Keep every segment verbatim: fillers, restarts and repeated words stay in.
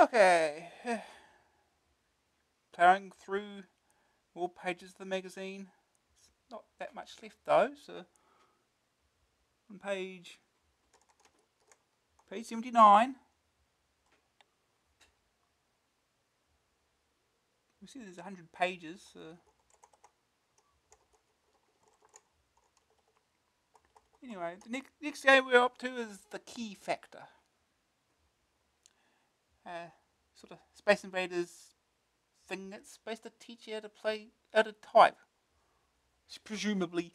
Okay. Plowing through more pages of the magazine. Not that much left though, so on page page seventy-nine. We see there's a hundred pages. So anyway, the next next game we're up to is the key factor. Uh, sort of Space Invaders thing that's supposed to teach you how to play, how to type. Presumably.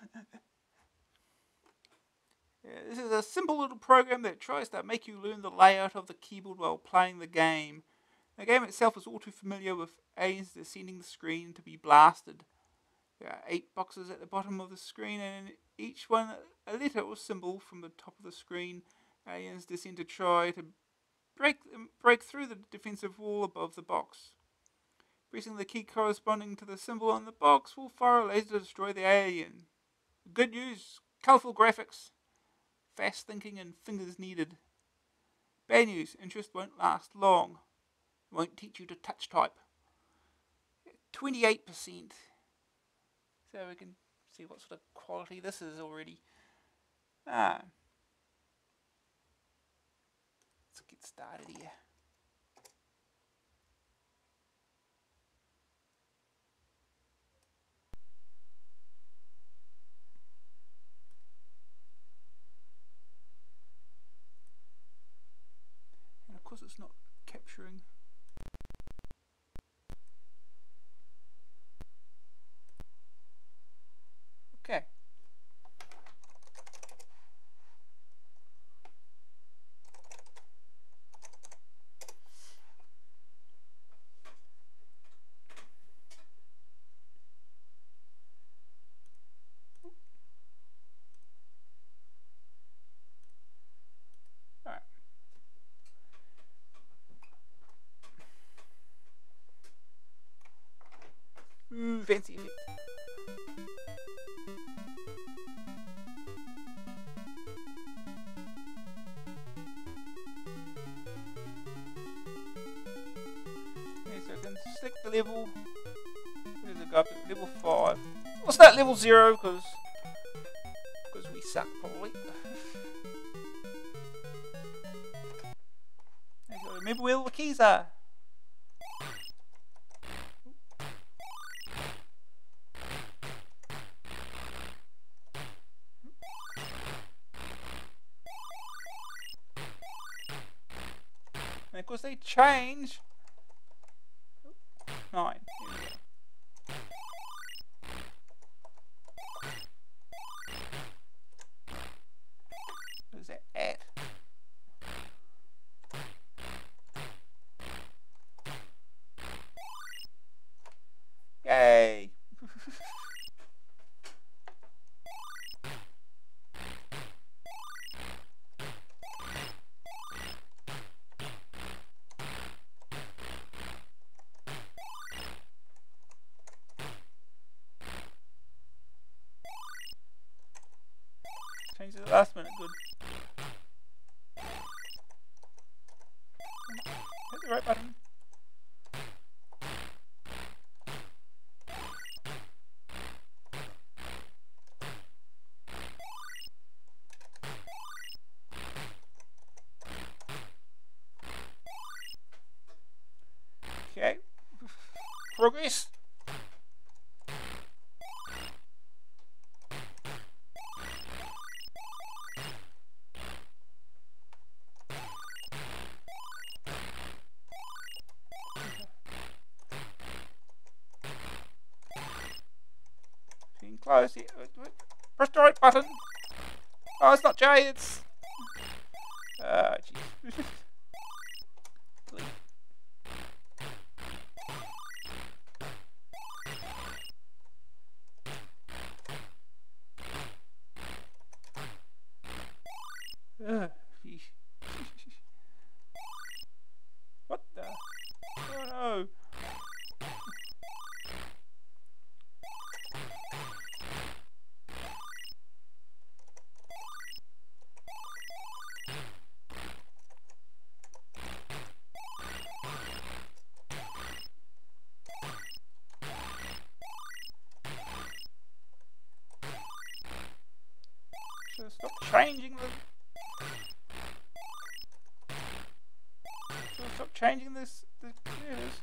Yeah, this is a simple little program that tries to make you learn the layout of the keyboard while playing the game. The game itself is all too familiar with aliens descending the screen to be blasted. There are eight boxes at the bottom of the screen, and in each one a letter or symbol from the top of the screen. Aliens descend to try to break break through the defensive wall above the box. Pressing the key corresponding to the symbol on the box will fire a laser to destroy the alien. Good news, colourful graphics, fast thinking and fingers needed. Bad news, interest won't last long. It won't teach you to touch type. twenty-eight percent. So we can see what sort of quality this is already. Ah. Let's get started here. And of course it's not capturing. Okay. Alright. Ooh, fancy effect. Select the level. Where does it go up to? Level five. We'll start level zero because because we suck probably. Remember where all the keys are. And of course they change. Nine. What is that at? Yay! Change it at the last minute, good. Hit the right button. Okay. Progress. Getting close. Yeah. Press the right button. Oh, it's not J, it's... Ah, uh, jeez. Ugh. What the? Oh no. Stop changing the... So stop changing this... The clears.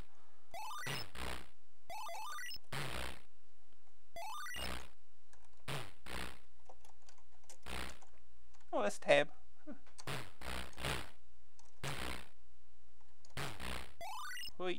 Oh, that's tab. Oi.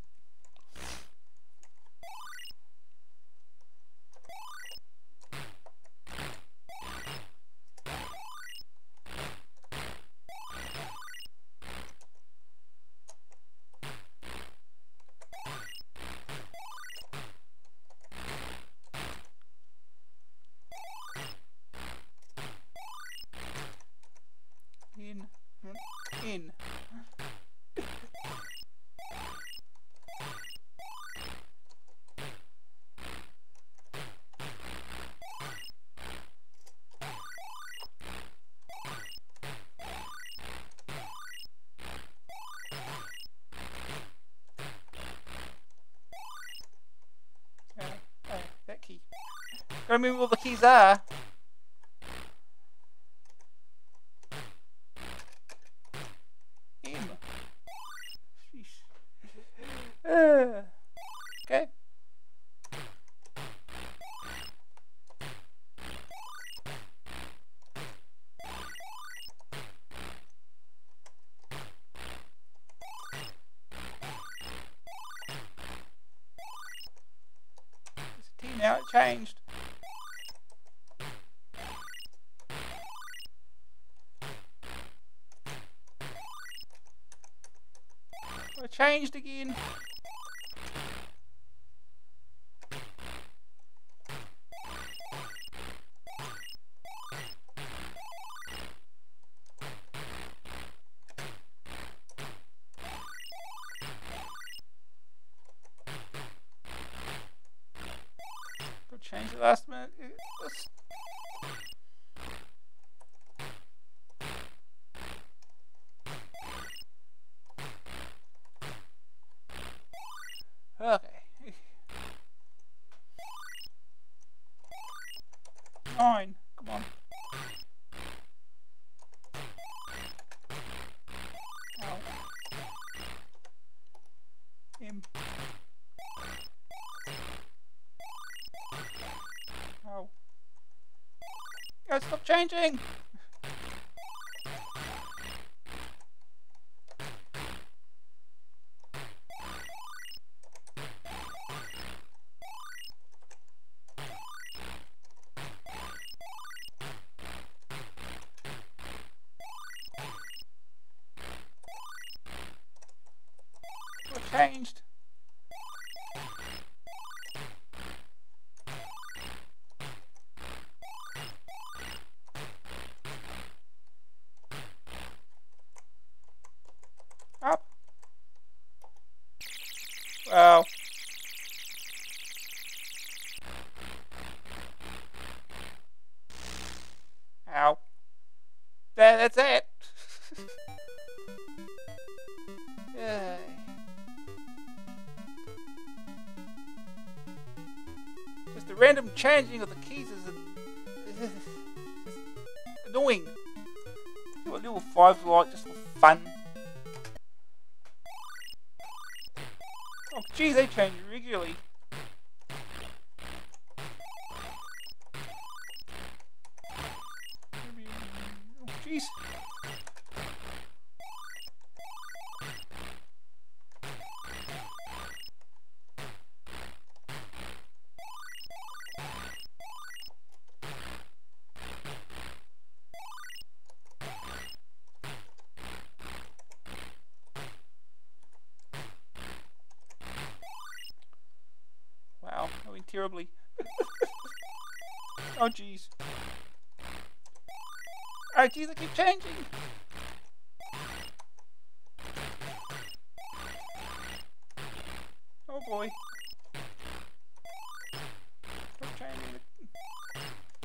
In. In. Uh, oh, that key. Gotta remember where all the keys are. M. Sheesh. Uh, okay. It's a T now, it changed. It changed again. Got changed the last minute. It's... Okay. Nine. Come on. Ow. M. Ow. Oh, stop changing! What changed? Up. Wow. Ow. There, that's it. Yay. Just the random changing of the keys is annoying. See what level five's like, just for fun. Oh geez, they change regularly. Oh jeez. Wow, that went terribly. Oh jeez. Oh jeez, I keep changing. Oh boy. Stop changing it.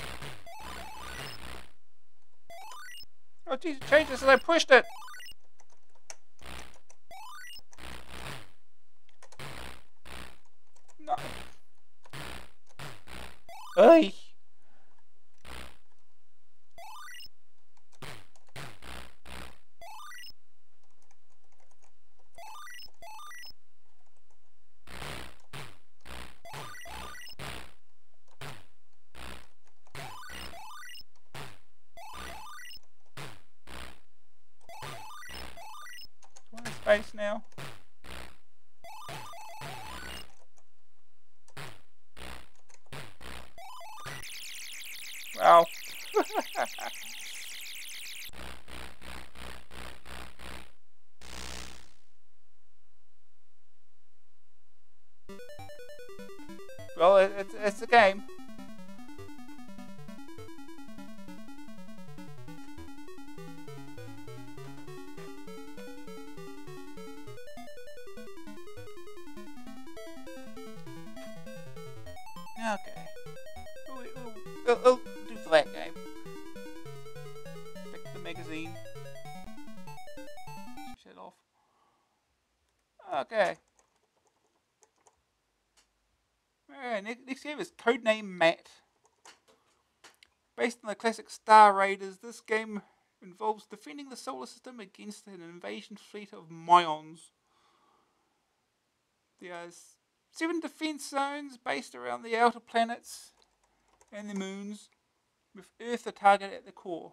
Oh jeez, it changed as I pushed it. No. Hey. base now. Wow. Well, it, it's, it's a game. Okay. We'll, we'll, we'll, we'll do for that game. Pick the magazine. Switch it off. Okay. Alright, next, next game is Codename Mat. Based on the classic Star Raiders, this game involves defending the solar system against an invasion fleet of Myons. There are seven defense zones based around the outer planets and the moons, with Earth the target at the core.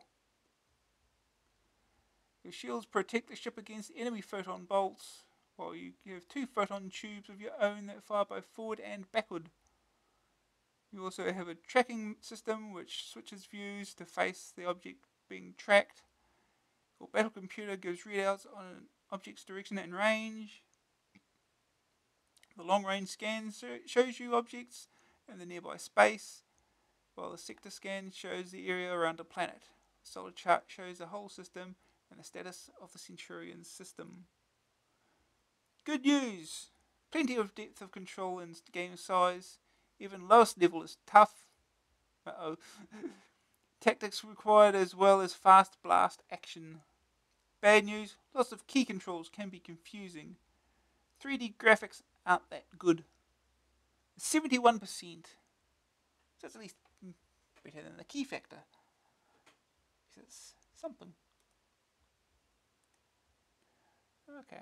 Your shields protect the ship against enemy photon bolts, while you have two photon tubes of your own that fire both forward and backward. You also have a tracking system which switches views to face the object being tracked. Your battle computer gives readouts on an object's direction and range. The long range scan shows you objects in the nearby space, while the sector scan shows the area around a planet. The solar chart shows the whole system and the status of the Centurion's system. Good news! Plenty of depth of control in game size. Even lowest level is tough. Uh-oh. Tactics required as well as fast blast action. Bad news, lots of key controls can be confusing. three D graphics aren't that good. seventy-one percent. So that's at least better than the key factor. It's something. Okay.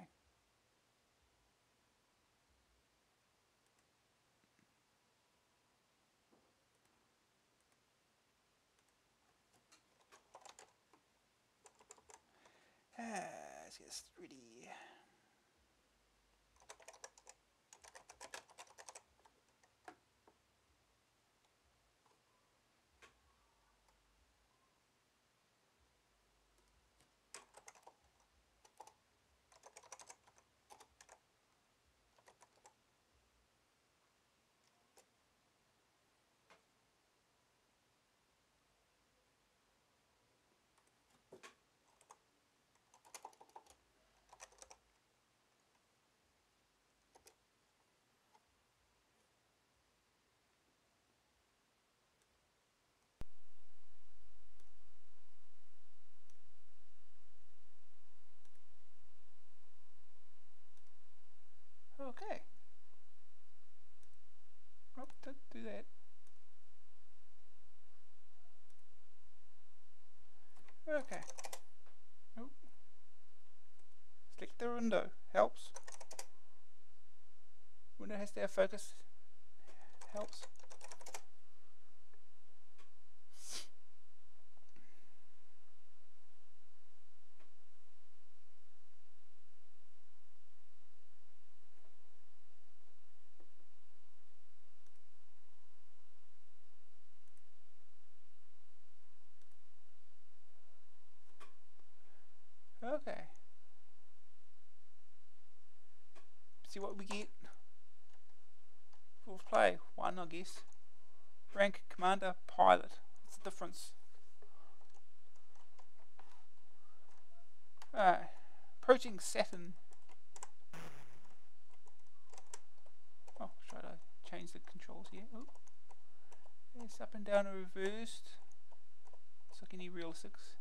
Ah, let's get ready. Okay. Oh, don't do that. Okay. Oh. Select the window. Helps. Window has to have focus. Helps. Okay. See what we get. We'll play one, I guess. Rank Commander Pilot. What's the difference? Alright. Approaching Saturn. Oh, try to change the controls here. Oh. Yes, up and down and reversed. It's like any realistics.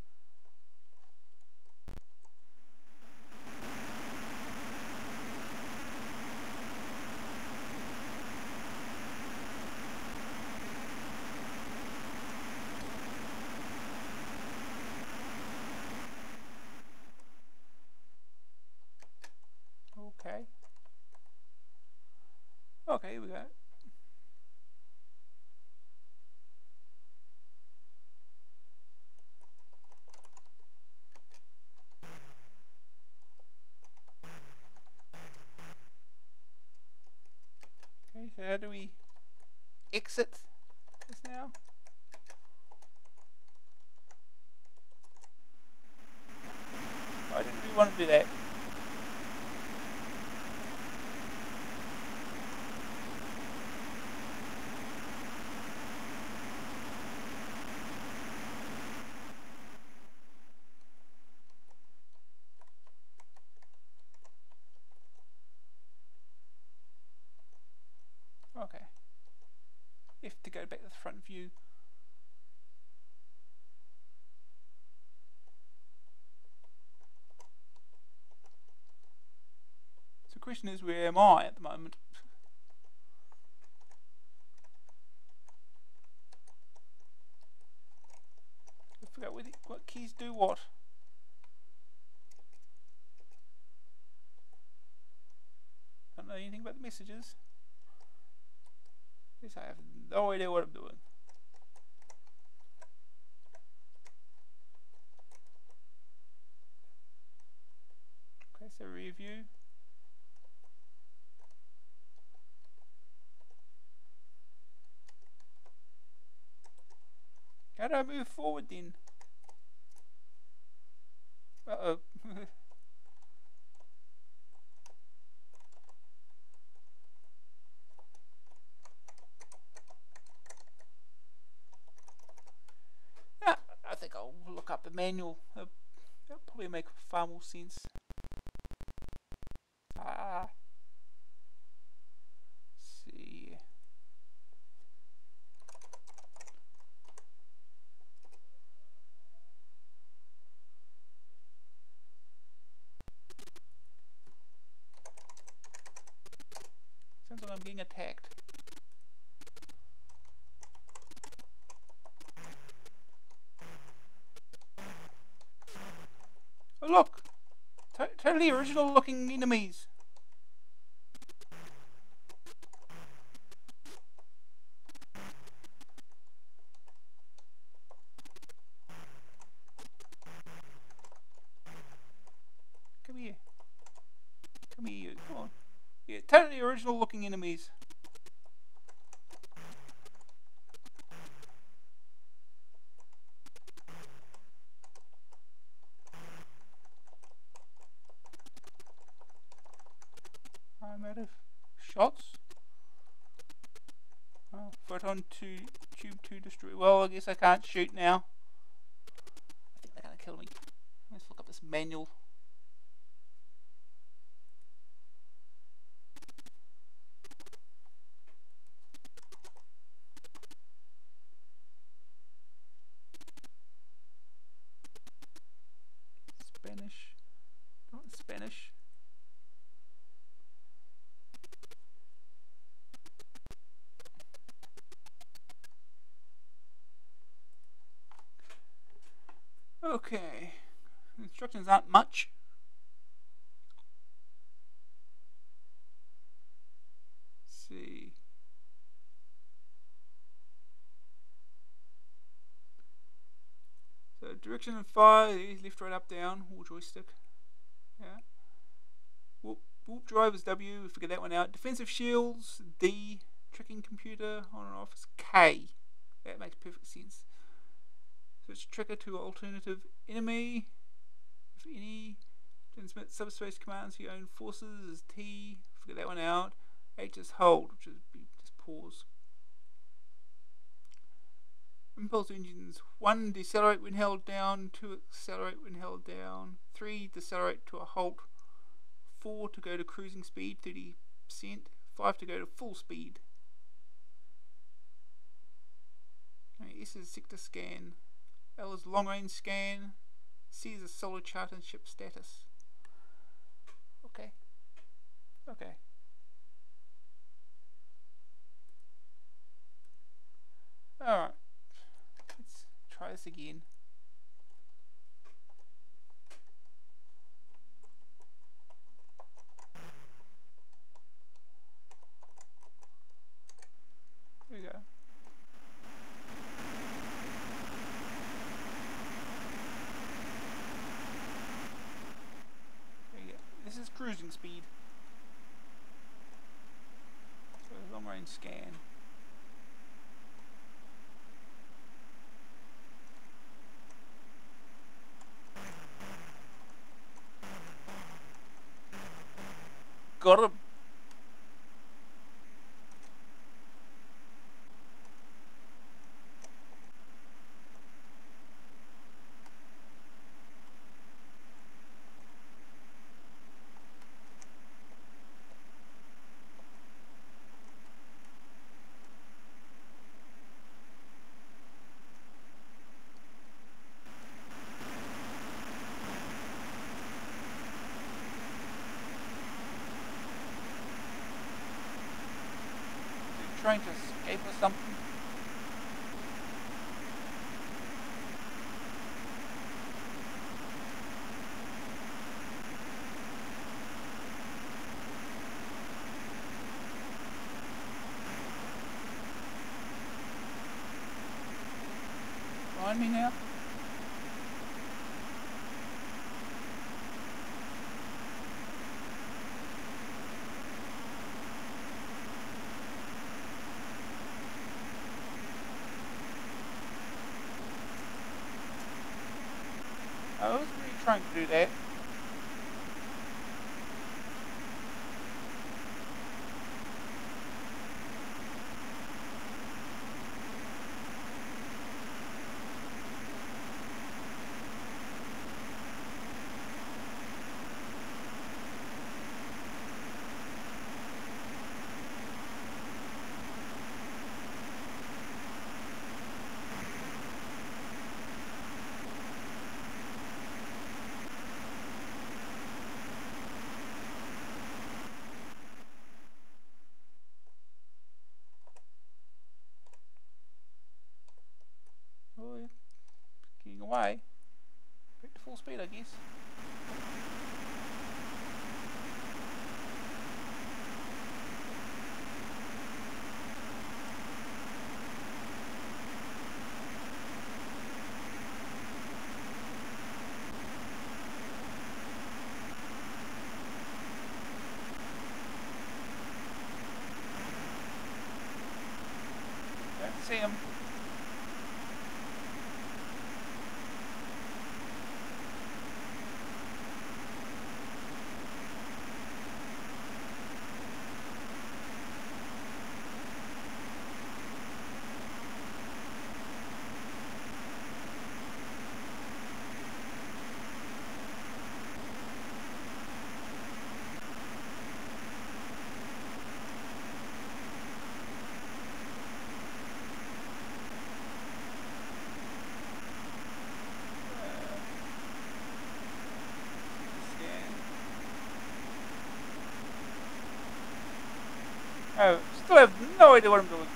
Okay. Okay, here we go. So how do we exit this now? I didn't really want to do that. Okay. If to go back to the front view. So the question is, where am I at the moment? I forgot what, what keys do what. Don't know anything about the messages. Yes, I have no idea what I'm doing. Okay, so review. How do I move forward then? Uh oh. Yeah, I think I'll look up the manual. That'll, that'll probably make far more sense. Ah. Let's see. Sounds like I'm getting attacked. Oh look! T totally original looking enemies. Come here. Come here, you. Come on. Yeah, totally original looking enemies. I'm out of shots. Oh, photon two, tube two destroy. Well, I guess I can't shoot now. I think they're gonna kill me. Let's look up this manual. Spanish. Not Spanish. Okay. Instructions aren't much. Let's see. So direction and fire, left, right, up, down, or joystick. Yeah. Warp, warp drive is W, figure that one out. Defensive shields, D. Tracking computer, on and off is K. That makes perfect sense. Switch tracker to alternative enemy. If any, transmit subspace commands to your own forces is T. Figure that one out. H is hold, which is just pause. Impulse engines. one. Decelerate when held down. two. Accelerate when held down. three. Decelerate to a halt. four. To go to cruising speed, thirty percent. five. To go to full speed. S is sector scan. L is long range scan. C is a solar chart and ship status. Okay. Okay. Alright. Let's try this again. Here we go. There you go. This is cruising speed. So as long range scan. Got him. Trying to escape or something. Find me now. I was really trying to do that. Oh, yeah. Getting away. Back to full speed, I guess. Don't see him. Oh, still have no idea what I'm doing.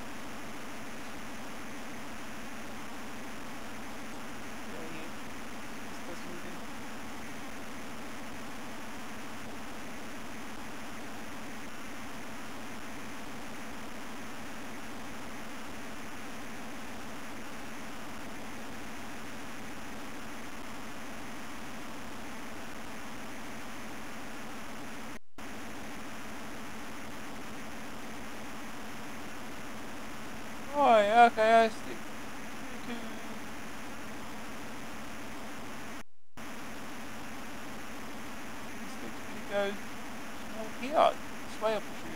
Oh, yeah, okay, I stick to... Stick to go small here. This way, I presume.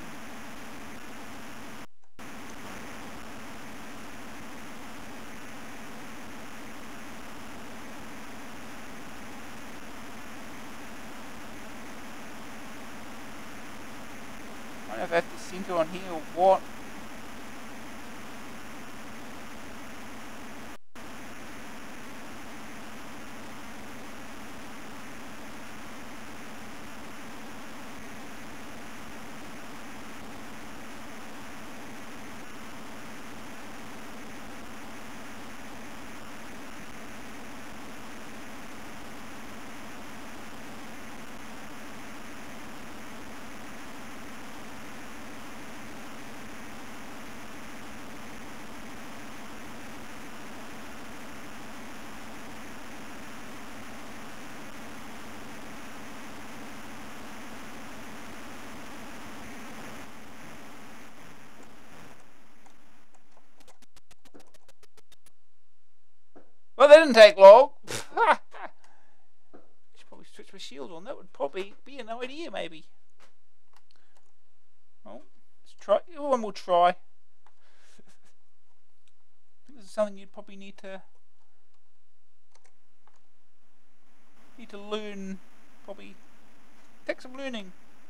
I don't know if I have to center on here or what. Well, that didn't take long. I should probably switch my shield on. That would probably be an idea, maybe. Oh, let's try. One more try. I think this is something you'd probably need to need to learn. Probably take some learning.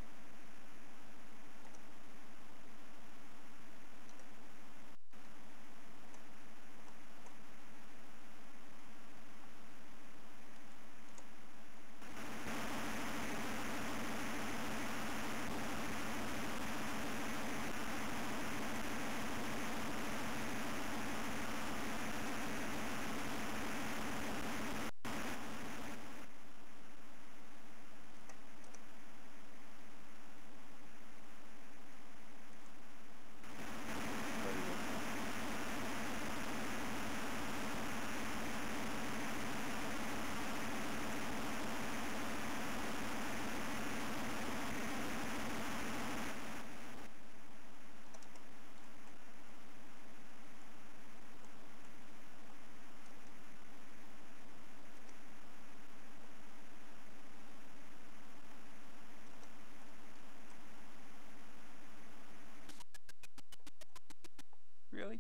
Really?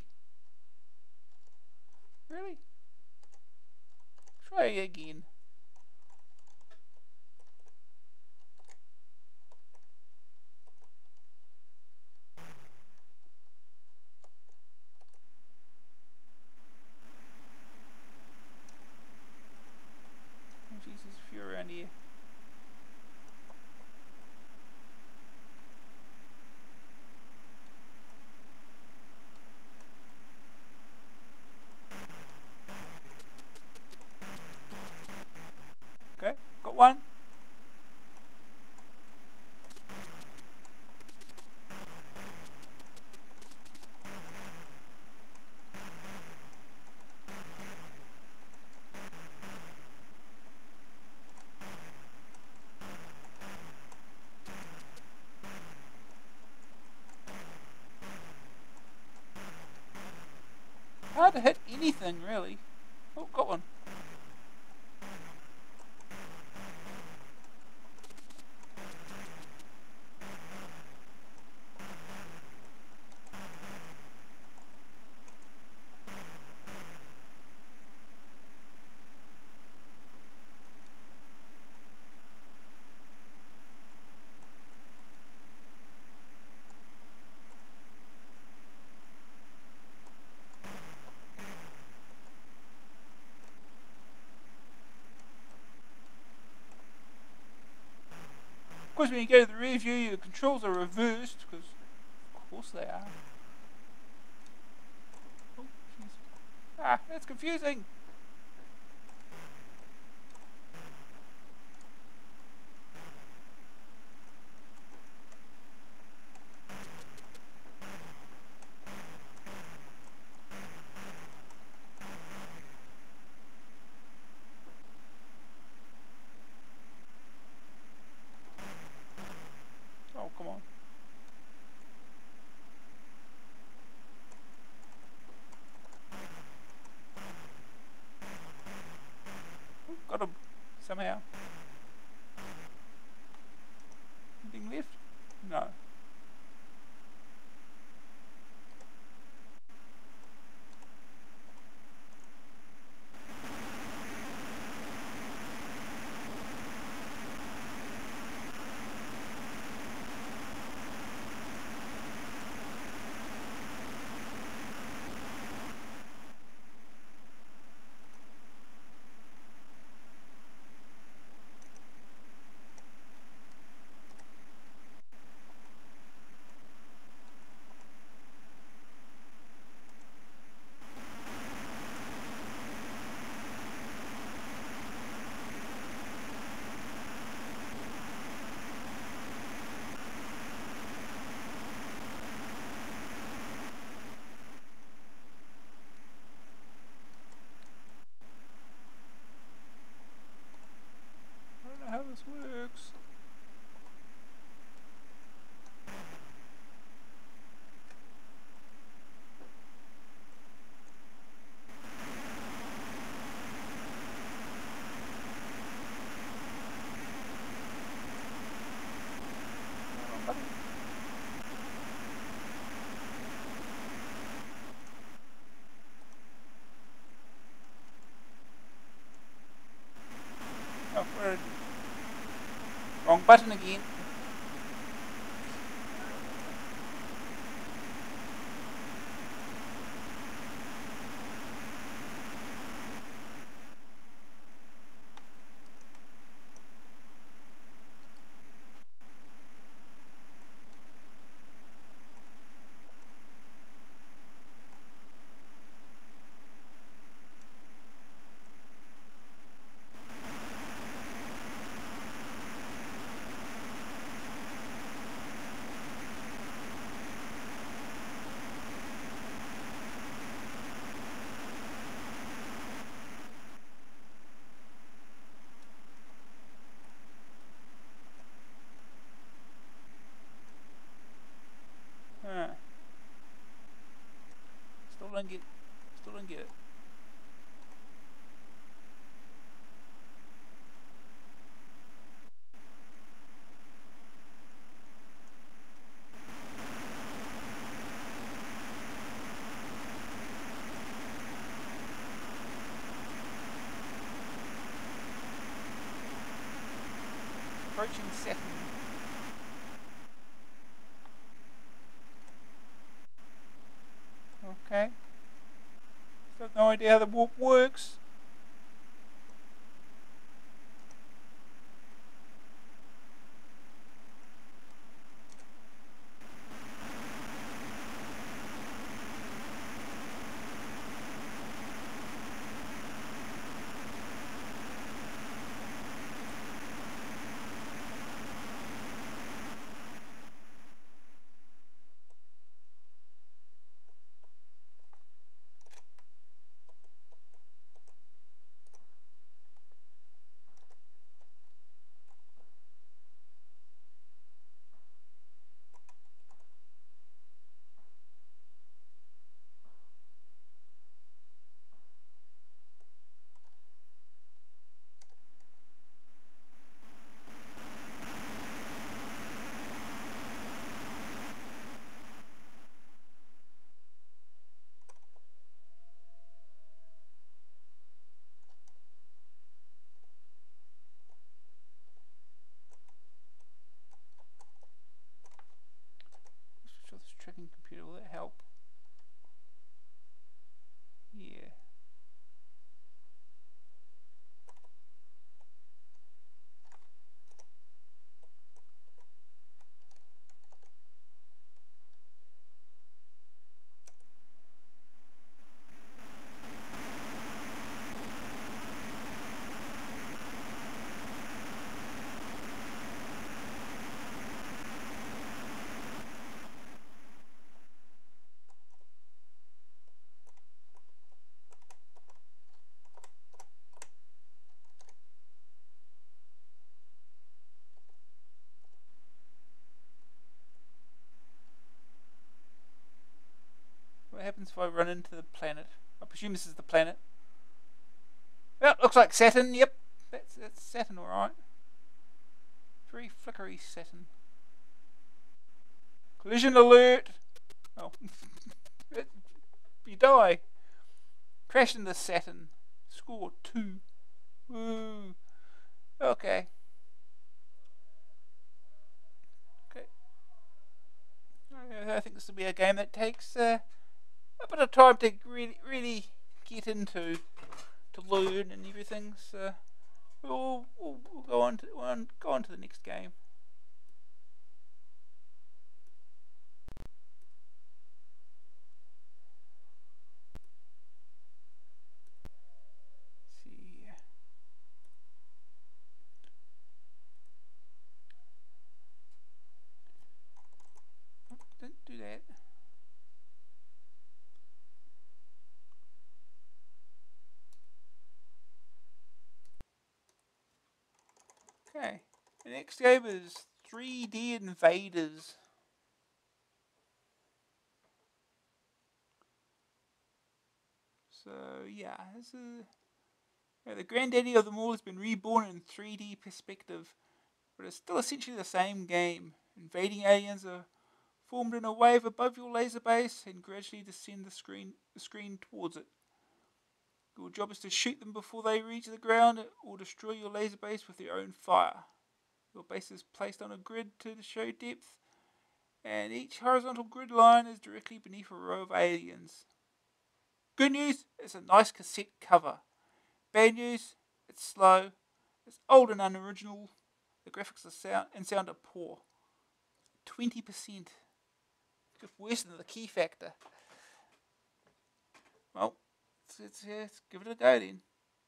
Really? Try again. Oh, Jesus, if you're around here. Okay, got one. Hard to hit anything, really. Oh, got one. Of course, when you go to the rear view, your controls are reversed, because of course they are. Oh, jeez. Ah, that's confusing. Oh, come on. button again. Huh. Still don't get, still don't get it. Approaching Saturn. Okay. Still have no idea how the warp works. Sure, this tracking computer, will that help? Yeah. What happens if I run into the planet? I presume this is the planet. Well, looks like Saturn. Yep, that's that's Saturn, all right. Very flickery Saturn. Collision alert! Oh, you die. Crash into Saturn. Score two. Woo. Okay. Okay. I think this will be a game that takes uh, a bit of time to really, really get into, to learn and everything. So we'll, we'll, we'll go on to we'll go on to the next game. Let's see here. Oh, didn't do that. Okay, the next game is three D Invaders. So yeah, this is yeah, the granddaddy of them all has been reborn in three D perspective, but it's still essentially the same game. Invading aliens are formed in a wave above your laser base and gradually descend the screen the screen towards it. Your job is to shoot them before they reach the ground or destroy your laser base with your own fire. Your base is placed on a grid to show depth, and each horizontal grid line is directly beneath a row of aliens. Good news, it's a nice cassette cover. Bad news, it's slow, it's old and unoriginal, the graphics are sound and sound are poor. twenty percent. It's worse than the key factor. Well, let's, let's, let's give it a go then.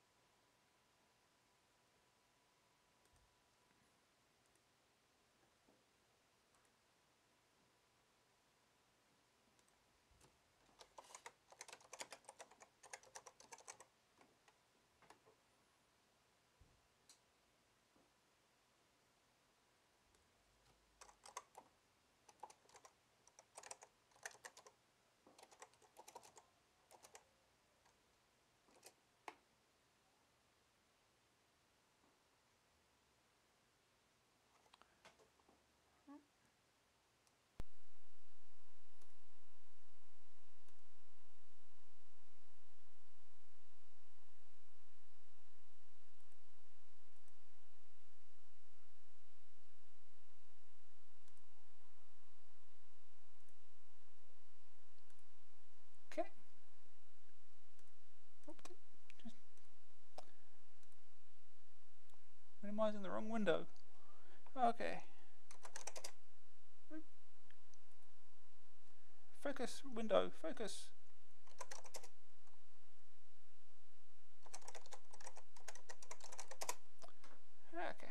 Okay. Minimizing the wrong window. Okay. Focus, window, focus. Okay.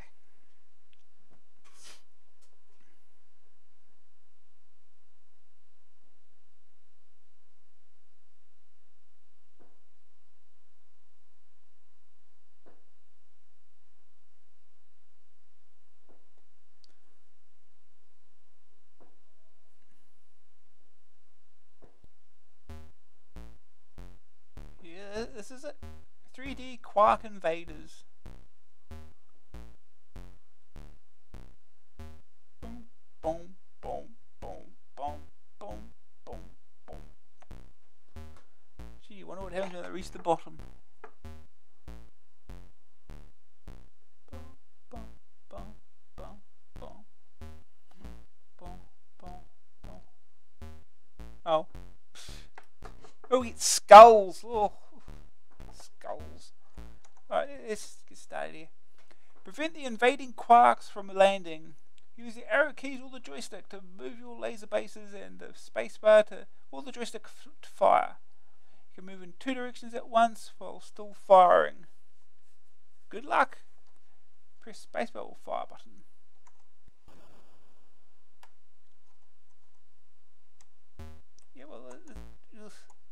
Yeah, this is it. three D Quark Invaders. Boom, boom, boom, boom, boom, boom, boom, boom. Gee, I wonder what happens when I reach the bottom. Boom, boom, boom, boom, boom, boom, boom, boom. Oh. Oh, it's skulls. Oh, skulls. Alright, let's get started here. Prevent the invading quarks from landing. Use the arrow keys or the joystick to move your laser bases and the spacebar to or the joystick f to fire. You can move in two directions at once while still firing. Good luck. Press spacebar or fire button. Yeah, well, uh, uh,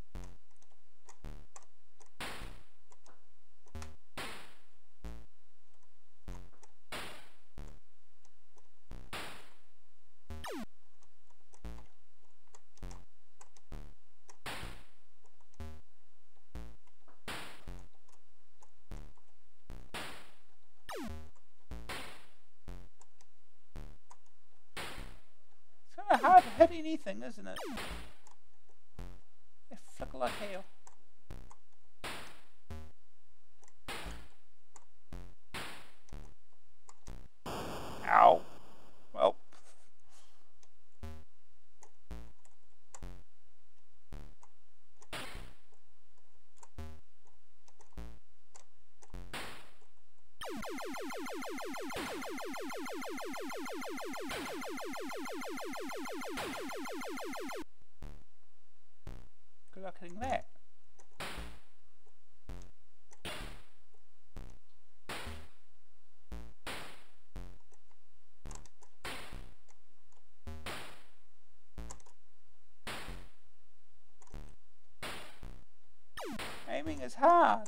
it's kind of hard to hit anything, isn't it? They flicker like hell. Ow. Well. Good luck hitting that. Aiming is hard.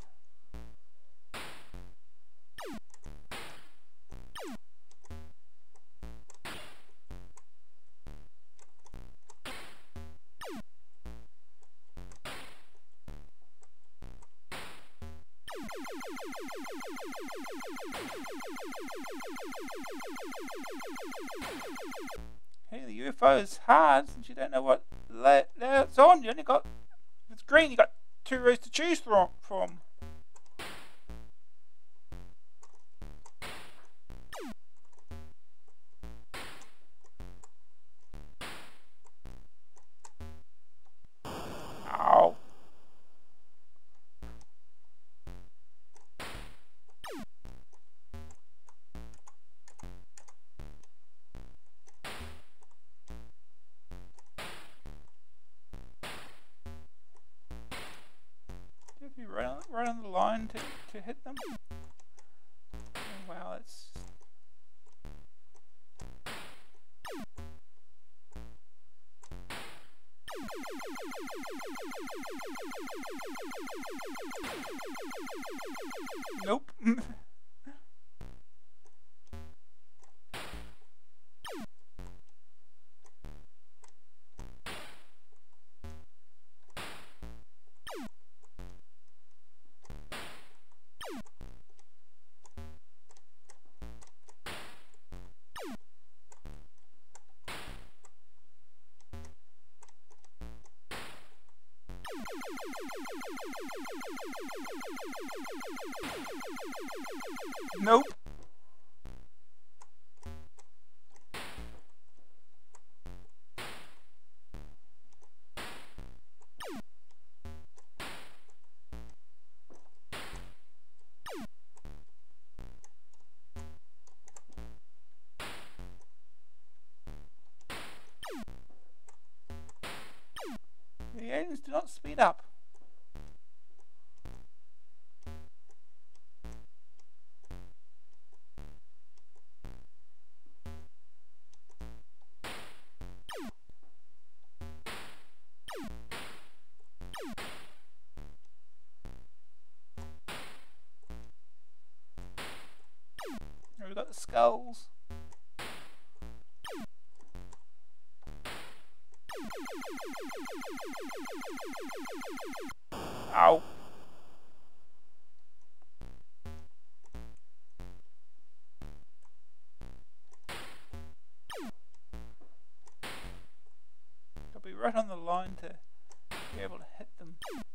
Hey, the U F O is hard since you don't know what layer it's on. You only got, if it's green, you got two rows to choose from. from. You right on, right on the line to, to hit them. Oh, wow, that's... Nope. Nope. The aliens do not speed up. We've got the skulls. Ow. Got to be right on the line to be able to hit them.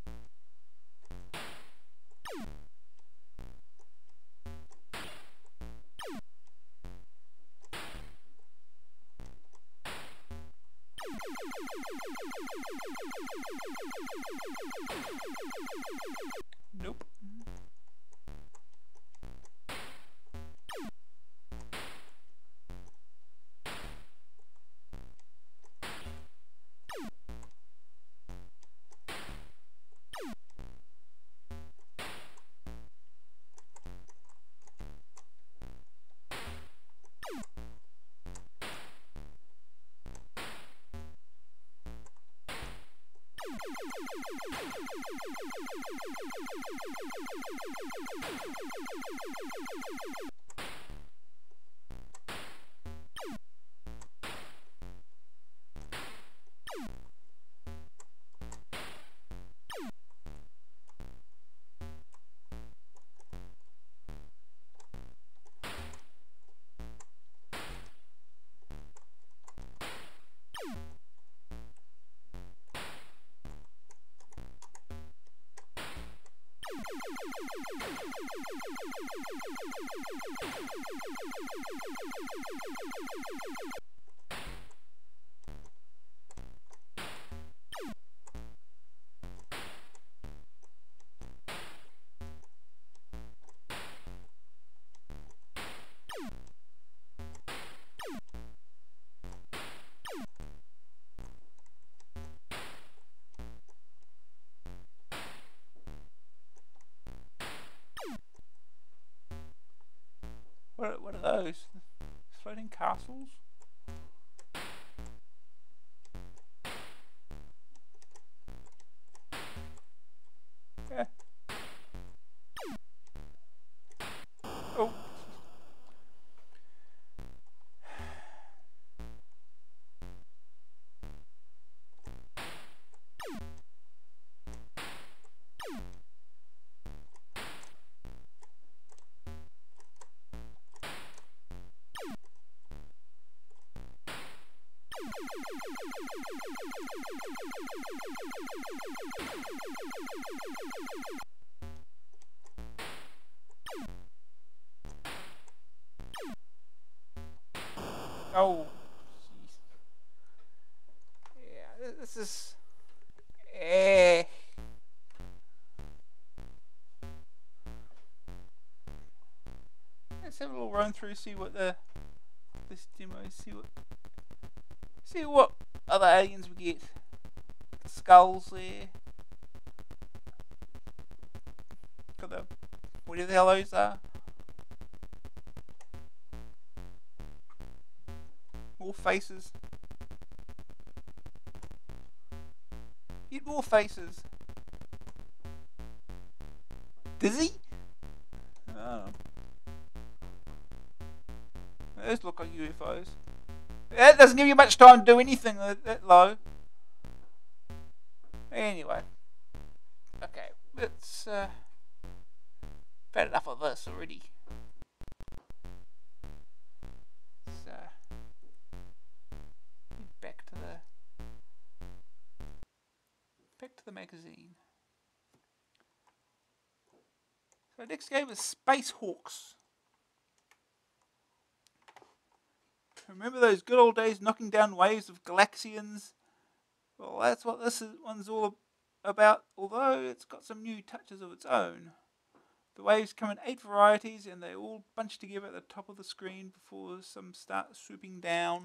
Nope. What, what are those? Floating castles? Yeah. Oh. Oh, jeez. Yeah, this is... Eh. Let's have a little run through, see what the... this demo, see what... see what other aliens we get. The skulls there. the whatever the hell those are. More faces. Get more faces. Dizzy? Oh. Those look like U F Os. That doesn't give you much time to do anything that, that low. Anyway. Okay, let's uh had enough of this already. Let's uh get back to the back to the magazine. So next game is Space Hawks. Remember those good old days knocking down waves of Galaxians? Well, that's what this is, one's all about, although it's got some new touches of its own. The waves come in eight varieties and they all bunch together at the top of the screen before some start swooping down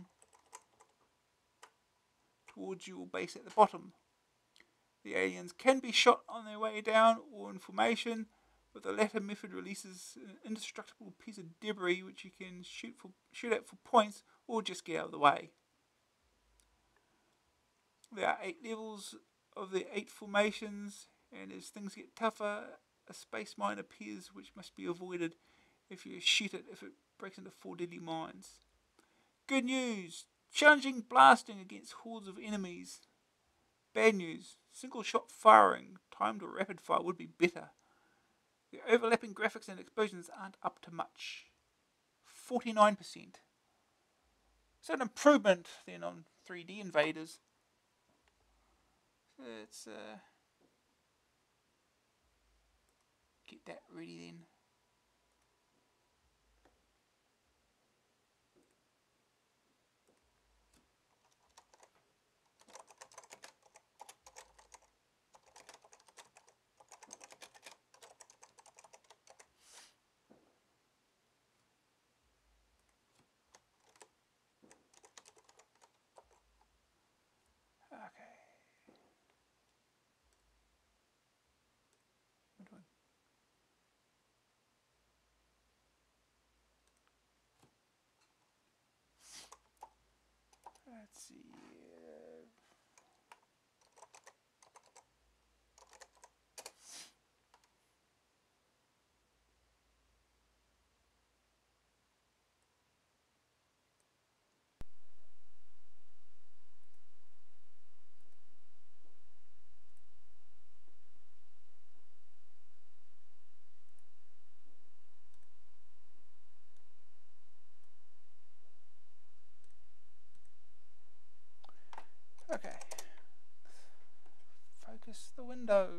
towards your base at the bottom. The aliens can be shot on their way down or in formation, but the latter method releases an indestructible piece of debris which you can shoot for shoot at for points or just get out of the way. There are eight levels of the eight formations, and as things get tougher, a space mine appears which must be avoided if you shoot it if it breaks into four deadly mines. Good news! Challenging blasting against hordes of enemies. Bad news! Single shot firing, timed or rapid fire, would be better. The overlapping graphics and explosions aren't up to much. forty-nine percent. It's an improvement then on three D Invaders. So let's uh, get that ready then. Let's see. Okay. Focus the window.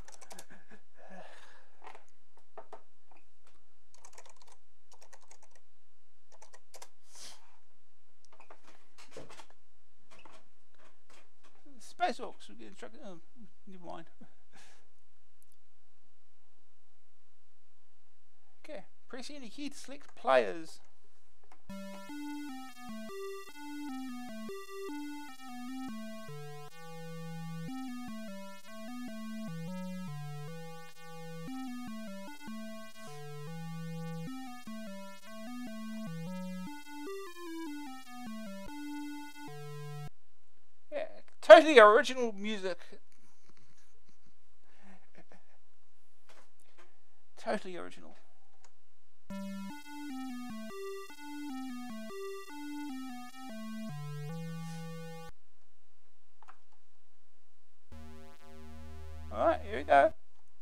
Space Hawks, we get instructed. Oh, never mind. Okay, press any key to select players. Yeah, totally original music. Totally original. Alright, here we go.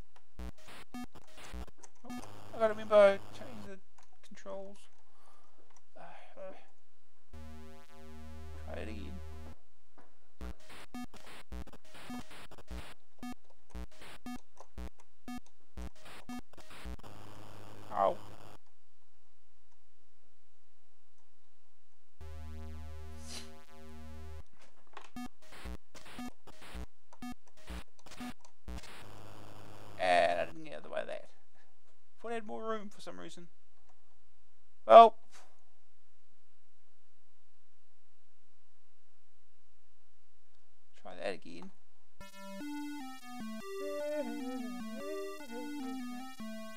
Oh, I gotta remember to change the controls. Uh, uh, try it again. Oh. And I didn't get out of the way of that. Thought I had more room for some reason. Well. Try that again.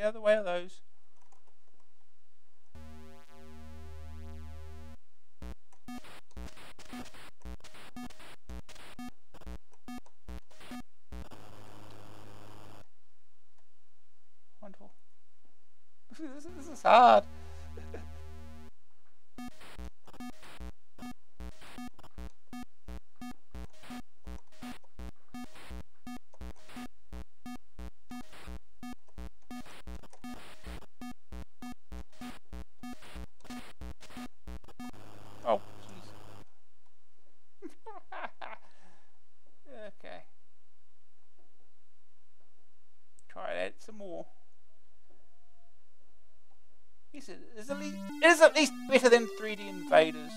out of the way of those. Wonderful. This, this is hard. Oh, jeez. Okay. Try it out some more. Yes, it is at least, it is at least better than three D Invaders.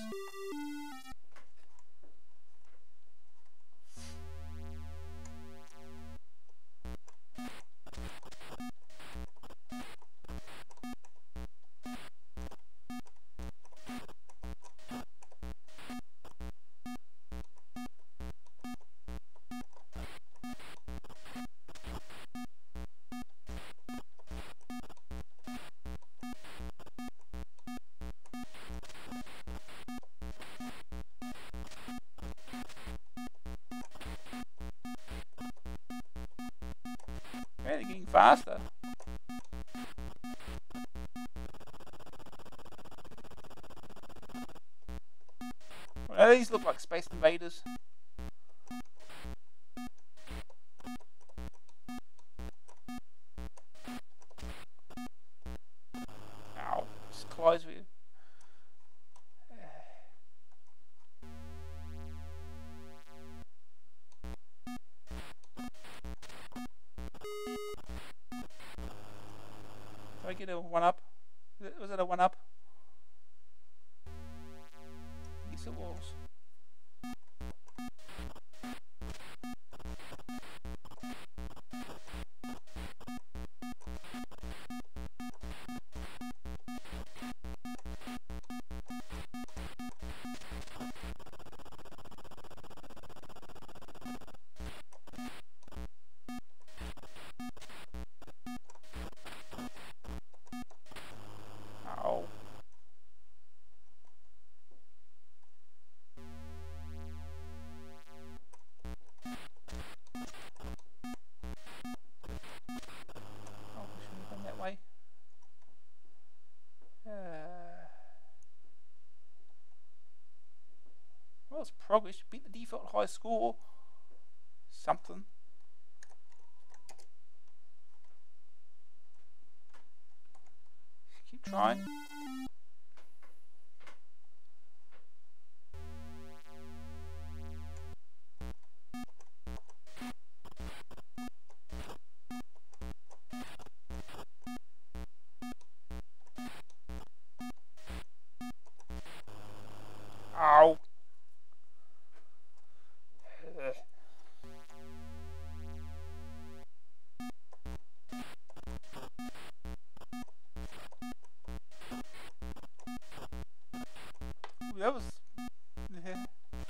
Really getting faster. Well, these look like Space Invaders. Ow, just close with you. Did I get a one up? Was it a one up? Yes, it was. Ow. Oh, we shouldn't have gone that way. Uh, well, it's progress. Beat the default high score. Something. Keep trying. Ow. Ugh. Ooh, that was... Yeah.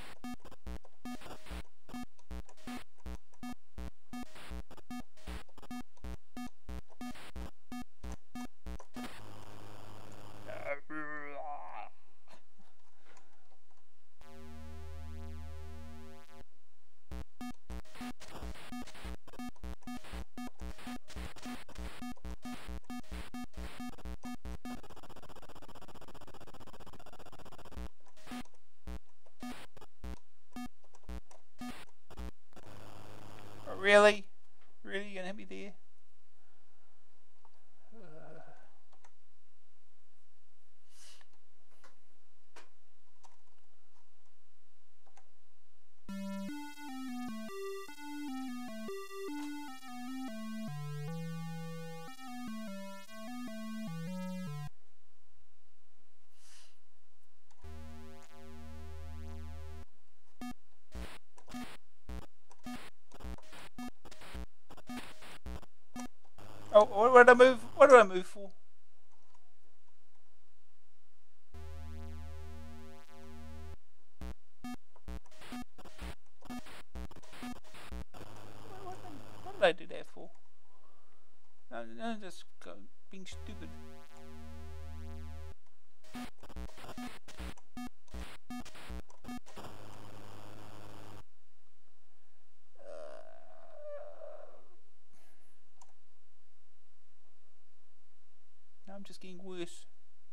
Really? Really? You gonna hit me there? Uh. Oh, what did I move? What did I move for? What, what, what did I do that for? No, No, no, just go, being stupid. Now I'm just getting worse.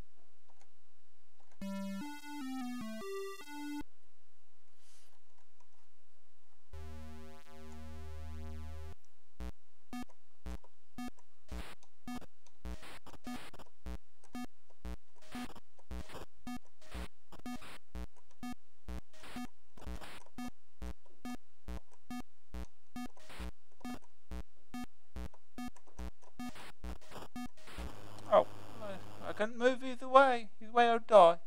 Oh, I, I can't move either way. Either way I'll die.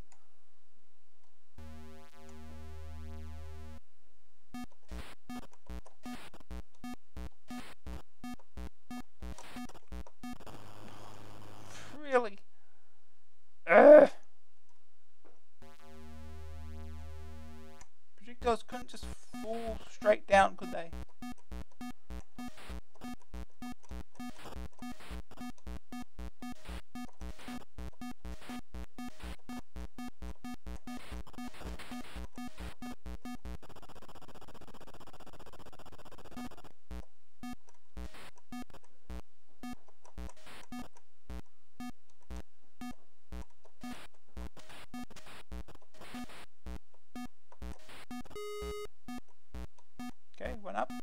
Really? Ugh. Projectiles couldn't just fall straight down, could they? Okay, one up.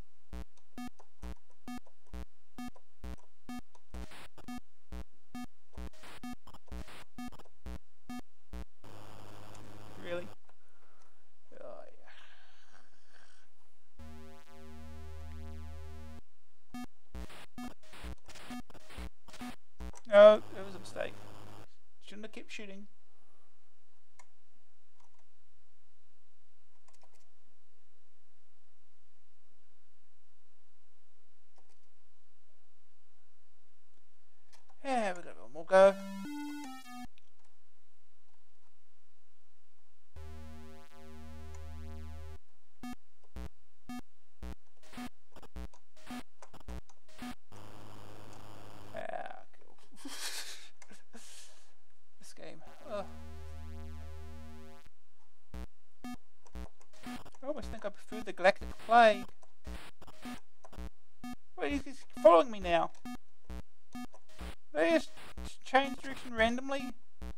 Really? Oh, yeah. No, it was a mistake. Shouldn't have kept shooting. Yeah, we've got one more go. Ah, cool. This game. Oh. I almost think I prefer the Galactic Plague. Wait, he's following me now. They just change direction randomly.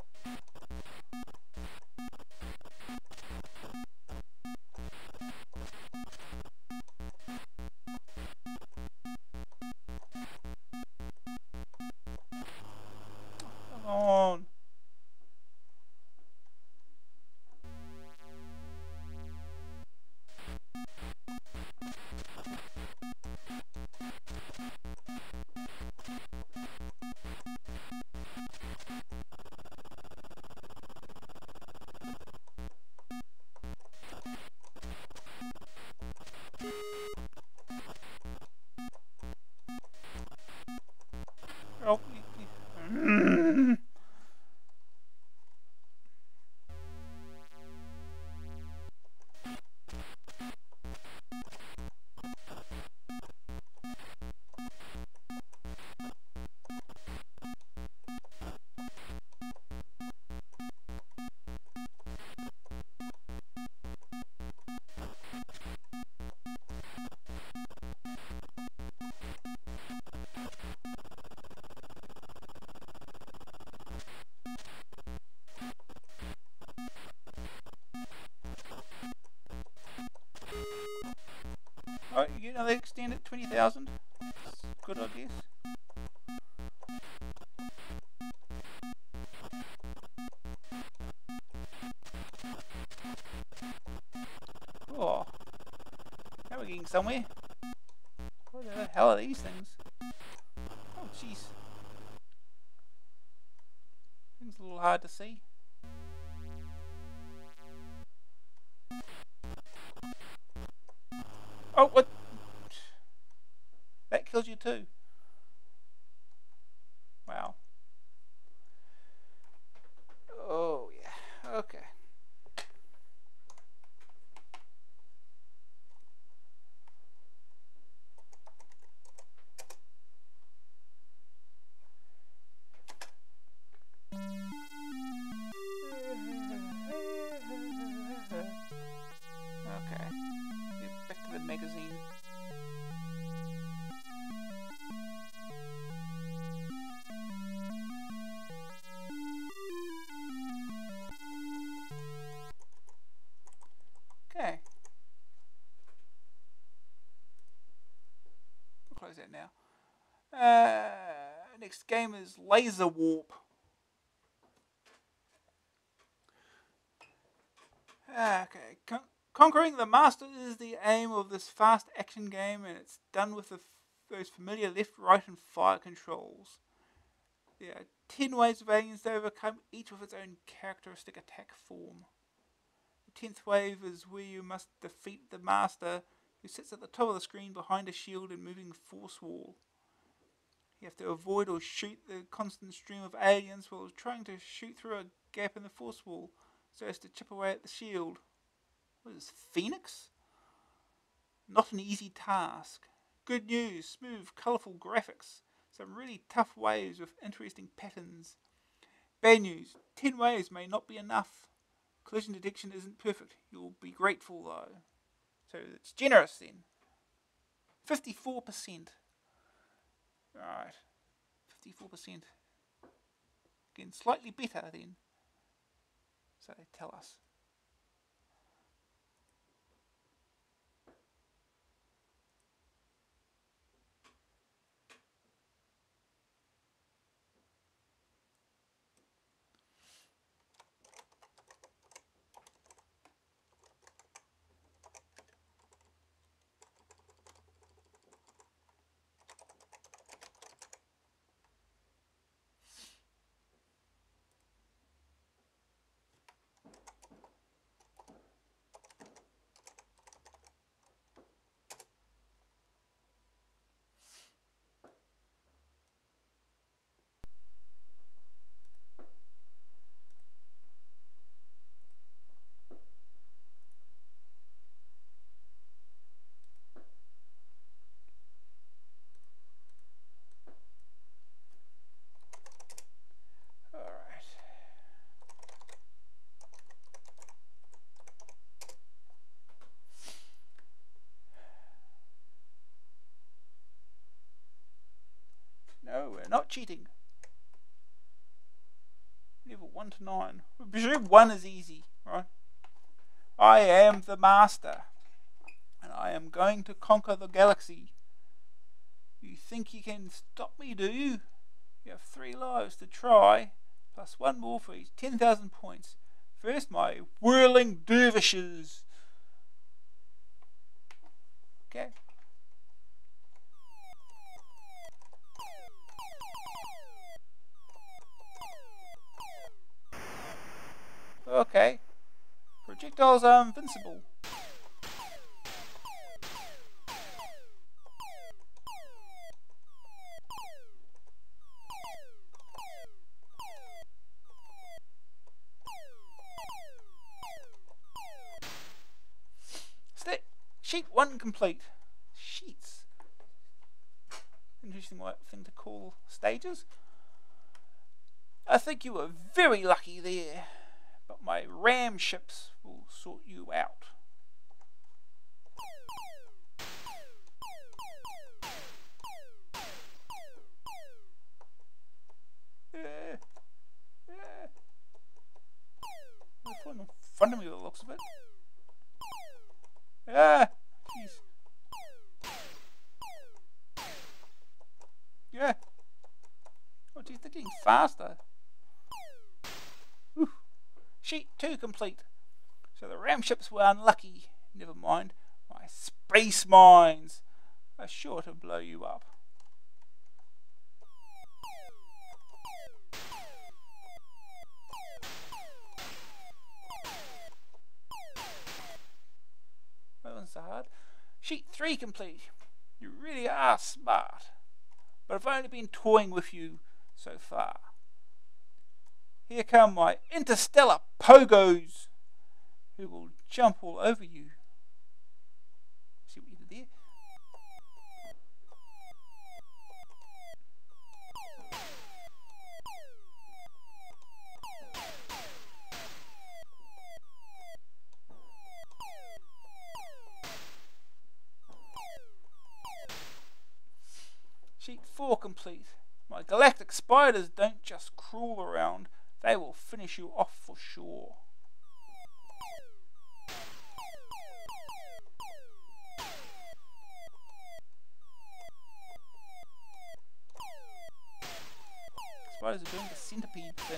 Come on. Oh, mm. Oh, you know they extend it twenty thousand. Good, I guess. Oh, now we're getting somewhere. What the hell are these things? Oh, jeez. Things a little hard to see. Oh, what? That kills you too. Wow. Oh, yeah. Okay. right now. Uh, next game is Laserwarp. Okay, Con- conquering the master is the aim of this fast action game, and it's done with the f- those familiar left, right, and fire controls. There are ten waves of aliens to overcome, each with its own characteristic attack form. The tenth wave is where you must defeat the master, who sits at the top of the screen behind a shield and moving force wall. You have to avoid or shoot the constant stream of aliens while trying to shoot through a gap in the force wall so as to chip away at the shield. What is this, Phoenix? Not an easy task. Good news, smooth, colourful graphics. Some really tough waves with interesting patterns. Bad news, ten waves may not be enough. Collision detection isn't perfect. You'll be grateful though. So it's generous then. fifty-four percent. Alright. fifty-four percent. Again, slightly better then. So they tell us. Alright. No, we're not cheating. Level one to nine. We presume one is easy, right? I am the master, and I am going to conquer the galaxy. You think you can stop me, do you? You have three lives to try, plus one more for each ten thousand points. First, my whirling dervishes. Okay. Okay. Projectiles are invincible. Step sheet one complete. Sheets. Interesting thing to call stages. I think you were very lucky there, but my ram ships will sort you out. Yeah, yeah. There's one in front of me by the looks of it. Ah, jeez. Yeah. Oh, geez, they're getting faster. Whew. Sheet two complete. So the ram ships were unlucky. Never mind. My space mines are sure to blow you up. That one's so hard. Sheet three complete. You really are smart. But I've only been toying with you so far. Here come my interstellar pogos, who will jump all over you. See what you did there? Sheet four complete. My galactic spiders don't just crawl around, they will finish you off for sure. spiders are doing the centipede thing.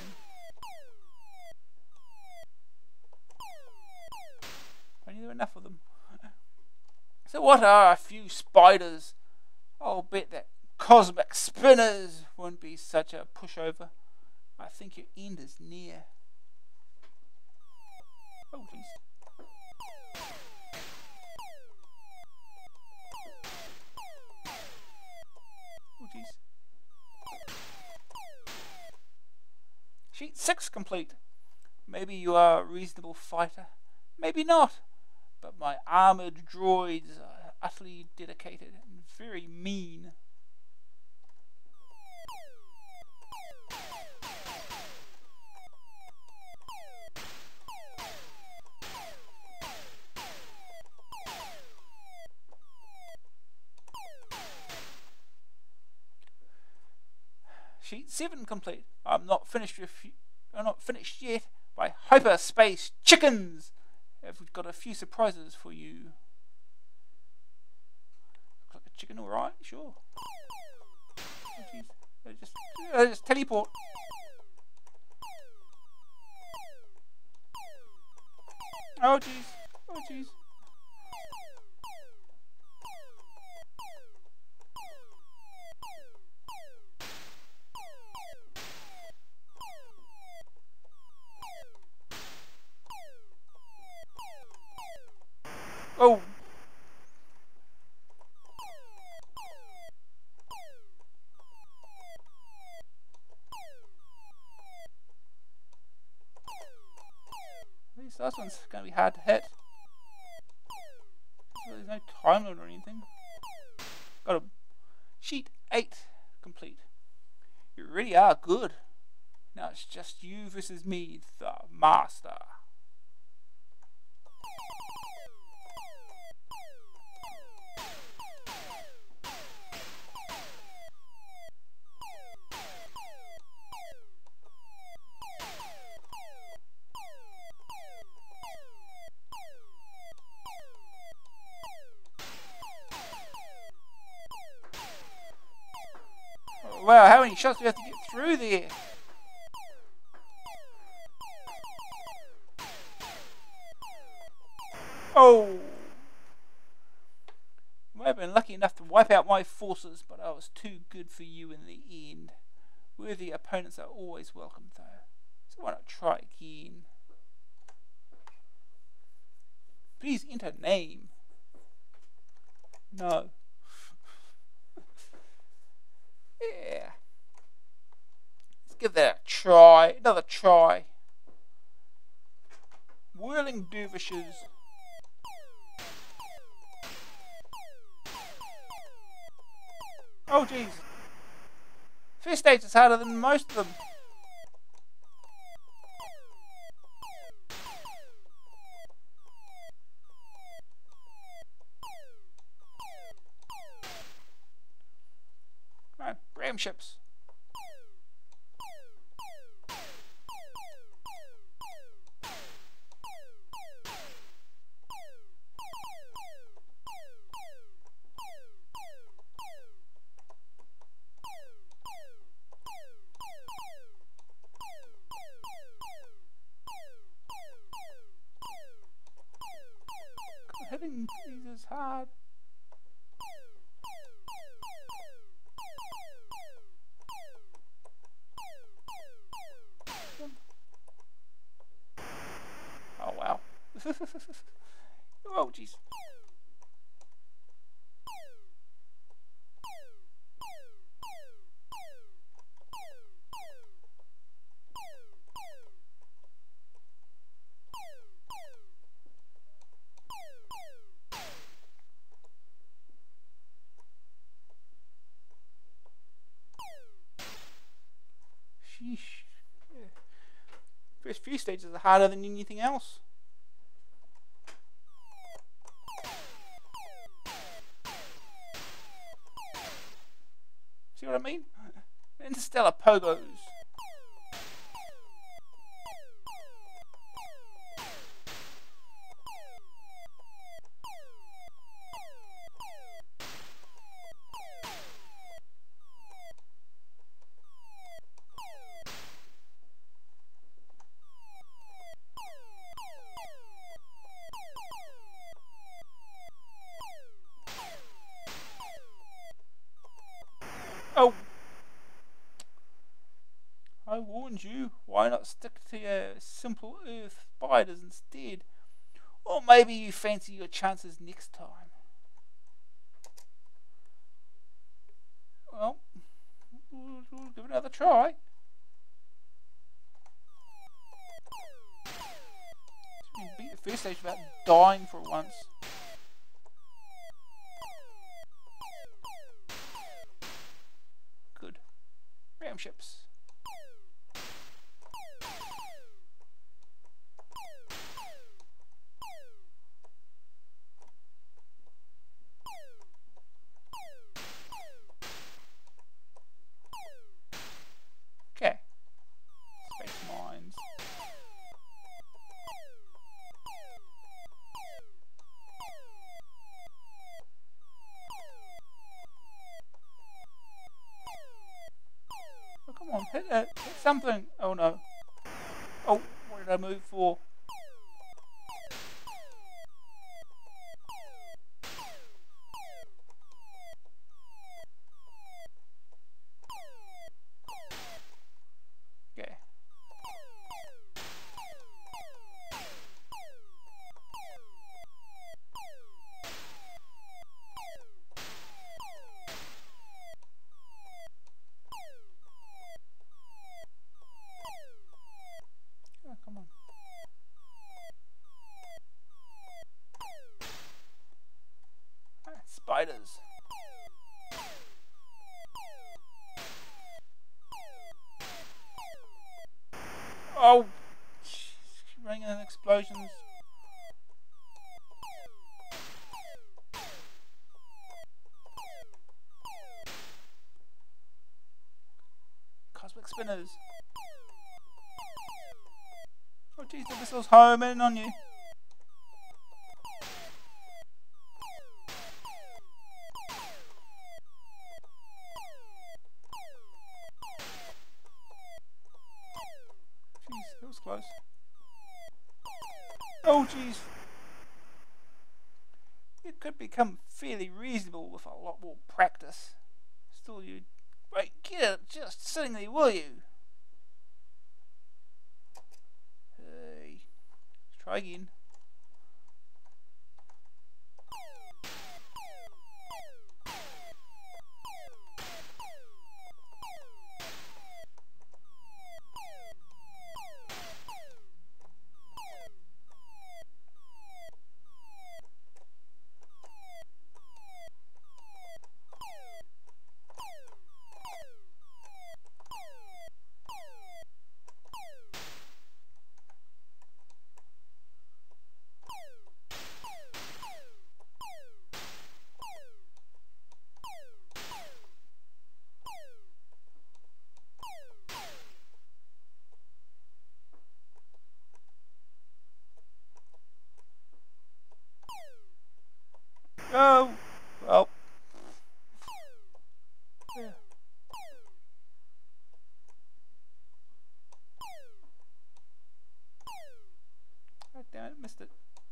I knew there were enough of them. So what are a few spiders? I'll bet that cosmic spinners won't be such a pushover. I think your end is near. Oh jeez. Oh jeez. Sheet six complete. Maybe you are a reasonable fighter. Maybe not. But my armoured droids are utterly dedicated and very mean. Sheet seven complete. I'm not finished with you. I'm not finished yet. By hyperspace chickens. I've got a few surprises for you. Looks like a chicken, alright, sure. Oh jeez. They just, they just teleport. Oh jeez. Oh jeez. Oh. This last one's going to be hard to hit. There's no time limit or anything. Got a sheet eight complete. You really are good. Now it's just you versus me, the master. Wow, how many shots do we have to get through there? Oh! I might have been lucky enough to wipe out my forces, but I was too good for you in the end. Worthy opponents are always welcome, though. So why not try again? Please enter name. No. Yeah. Let's give that a try. Another try. Whirling dervishes. Oh jeez. First stage is harder than most of them. Right, ram ships. Hitting these is hard. Oh wow. Oh jeez. Sheesh. Yeah. First few stages are harder than anything else. See what I mean? Interstellar pogos. warned you. Why not stick to your simple earth spiders instead? Or maybe you fancy your chances next time. Well, we'll, we'll give it another try. We beat the first stage without dying for once. Good. Ram ships. Okay. Space mines. Oh, come on, hit it. Hit something. Oh no. Oh, what did I move for? Okay. Oh, come on. Ah, spiders. Oh, jeez, ringing and explosions. Cosmic spinners. Oh jeez, the missile's home in on you. Jeez, that was close. Oh jeez. You could become fairly reasonable with a lot more practice. Still, you won't get it just sitting there, will you? Hey, let's try again. Oh, well. Yeah. Oh, damn it, missed it.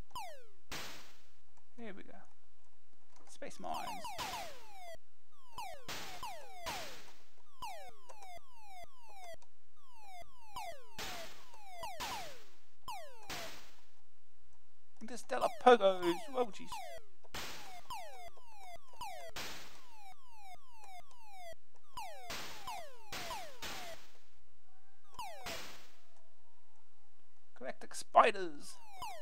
Here we go. Space mines. Interstellar pogos. Oh, jeez. Galactic spiders.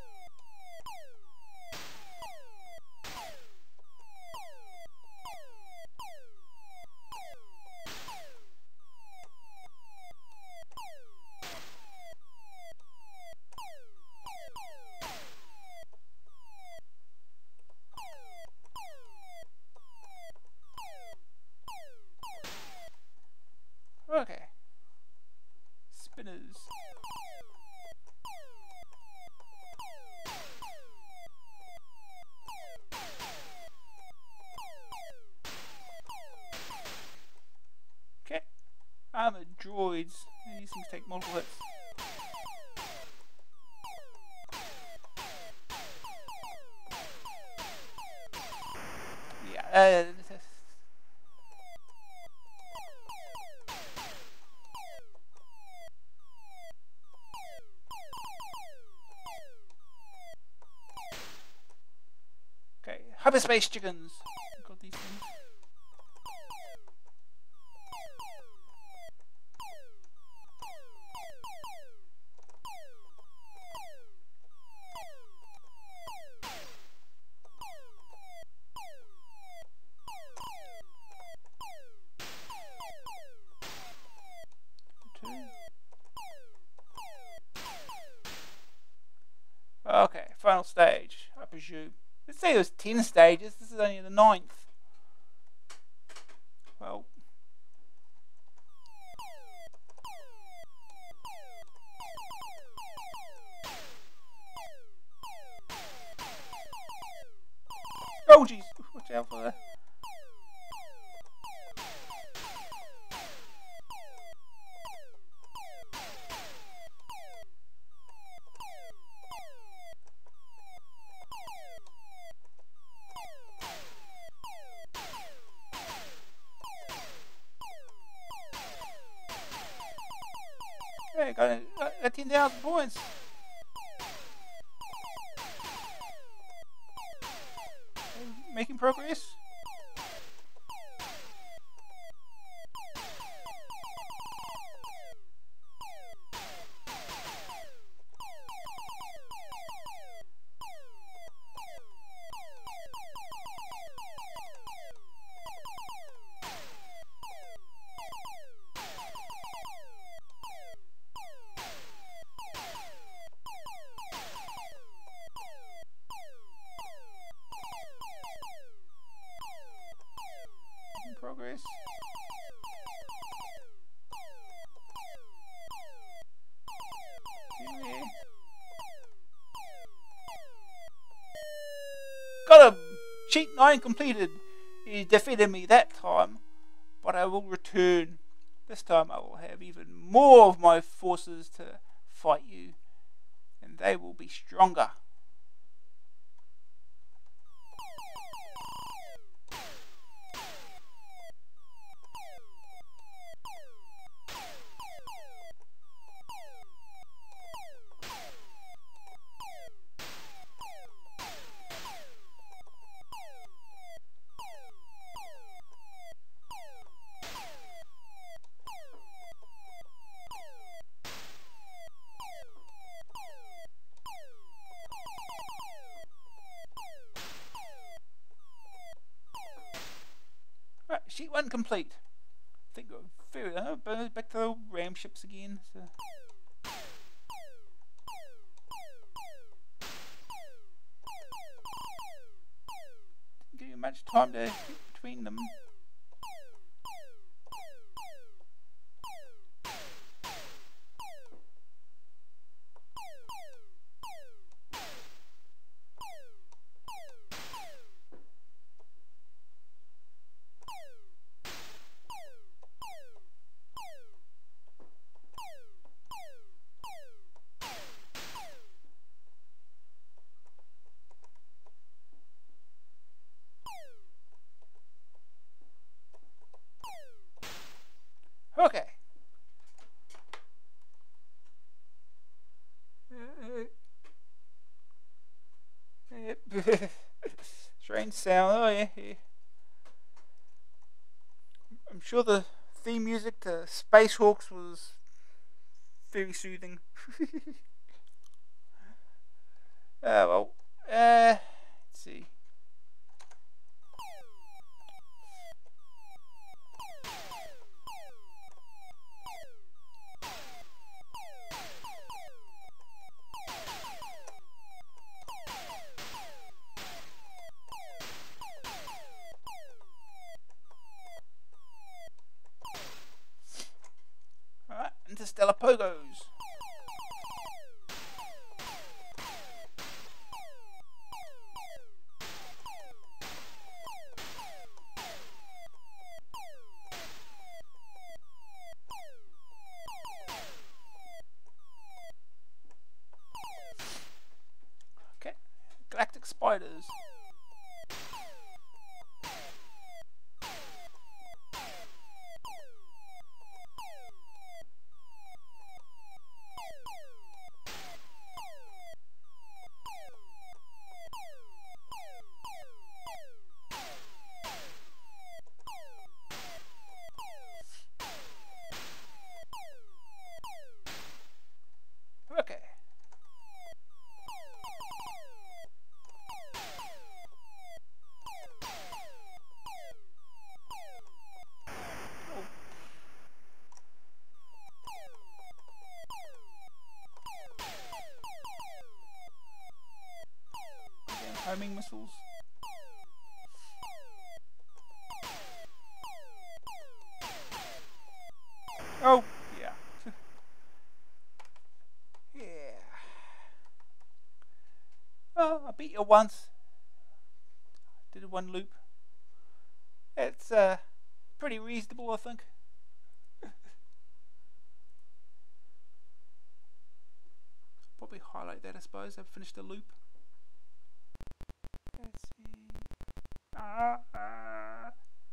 Okay. Spinners. Okay. Armored droids. These things take multiple hits. Yeah. Uh, Hyperspace chickens. Got these things. Okay, final stage, I presume. Let's say there's ten stages, this is only the ninth. Well. Oh jeez, watch out for that. Hey, got, got ten thousand points. Making progress. Progress. Yeah. Got a cheat nine completed. You defeated me that time, but I will return. This time I will have even more of my forces to fight you, and they will be stronger. Right, sheet one complete. I think we're very, uh, back to the ram ships again. So. Didn't give you much time to get between them. Okay. Strange sound. Oh yeah, yeah. I'm sure the theme music to Space Hawks was very soothing. Oh well. Uh, let's see. Alright, Interstellar Pogos. Okay, Galactic Spiders. homing missiles. Oh, yeah. Yeah. Oh, I beat you once. Did one loop. It's uh, pretty reasonable, I think. Probably highlight that, I suppose. I've finished the loop. Let's see. Ah, ah.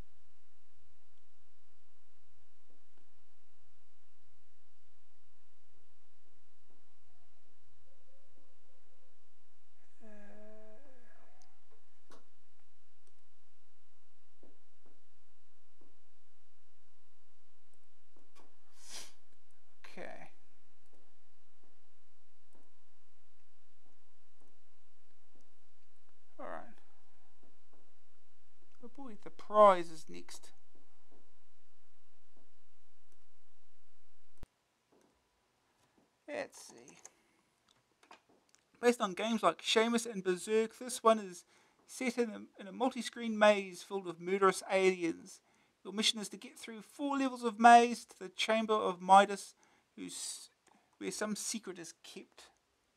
Okay. Alright. Oh boy, the prize is next. Let's see. Based on games like Seamus and Berserk, this one is set in a, in a multi-screen maze filled with murderous aliens. Your mission is to get through four levels of maze to the Chamber of Midas, whose, where some secret is kept.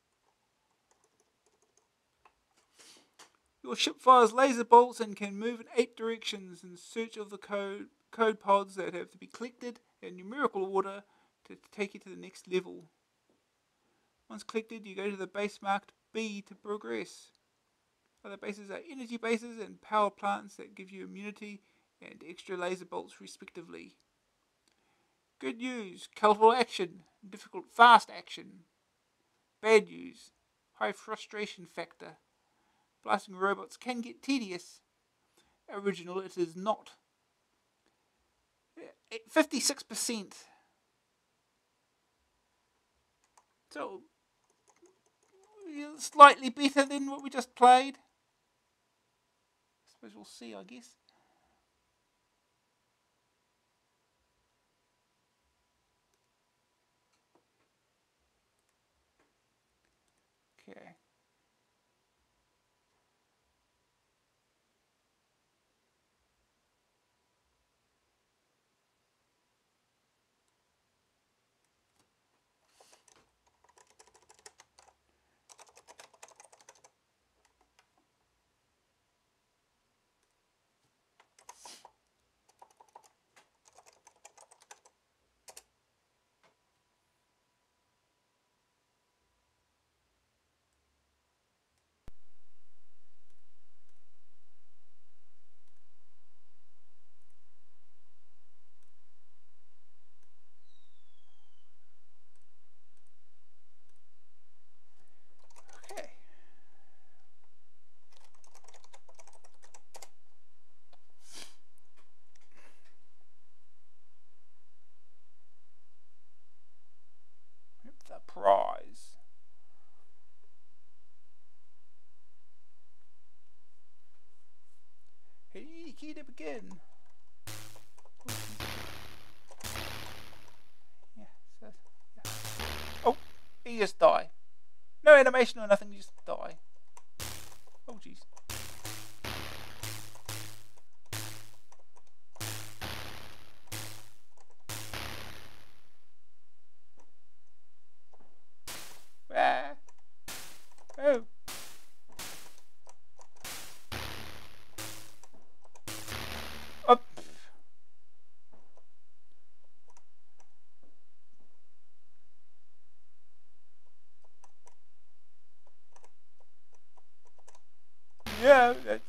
Your ship fires laser bolts and can move in eight directions in search of the code, code pods that have to be collected in numerical order to take you to the next level. Once collected, you go to the base marked B to progress. Other bases are energy bases and power plants that give you immunity and extra laser bolts respectively. Good news, colourful action, difficult fast action. Bad news, high frustration factor. Blasting robots can get tedious. Original it is not. fifty-six percent. So, slightly better than what we just played. I suppose we'll see, I guess. Okay. Okay. The prize. Hey, key to begin. Yeah, so, yeah. Oh, he just die. No animation or nothing, just die. Oh, jeez. Ah. Oh. Up. Yeah, that's.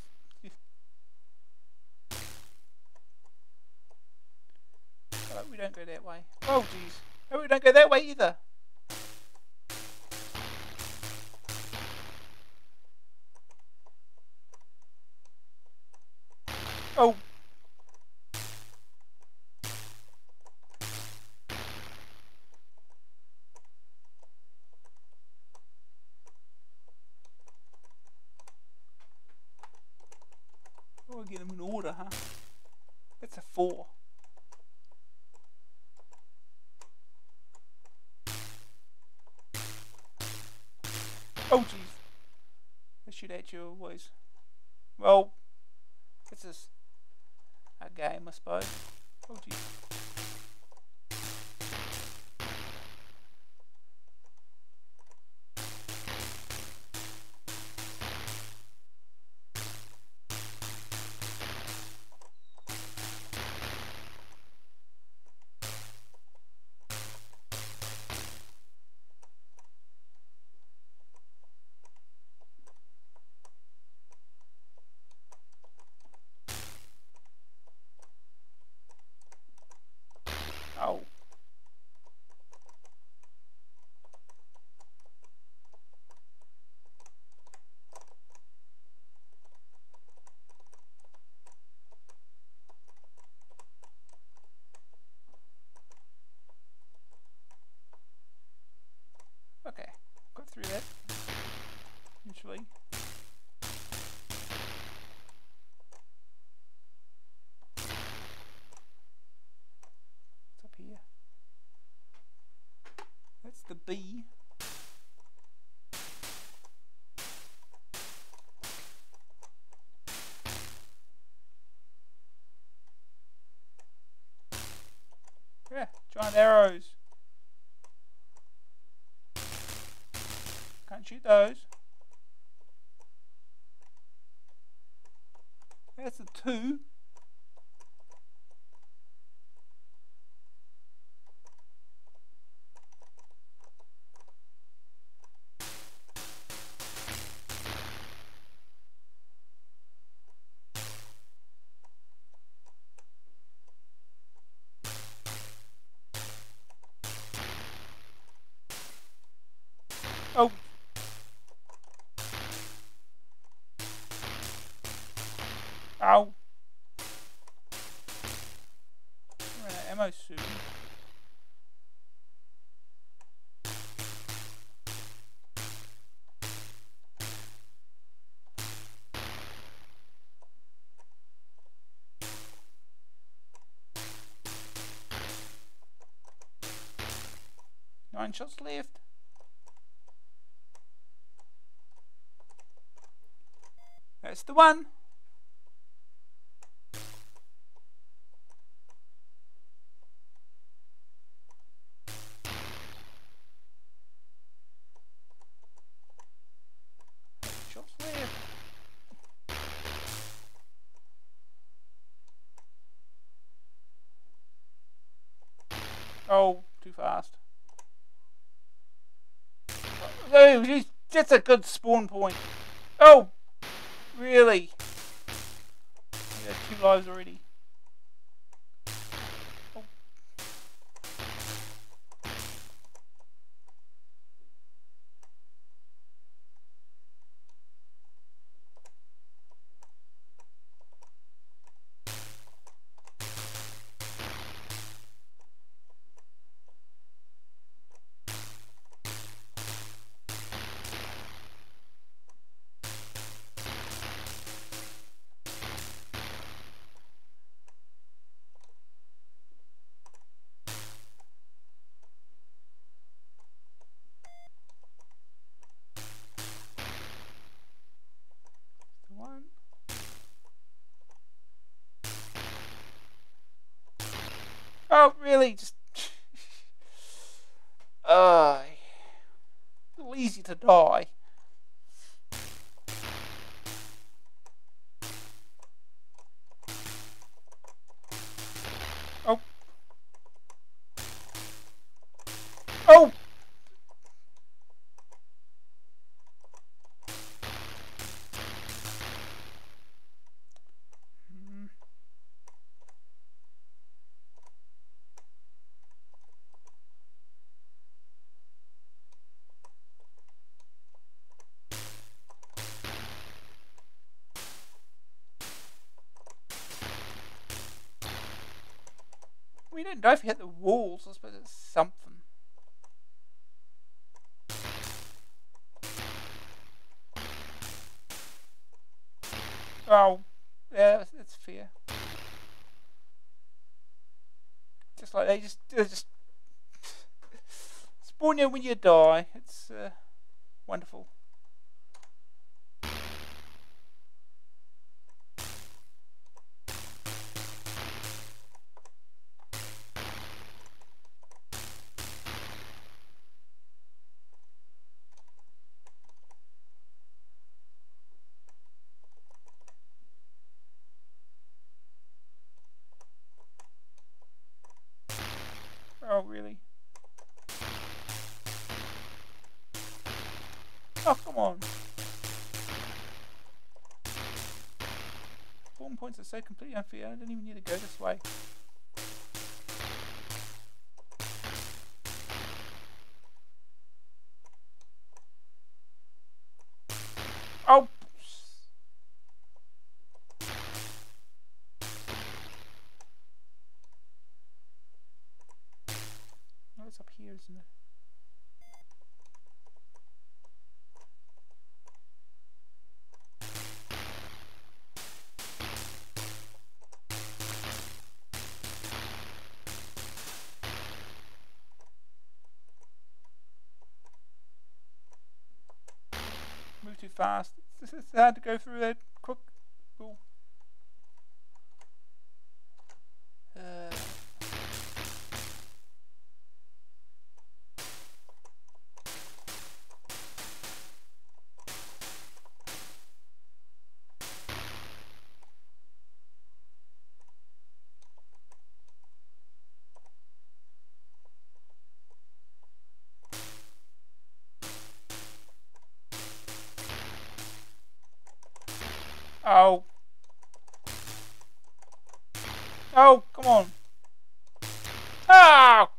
Oh, we don't go that way. Oh, jeez. Oh, we don't go that way either. Oh. Oh, we'll get them in order, huh? That's a four. Oh, jeez. They shoot at you always. Well, this is a game, I suppose. Oh, geez. Oh. Okay, got through that. Eventually. What's up here? That's the bee. Yeah, giant arrows. Can't shoot those. That's the two. Oh. Ow. I'm running out of ammo soon. Nine shots left. That's the one. Shots left. Oh, too fast. Oh, geez, that's a good spawn point. Oh, really? I got two lives already. Oh. One. Oh, really? Just. Uh, a little easy to die. Oh. Oh! We don't know if you hit the walls. I suppose it's something. Oh, yeah, that's, that's fair. Just like they just, they just spawn you when you die. It's uh, wonderful. Oh, come on. Spawn points are so completely unfair, I don't even need to go this way. Oh! Oh, it's up here, isn't it? Move too fast. It's, it's hard to go through that quick. Ooh. Uh. Oh. Oh, come on. Ah!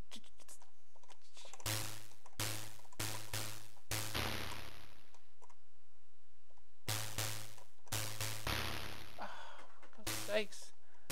For God's sakes.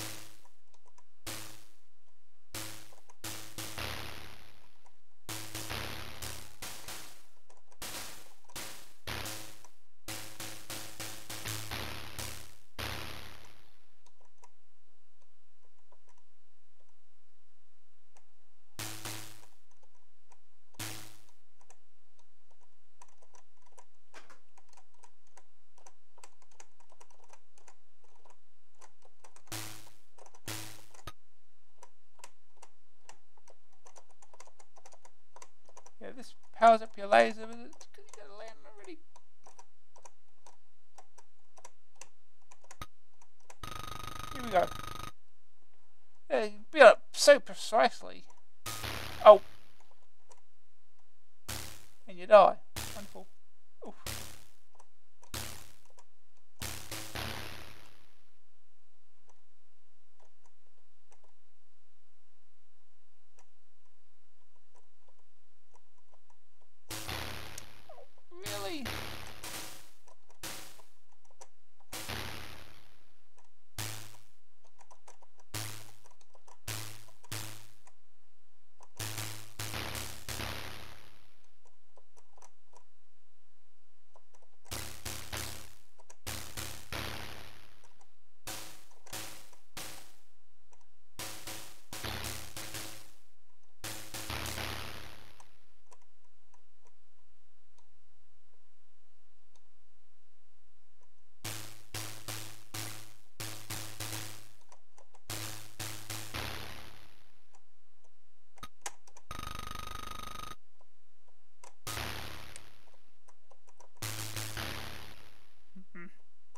Yeah, this powers up your laser, but it's because you gotta land already. Here we go. Yeah, you beat it so precisely. Oh. And you die. Wonderful. Oof. Really? Mm-hmm.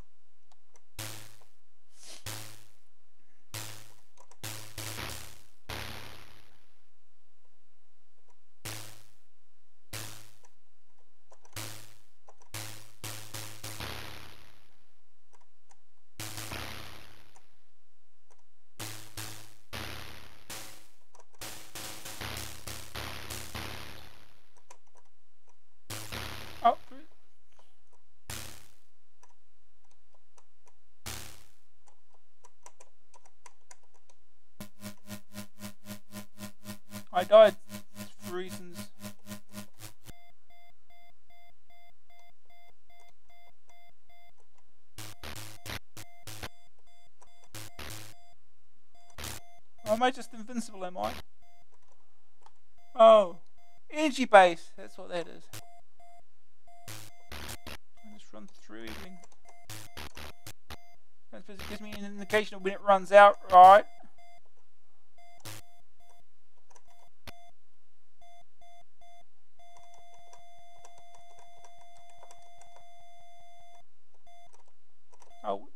Oh. I died for reasons. Or am I just invincible, am I? Oh. Energy base. That's what that is. I just run through everything. I suppose it gives me an indication of when it runs out, right? Oh.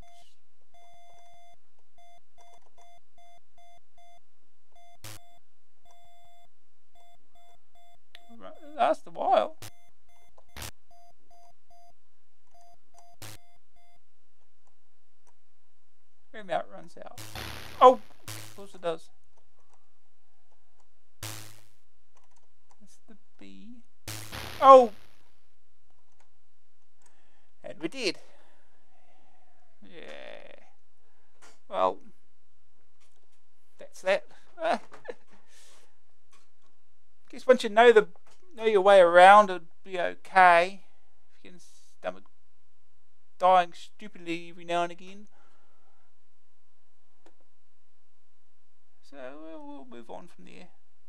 It lasts a while. And now it runs out. Oh, of course it does. That's the B. Oh! And we did. Yeah. Well, that's that. Uh, guess once you know the know your way around, it'd be okay. If you can stomach dying stupidly every now and again. So we'll, we'll move on from there.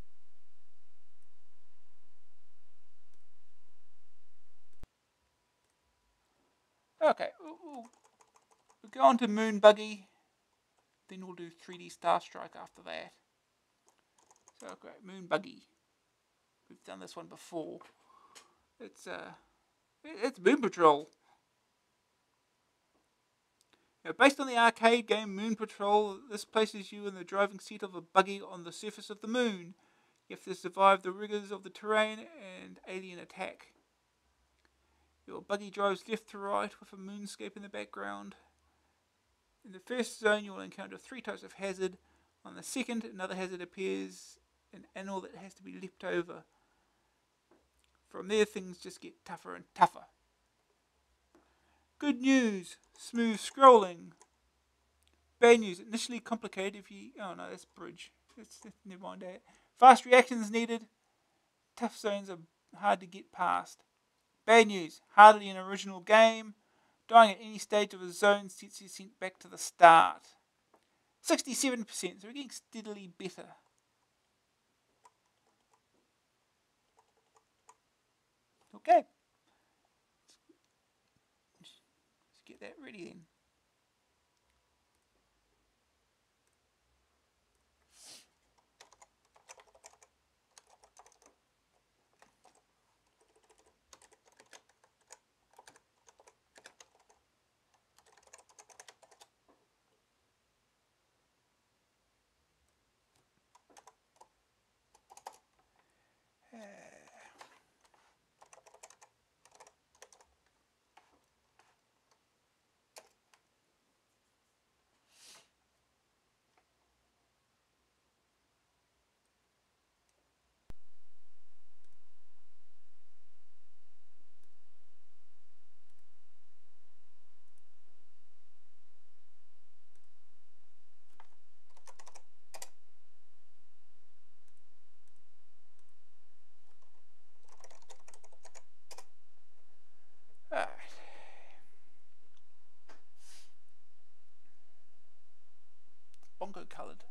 Okay, we'll, we'll, we'll go on to Moon Buggy. Then we'll do three D Starstrike after that. So okay, Moon Buggy. We've done this one before. It's uh, it's Moon Patrol. Now, based on the arcade game Moon Patrol, this places you in the driving seat of a buggy on the surface of the moon. You have to survive the rigors of the terrain and alien attack. Your buggy drives left to right with a moonscape in the background. In the first zone, you will encounter three types of hazard. On the second, another hazard appears, an animal that has to be leapt over. From there, things just get tougher and tougher. Good news, smooth scrolling. Bad news, initially complicated if you... Oh no, that's bridge. That's, that's, never mind that. Fast reactions needed. Tough zones are hard to get past. Bad news, harder than an original game. Dying at any stage of a zone sets you sent back to the start. sixty-seven percent, so we're getting steadily better. Okay. Let's get that ready then. Alright. Bongo coloured.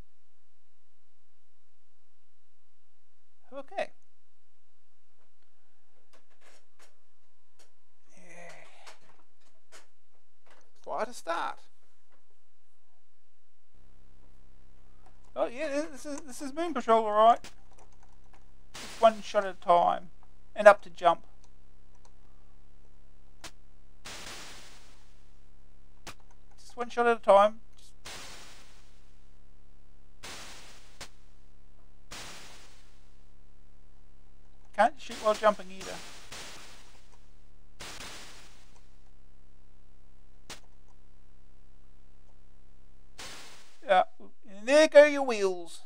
Okay. Yeah. Quite a start. Oh yeah, this is this is Moon Patrol, alright. Just one shot at a time, and up to jump. Just one shot at a time. Just... Can't shoot while jumping either. Yeah, and there go your wheels.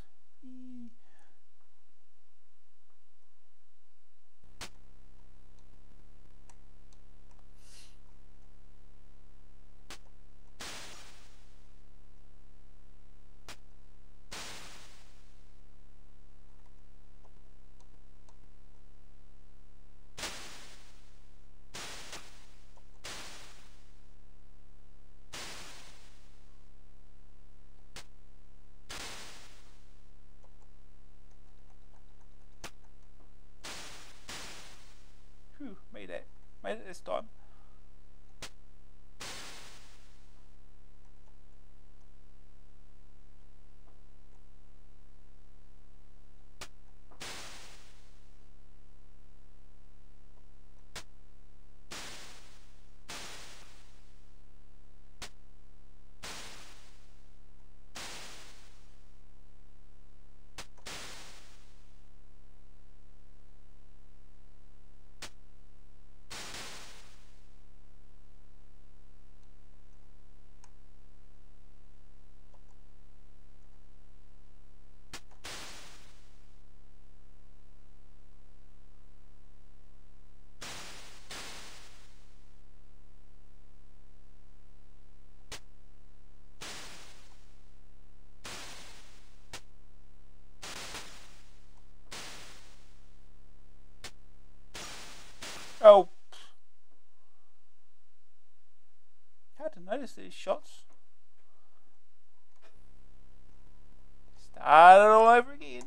Whew, made it. Made it this time. Oh. Hard to notice these shots. Start it all over again.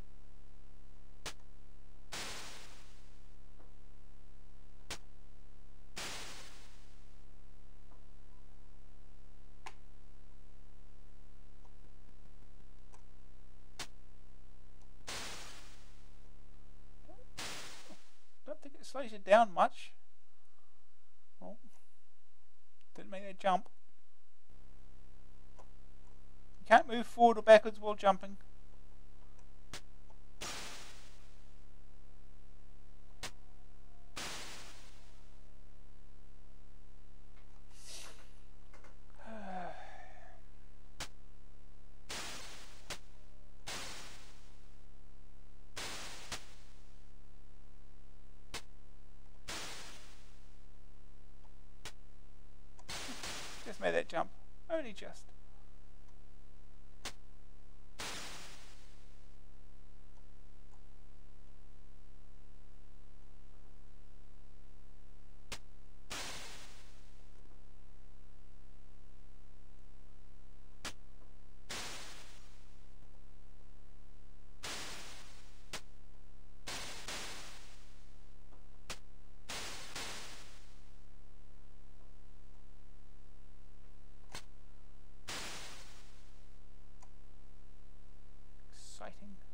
Don't think it slows you down much. Oh, didn't make that jump. You can't move forward or backwards while jumping. Just made that jump. Only just. Exciting.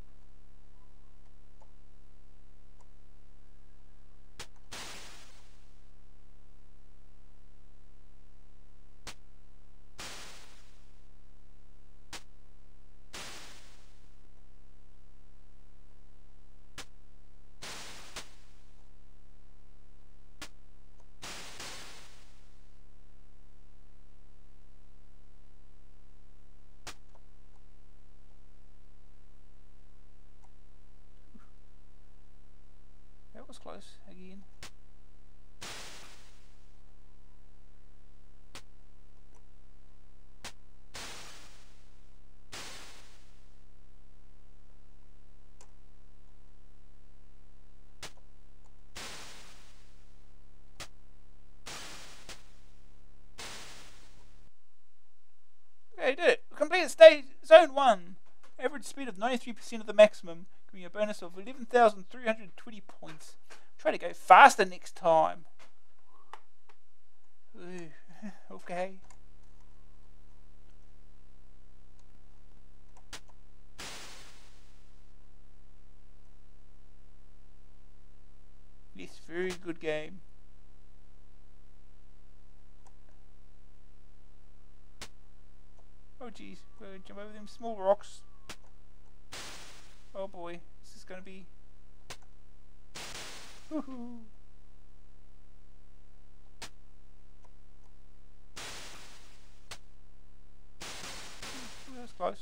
That was close again. Okay, did it. Completed stage zone one. Average speed of ninety-three percent of the maximum, giving you a bonus of eleven thousand three hundred twenty points. Try to go faster next time. Ooh, okay. Yes, very good game. Oh geez, we'll jump over them small rocks. Oh boy, this is gonna be... Woohoo! That was close.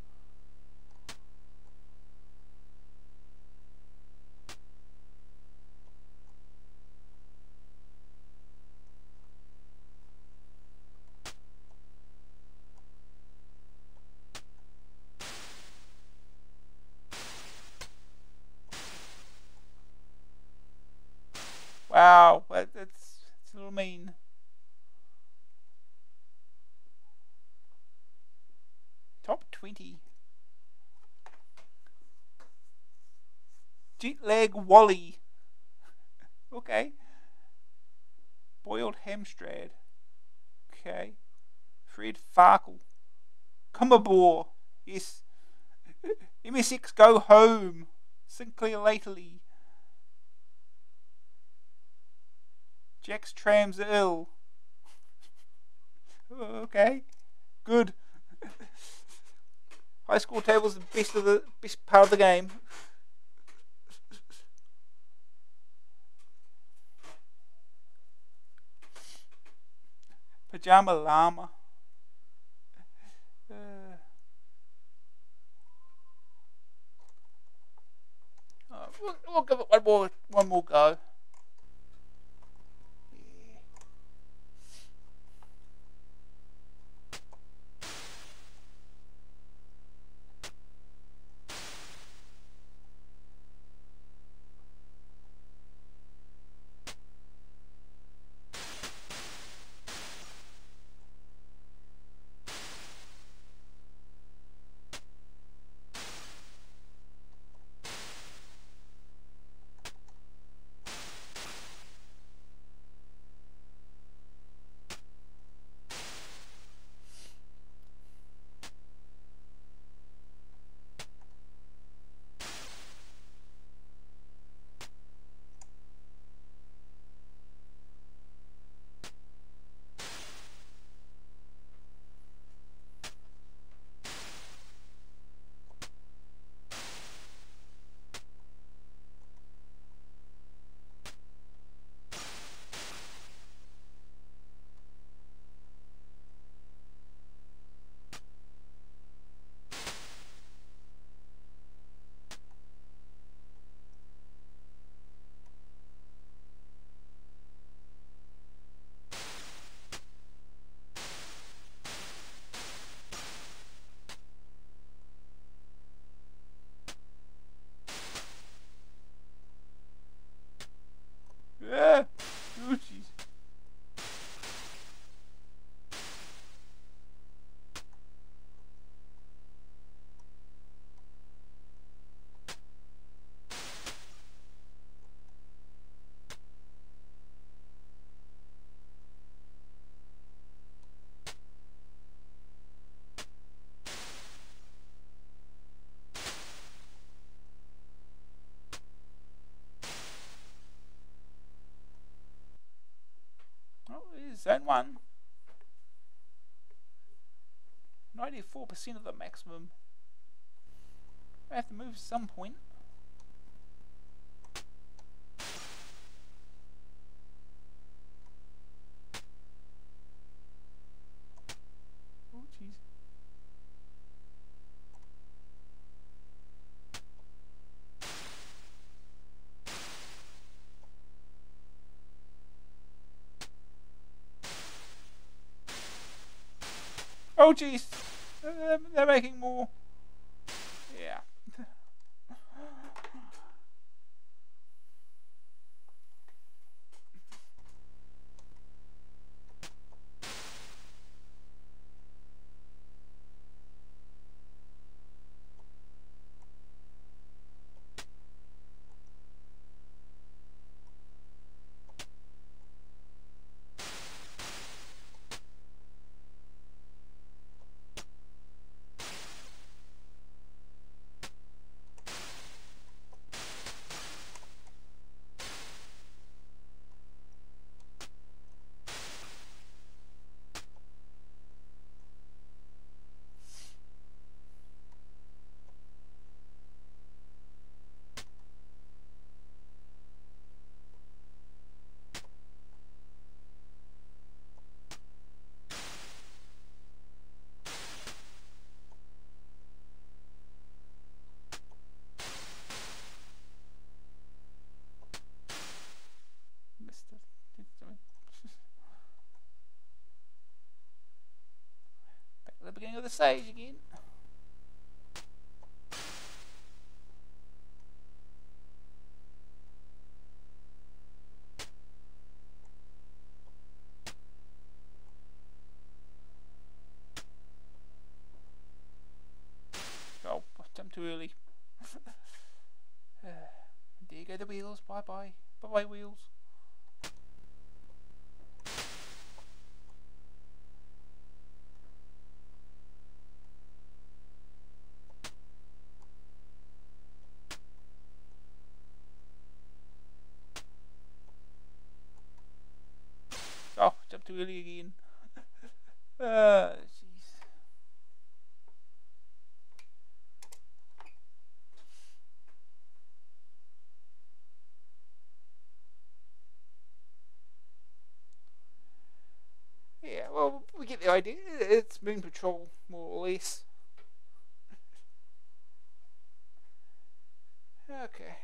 Wow, that, that's, that's a little mean. Top twenty. Jetlag Wally. Okay. Boiled Amstrad. Okay. Fred Farkle. Cumberbore. Yes. M S X Go Home. Sinclair Lately. Jack's Trams Ill. Okay. Good. High score table's the best of the best part of the game. Pajama Llama. Uh, oh, we'll, we'll give it one more one more go. is zone one. ninety-four percent of the maximum. I have to move at some point. Oh, jeez. Oh, jeez. They're, they're making more. Yeah. Missed it. Back to the beginning of the stage again. Oh, I jumped too early. There you go, the wheels. Bye bye. Bye bye, wheels. Oh, jumped too early again. Ah, jeez. Yeah, well, we get the idea. It's Moon Patrol, more or less. Okay.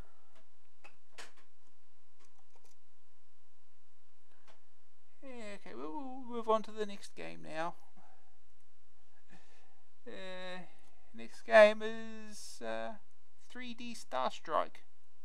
Yeah, okay, we'll, we'll move on to the next game now. Uh, next game is uh, three D Starstrike.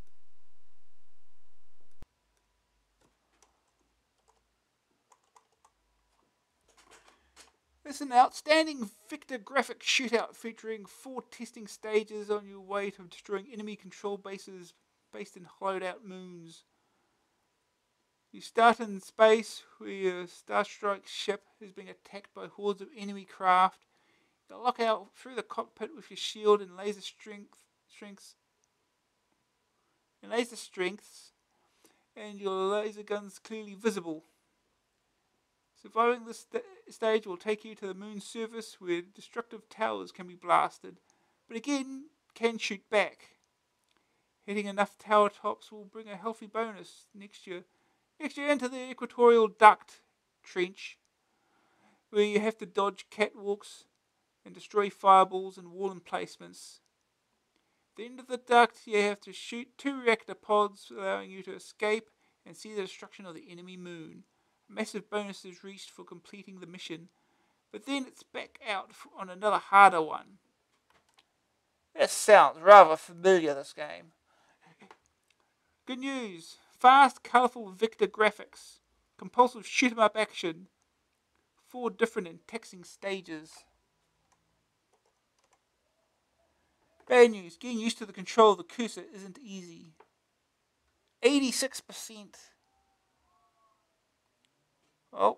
It's an outstanding Victor graphic shootout featuring four testing stages on your way to destroying enemy control bases based in hollowed out moons. You start in space where your Starstrike ship is being attacked by hordes of enemy craft. You lock out through the cockpit with your shield and laser strength, strengths, and laser strengths, and your laser guns clearly visible. Surviving this st- stage will take you to the moon's surface where destructive towers can be blasted, but again can shoot back. Hitting enough tower tops will bring a healthy bonus next year. Next year into the equatorial duct trench, where you have to dodge catwalks and destroy fireballs and wall emplacements. At the end of the duct, you have to shoot two reactor pods, allowing you to escape and see the destruction of the enemy moon. A massive bonus is reached for completing the mission, but then it's back out on another harder one. That sounds rather familiar, this game. Good news. Fast, colourful Victor graphics. Compulsive shoot-em-up action. Four different and taxing stages. Bad news. Getting used to the control of the cursor isn't easy. eighty-six percent. Oh.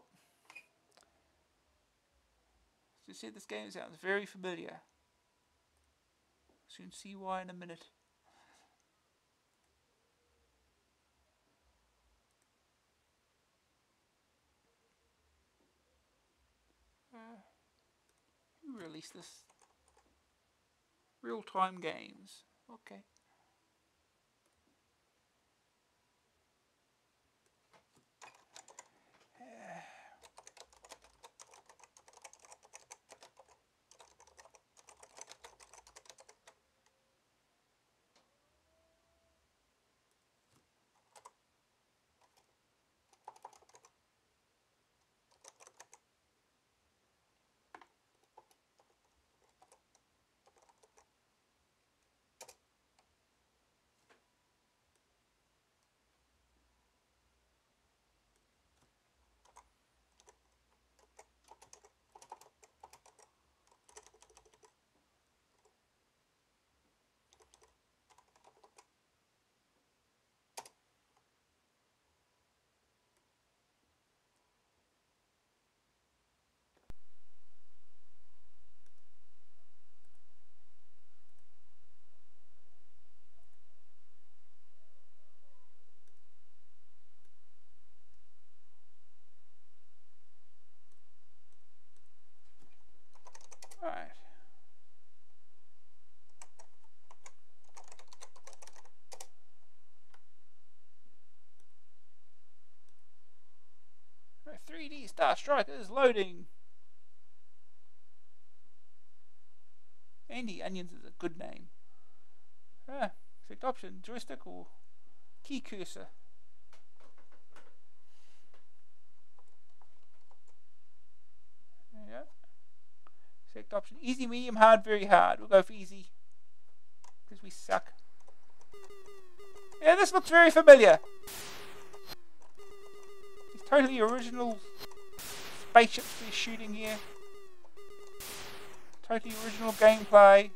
As I said, this game sounds very familiar. Soon see why in a minute. release this. Real-time games. Okay. Right. three D Starstrike is loading. Andy Onions is a good name. Ah, select option, joystick or key cursor. There you go. Select option, easy, medium, hard, very hard. We'll go for easy because we suck. Yeah, this looks very familiar. These totally original spaceships we're shooting here. Totally original gameplay.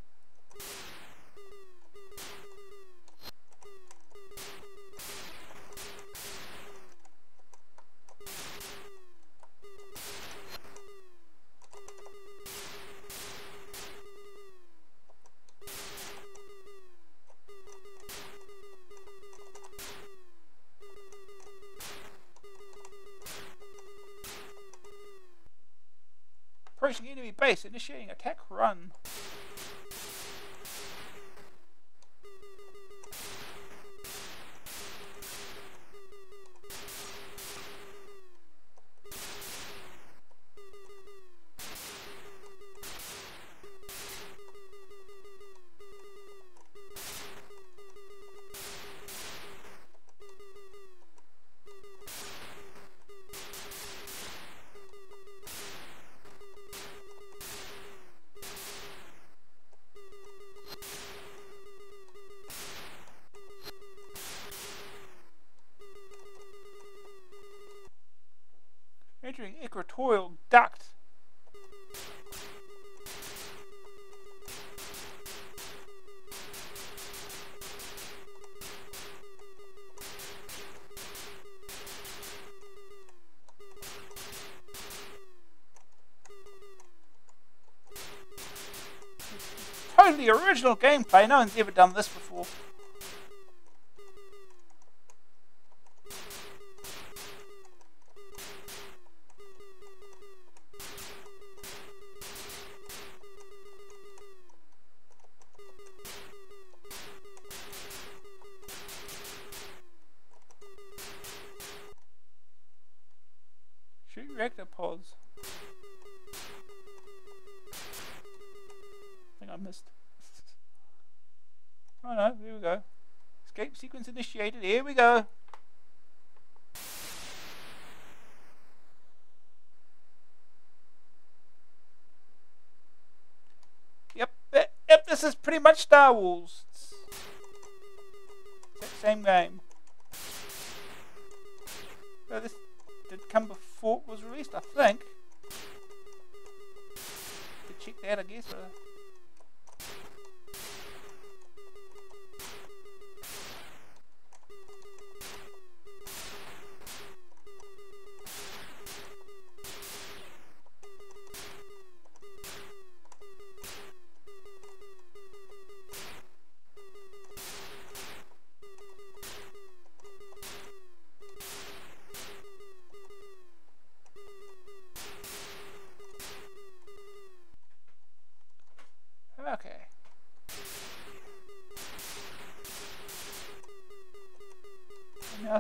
Approaching enemy base, initiating attack run. Entering equatorial duct. Totally original gameplay. No one's ever done this before. Shoot reactor pods. I think I missed. Oh no, here we go. Escape sequence initiated. Here we go. Yep, yep. This is pretty much Star Wars. It's the same game. So this did come before it was released, I think. To check that, I guess. Uh,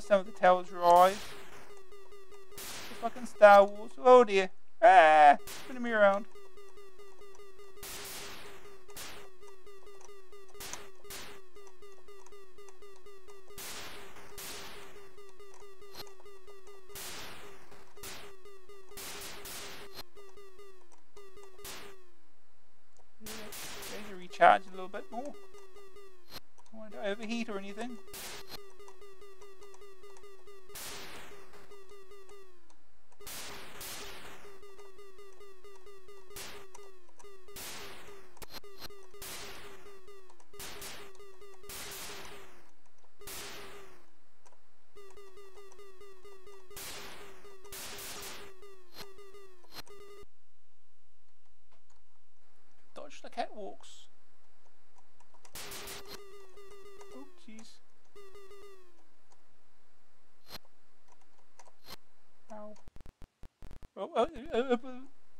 some of the towers rise. It's fucking Star Wars. Oh dear. Ah! Spinning me around. Going to recharge a little bit more. Don't want it to overheat or anything. Dodge the catwalks. Oh, jeez. Ow. Oh, oh, uh, uh, uh.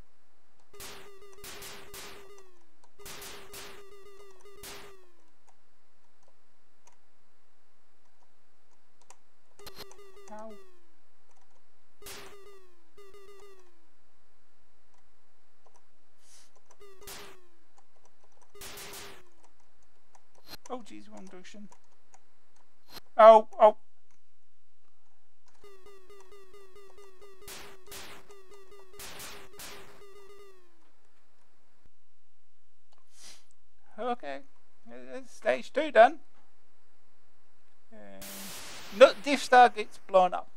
Ow. Oh jeez, wrong direction. Oh, oh. Okay, that's stage two done. And no, Death Star gets blown up.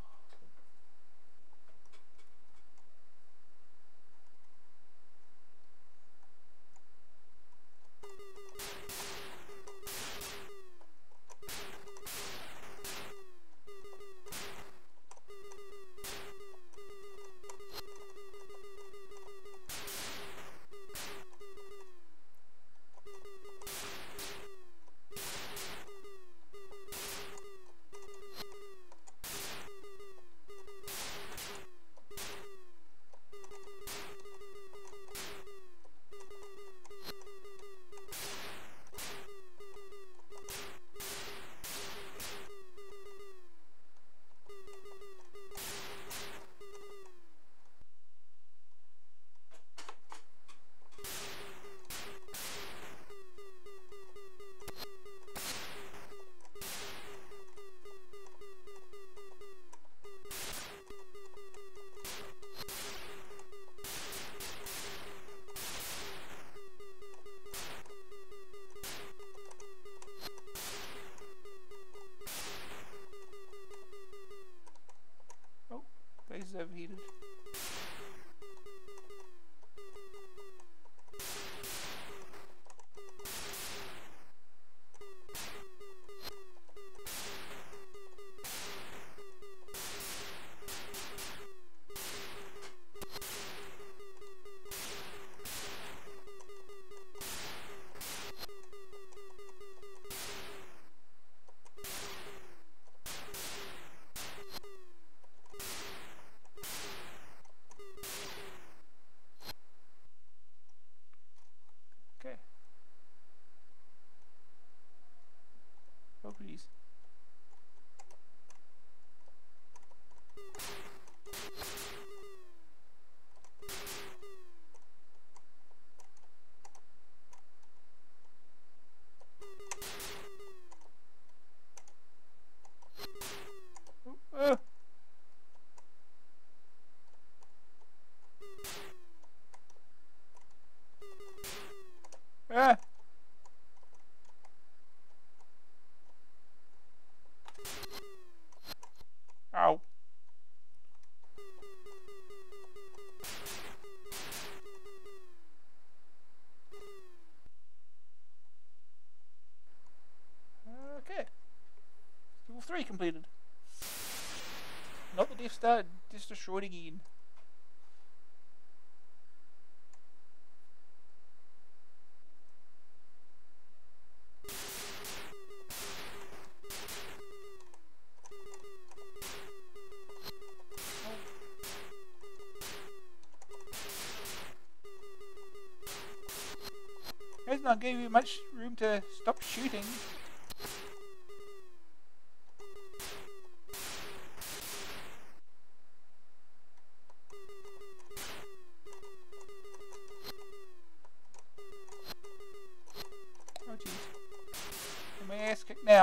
Base is overheated. Okay. Oh please. Oh, uh. Ah. Ow. Okay. Level three completed. Not the Death Star, just destroyed again. It's not giving you much room to stop shooting.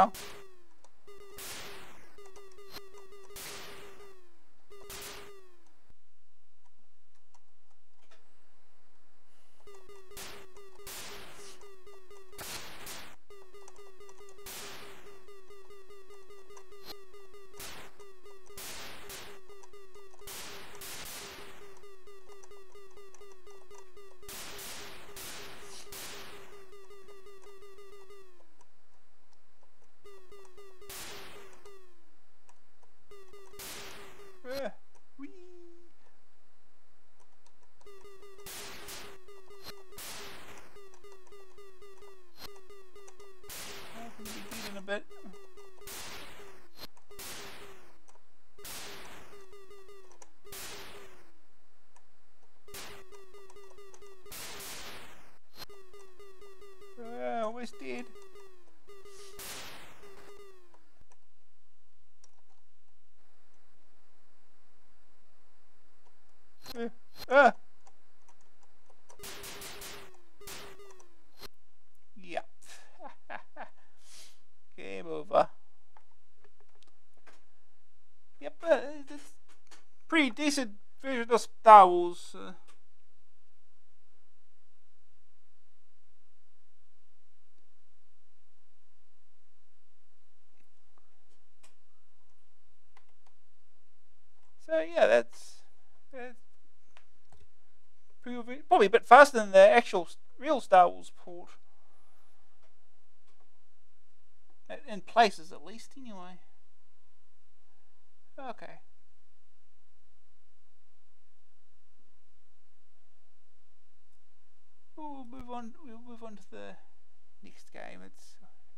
now. Uh, whee. I can be beaten a bit. Uh, almost dead. Uh, uh. Yep. Game over. Yep, uh, it's pretty decent version of Star Wars. Uh, so yeah, that's, that's pretty, probably a bit faster than the actual real Star Wars port. In places, at least, anyway. Okay. We'll move on. We'll move on to the next game. It's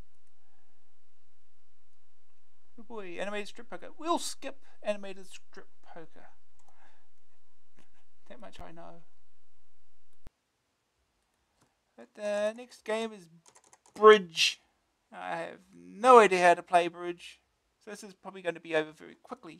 oh boy, animated strip poker. We'll skip animated strip poker. That much I know. But the next game is bridge. I have no idea how to play bridge, so this is probably going to be over very quickly.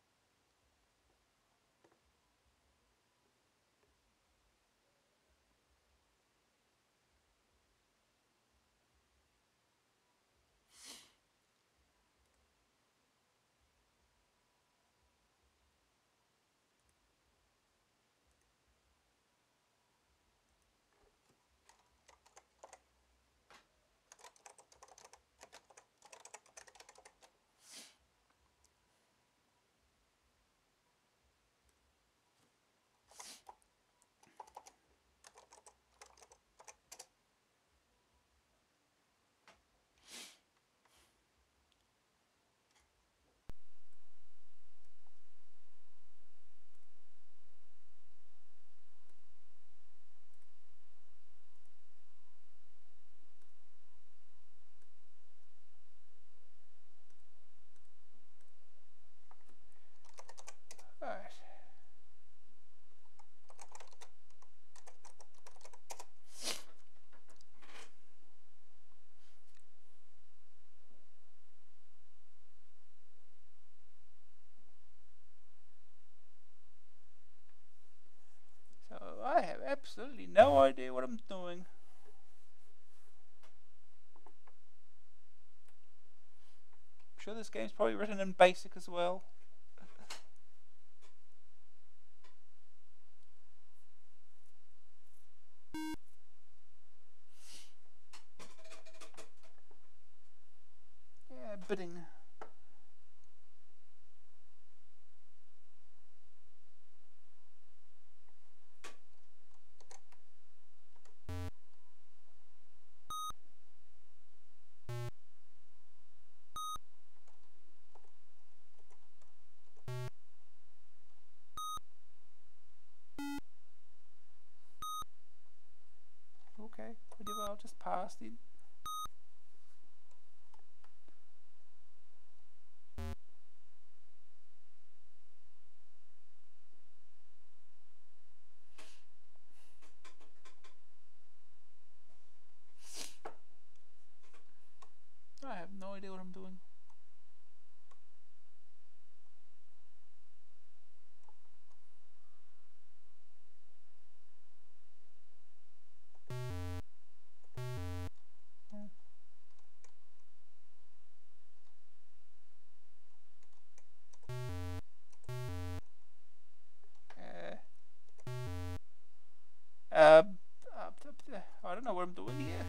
Alright. So I have absolutely no idea what I'm doing. I'm sure this game's probably written in BASIC as well. Yeah, bidding. Okay, whatever, I'll just pass then. I have no idea what I'm doing. I'm doing here.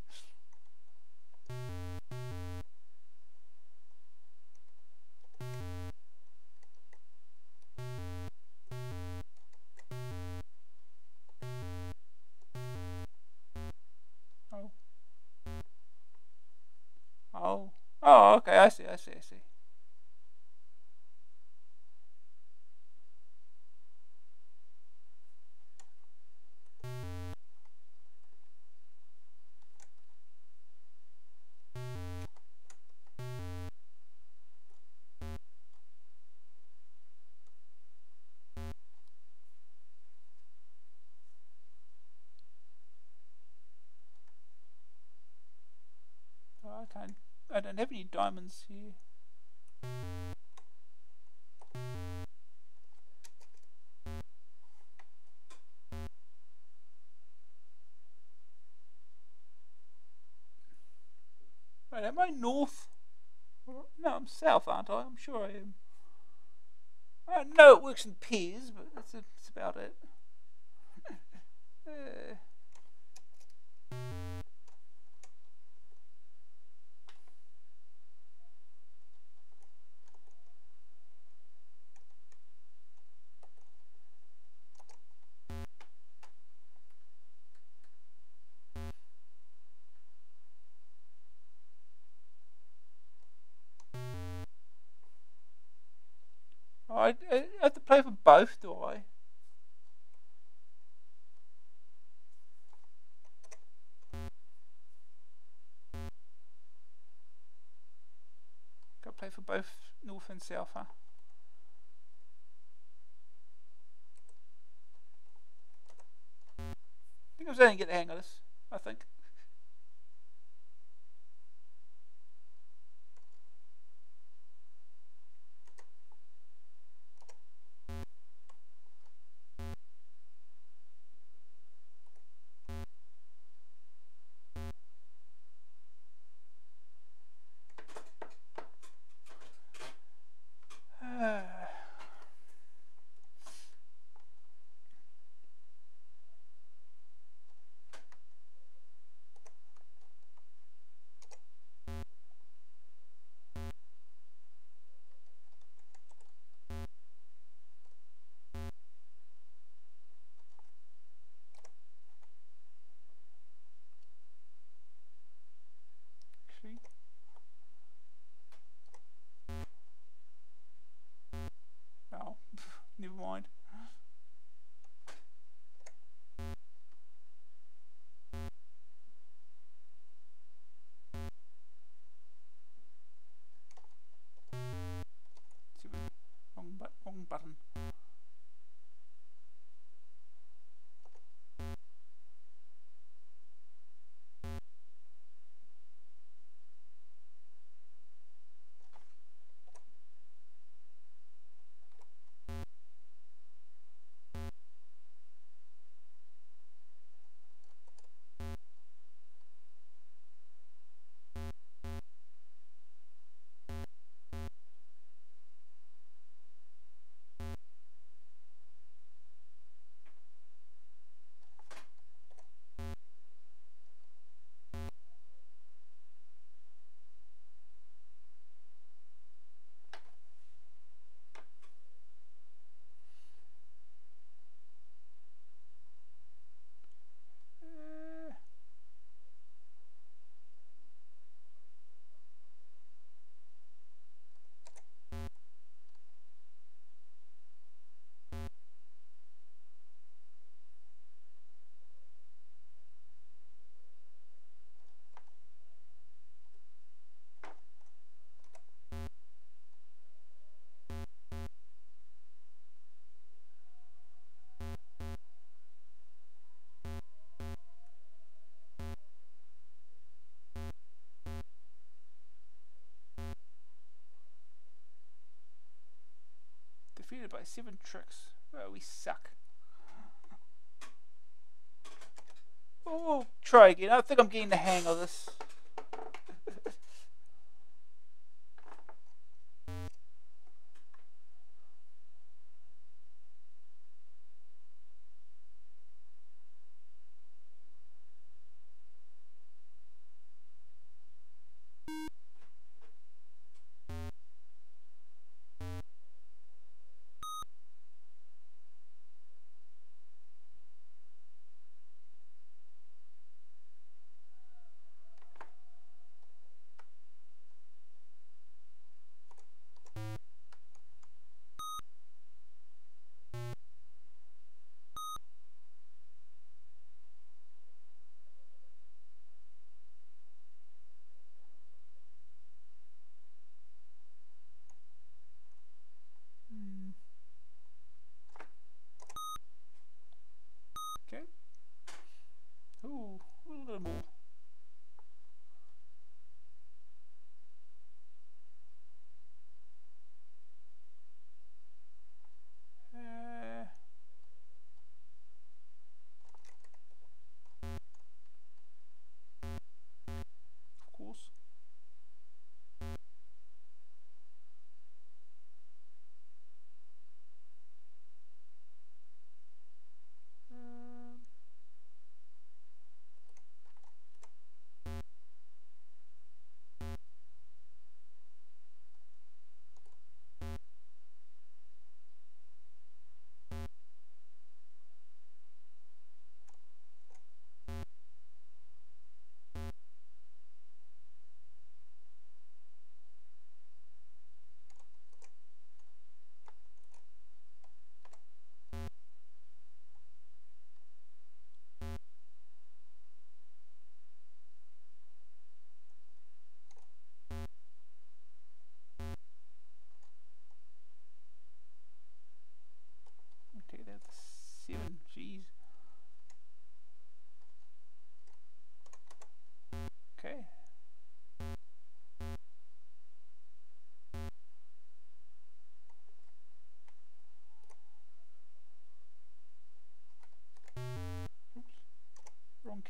Oh. Oh. Oh, okay, I see, I see, I see. Oh, I can't. I don't have any diamonds here. Right, am I north? No, I'm south, aren't I? I'm sure I am. I know it works in pairs, but that's, that's about it. Uh, I, I have to play for both, do I? Got to play for both north and south, huh? I think I'm starting to get the hang of this. I think. Actually, oh, never mind. Wrong, but wrong button. Uh, defeated by seven tricks. Well, we suck. Oh, try again. I think I'm getting the hang of this.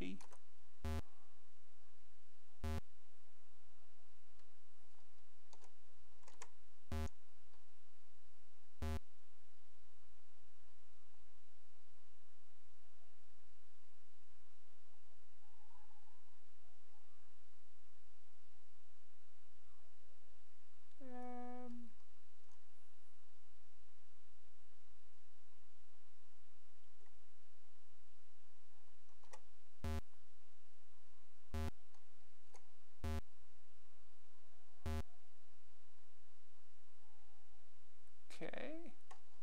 T. Um, okay.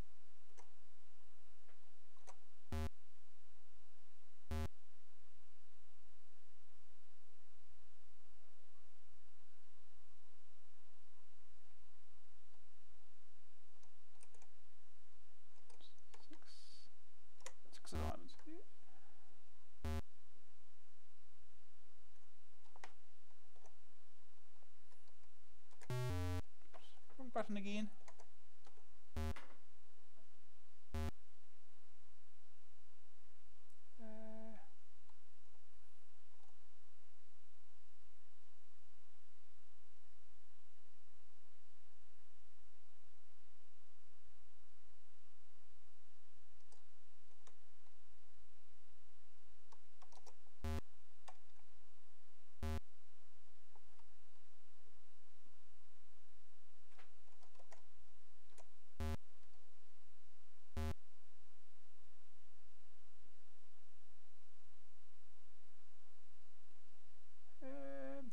Six, six diamonds. Wrong button again. Uh, um,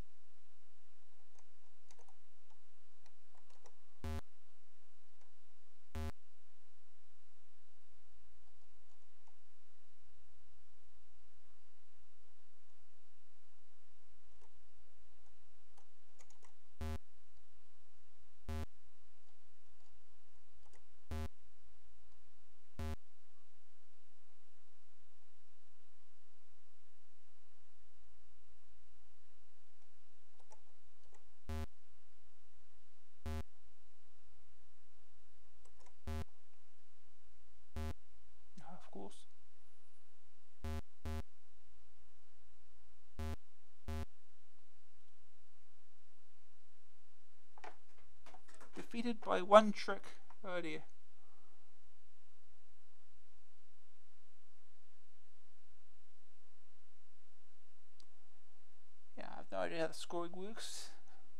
of course. Defeated by one trick. Oh dear. Yeah, I have no idea how the scoring works.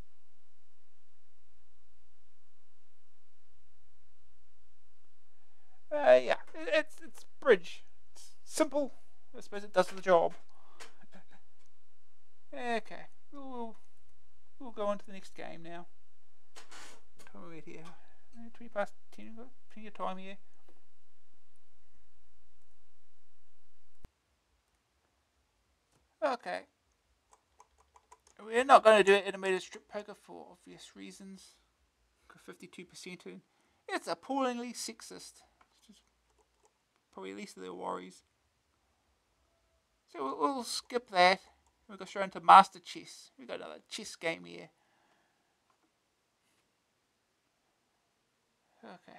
Uh, yeah, it's it's bridge. It's simple. I suppose it does the job. Okay, we'll we'll go on to the next game now. Time we here. Twenty past ten. Plenty of time here. Okay. We're not going to do it in a meta strip poker for obvious reasons. fifty-two percent in. It's appallingly sexist. It's just probably least of their worries. So we'll, we'll skip that. We'll go straight into Master Chess. We've got another chess game here. Okay.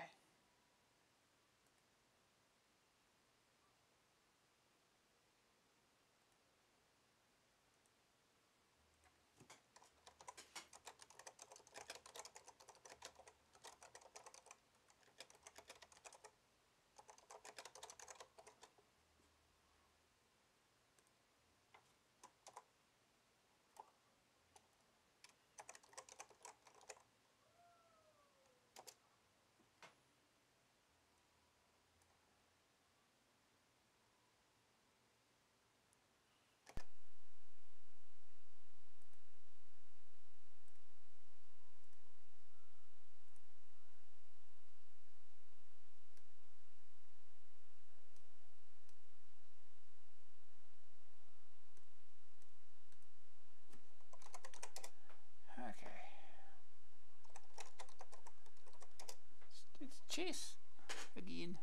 Okay. It's, it's chess again.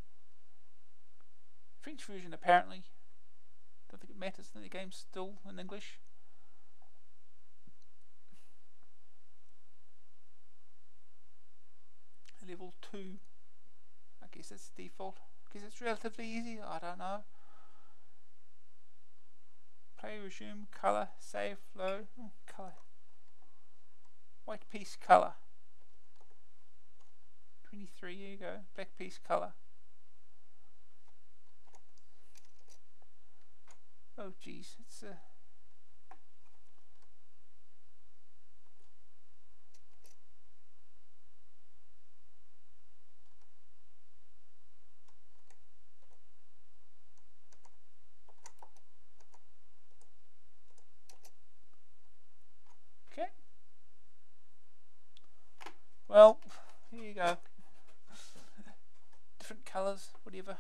French version apparently. Don't think it matters. The game's still in English. Level two. I guess it's default. I guess it's relatively easy. I don't know. Play, resume, color, save, load. Oh, color. White piece, color. twenty-three, here you go. Black piece, color. Oh, geez. It's a. Uh, Okay. Well, here you go. Different colours, whatever.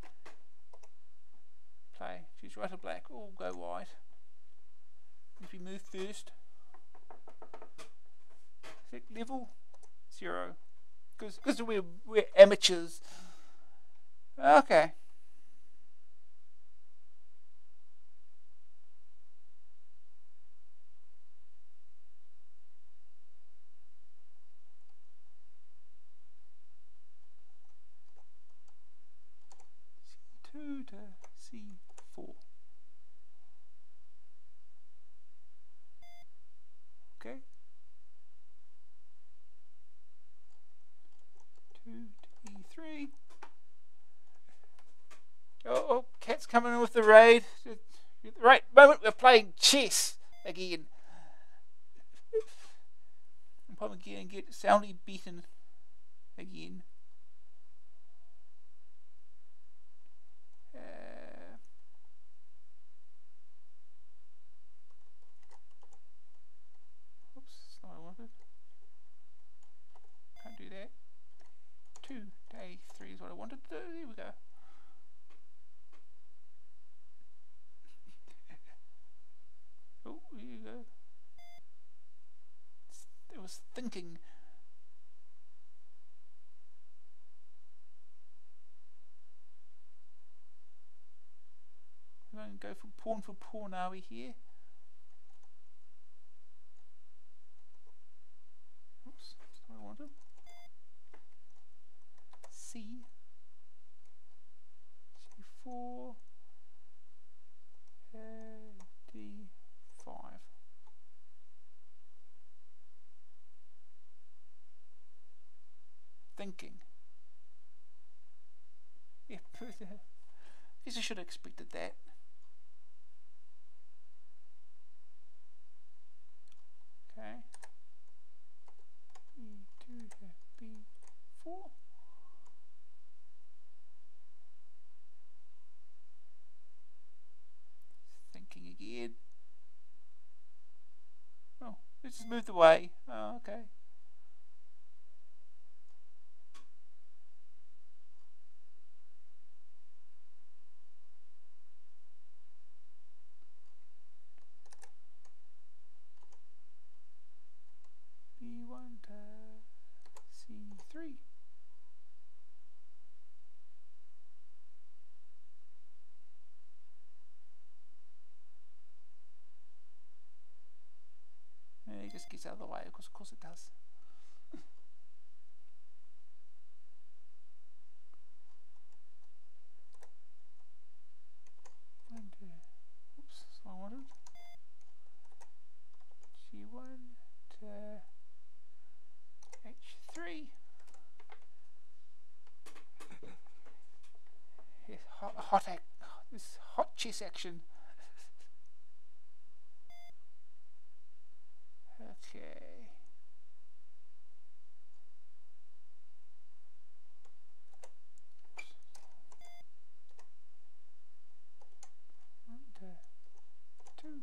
Play. Choose white or black. Or go white. If you move first. Select level zero. Because we're we're amateurs. Okay. C two to C four. Okay. Two to E three. Oh, oh, Cat's coming in with the raid. At the right moment we're playing chess again. I'm probably going to get soundly beaten again. Uh, oops, that's not what I wanted. Can't do that. Two to A three is what I wanted to do. There we go. Oh, here you go. It was thinking. We're going to go for pawn for pawn, are we here? Oops, that's not what I wanted. C. C four. Uh, D five. Thinking. Yeah, I guess I should have expected that. Okay. B two to B four. Thinking again. Oh, let's just move away. Oh, okay. B one to C three. Yeah, it just gets out of the way, because of course it does. One, two. Oops, that's what I wanted. G one to H three. Yes, hot, hot act. This hot chess action. Okay. One, two, two.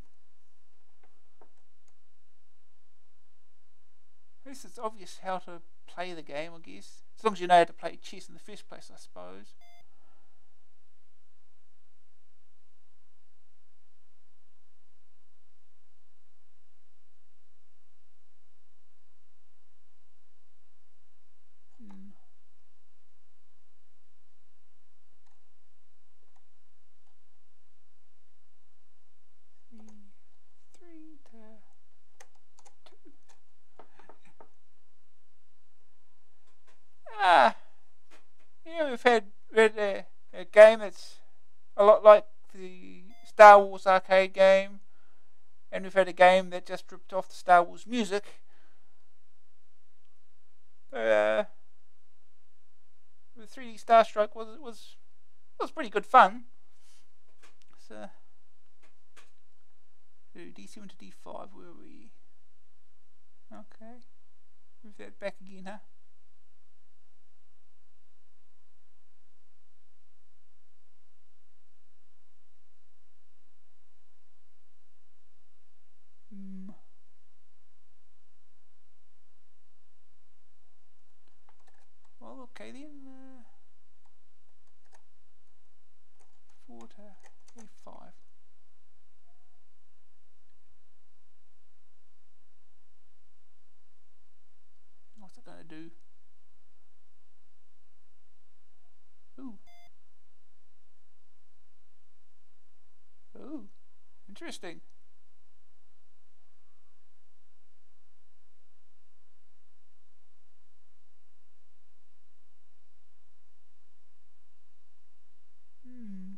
At least it's obvious how to play the game, I guess. As long as you know how to play chess in the first place, I suppose. Hmm. Three to two. Ah, yeah, we've had, we had a, a game that's a lot like the Star Wars arcade game, and we've had a game that just ripped off the Star Wars music. Uh, the three D Starstrike was was was pretty good fun. So, D seven to D five, where are we? Okay, move that back again, huh? Hmm. Well, okay then. Uh, four to A five. What's it gonna do? Ooh. Ooh. Interesting. Hmm.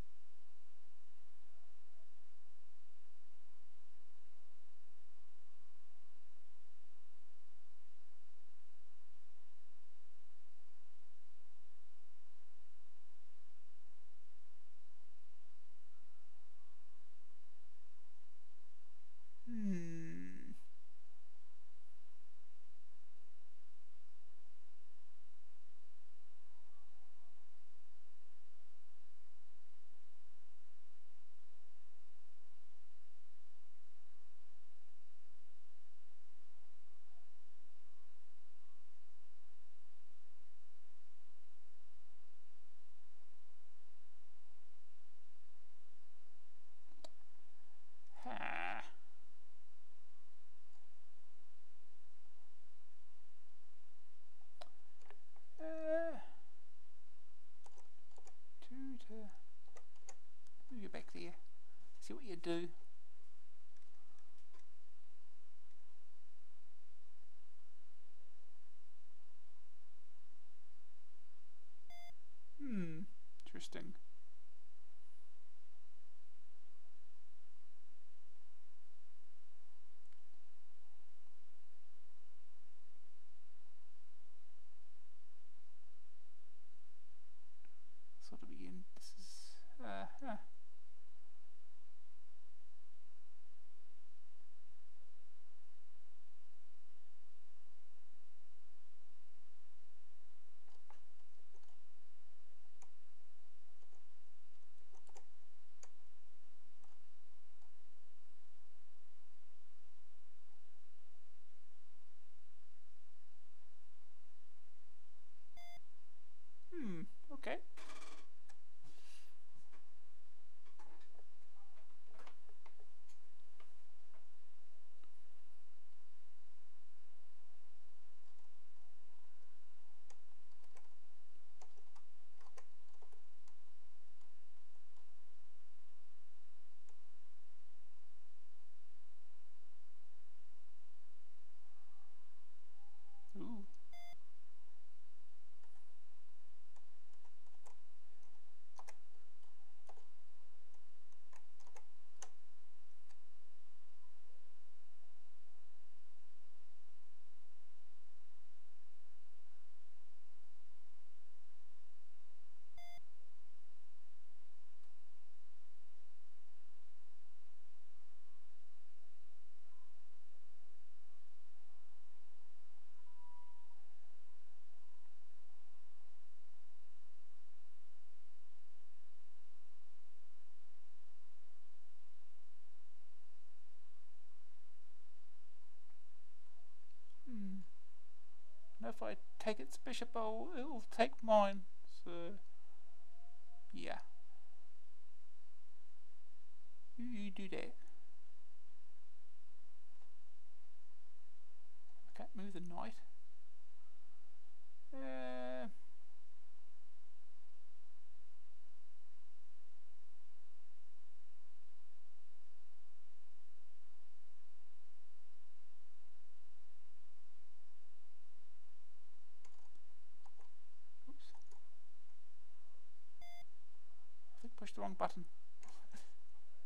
Hmm. Ha. Uh, two to move you back there. See what you do. Hmm. Interesting. Sort of begin. This is. Uh, huh. Hmm. Okay. Ooh. Hmm. And if I take its bishop, I'll, it'll take mine. So, yeah. You, you do that. I can't move the knight. Uh, oops. I think I pushed the wrong button.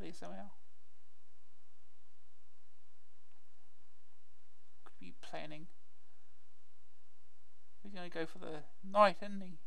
there somehow. Could be planning. He's going to go for the knight, isn't he?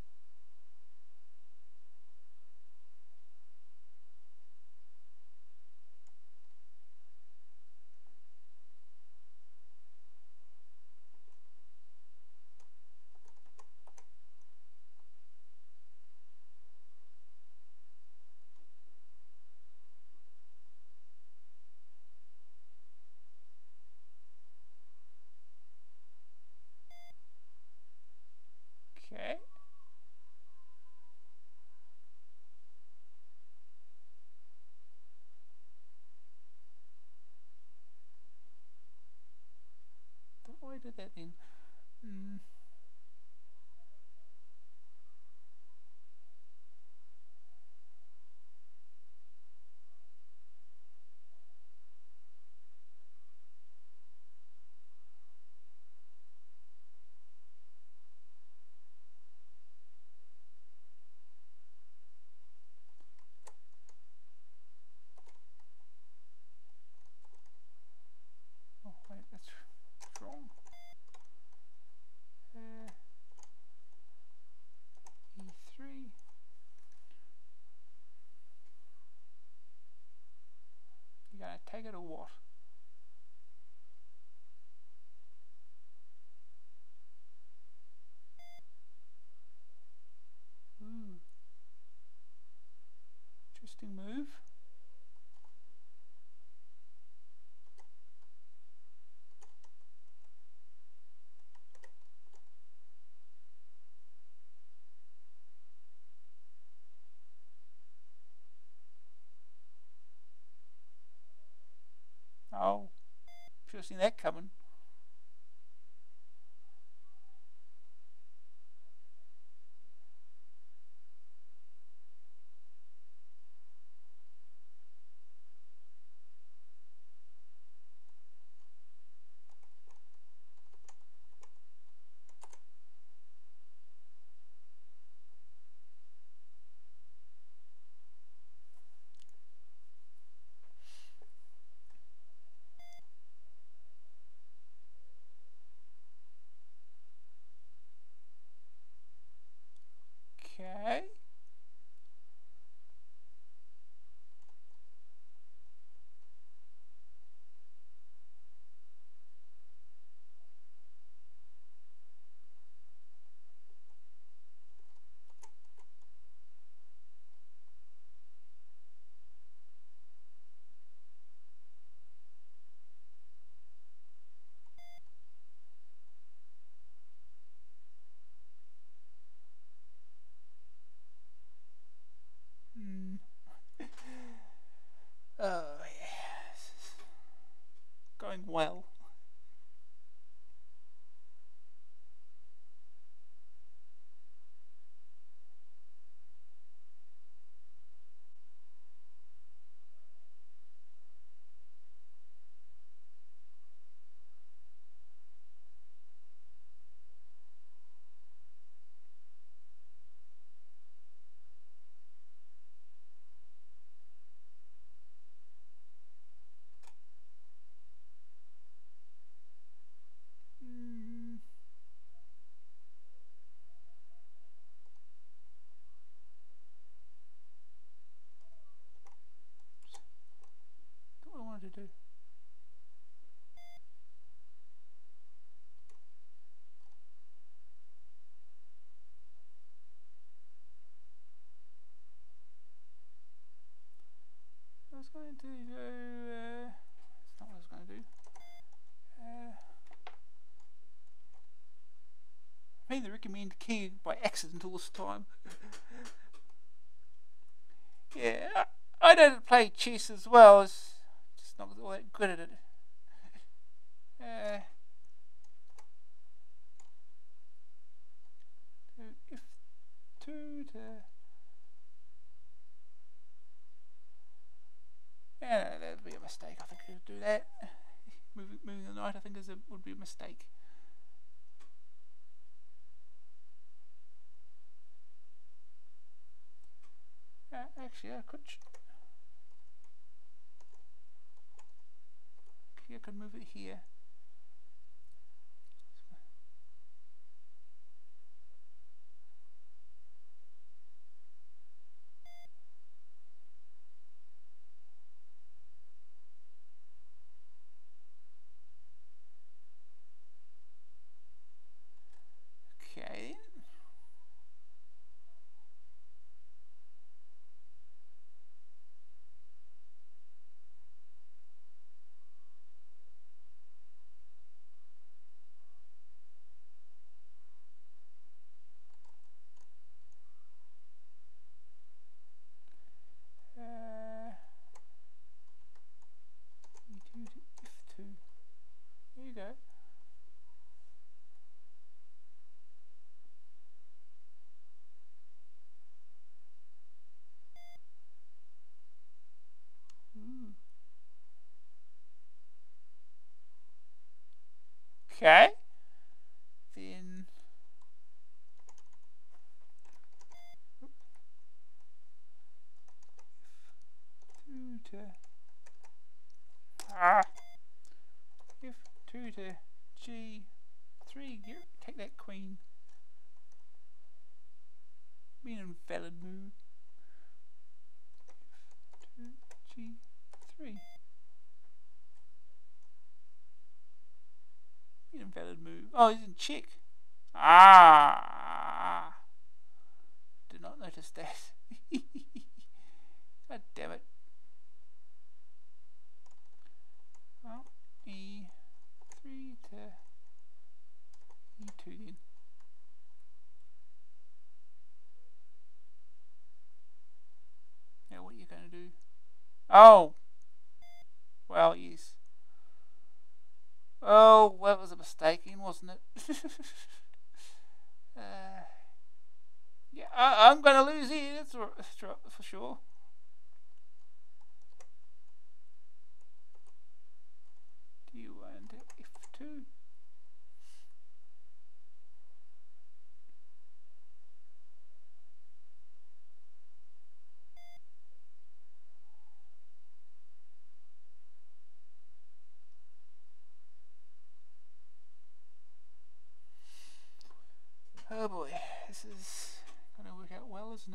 Okay. Why did that then? Hmm. Oh wait, that's wrong. Uh, E three. You gonna take it or what? Ooh. Interesting move. Oh, should have seen that coming. Okay. Hmm. Oh yes. Going well. Hmm. What I wanted to do. I was going to do. Uh, that's not what I was going to do. Uh, I made the recommend key by accident all this time. Yeah, I, I don't play chess as well. It's just not all that good at it. Uh, F two to. Yeah, that would be a mistake. I think to do that. Moving, moving the knight, I think, is a, would be a mistake. Uh, actually, I could. could move it here. Okay. Uh, E two to F two. There you go. Ooh. Okay. Then two to ah F two to G three. Take that queen. Be an invalid move. F two G three. Be an invalid move. Oh, he's in check. Ah. Did not notice that. God damn it. Well, E three to E two then. Now what are you going to do? Oh! Well, yes. Oh, that was a mistake, wasn't it? uh, yeah, I, I'm going to lose here, that's right, for sure. D one to F two. Oh boy, this is going to work out well, isn't it?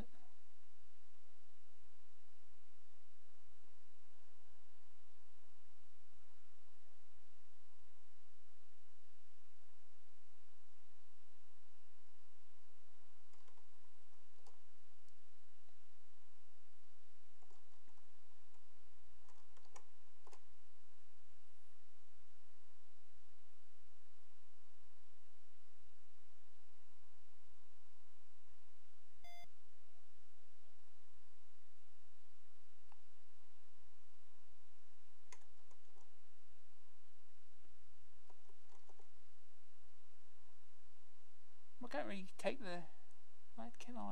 I can't really take the light, can I?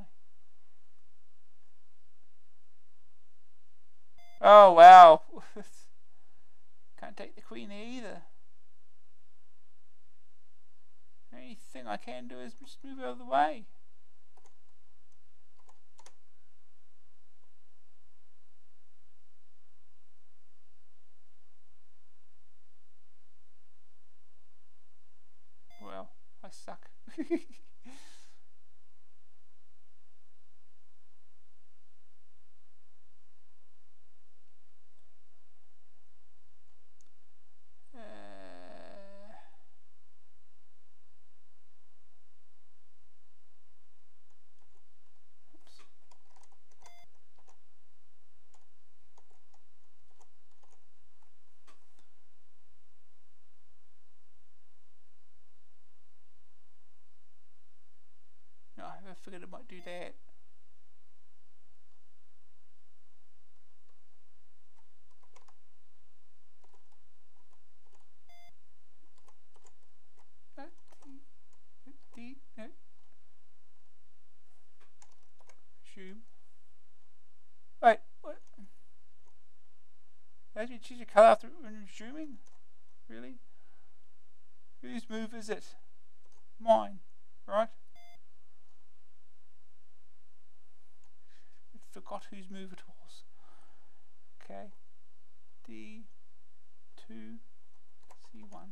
Oh wow. Can't take the queen there either. The only thing I can do is just move out of the way. Well, I suck. I figured it might do that. Zoom. Wait, what? As you choose a colour after when zooming? Really? Whose move is it? Mine, right? I forgot whose move it was. Okay. D two C one.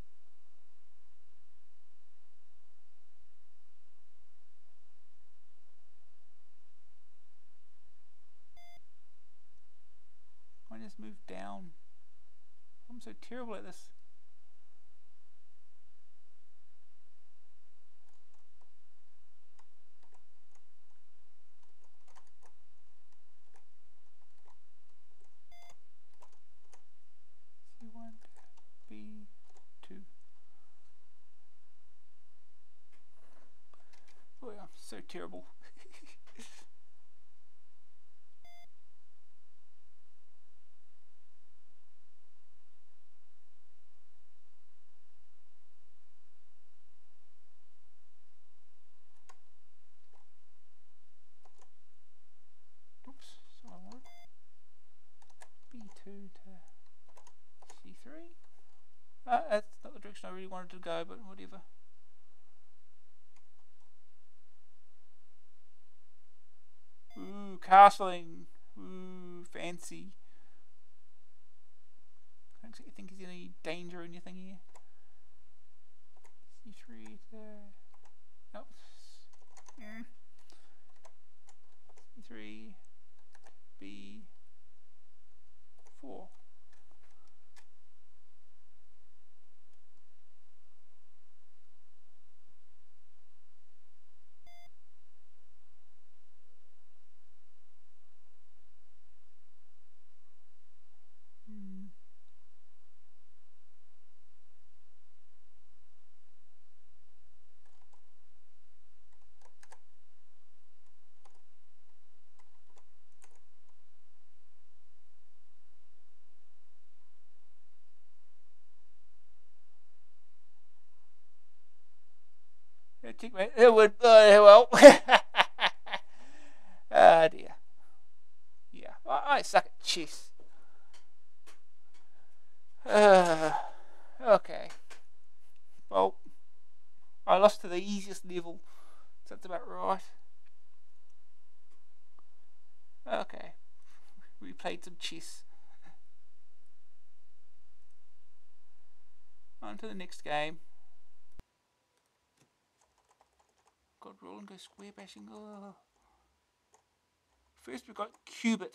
I just moved down. I'm so terrible at this. C one, B two. Oh, I'm so terrible. Oops, so I want B two to C three. Uh, that's not the direction I really wanted to go, but whatever. Ooh, castling. Ooh, fancy. I don't actually think there's any danger or anything here. C three to... Oh. Mm. C three, B four. Hmm. Yeah, checkmate. It would. Uh, well. Ah, dear. Yeah, I, I suck at chess. Uh, okay. Well, I lost to the easiest level. So that's about right. Okay. We played some chess. On to the next game. God, Roland goes square bashing. Oh. First we've got Cubit.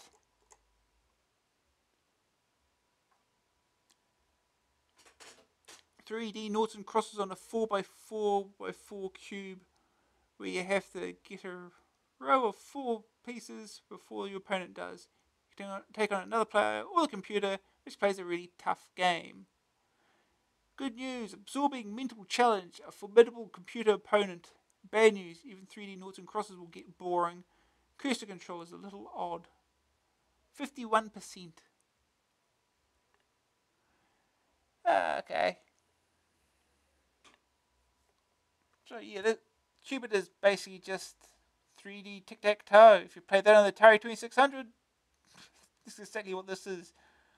three D noughts and crosses on a four by four by four cube where you have to get a row of four pieces before your opponent does. You can take on another player or the computer, which plays a really tough game. Good news, absorbing mental challenge, a formidable computer opponent. Bad news, even three D noughts and crosses will get boring. Cursor control is a little odd. fifty-one percent. Ah, okay. So yeah, the Cubit is basically just three D tic-tac-toe. If you play that on the Atari twenty-six hundred, this is exactly what this is.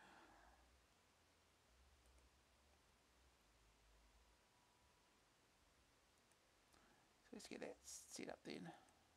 So let's get that set up then.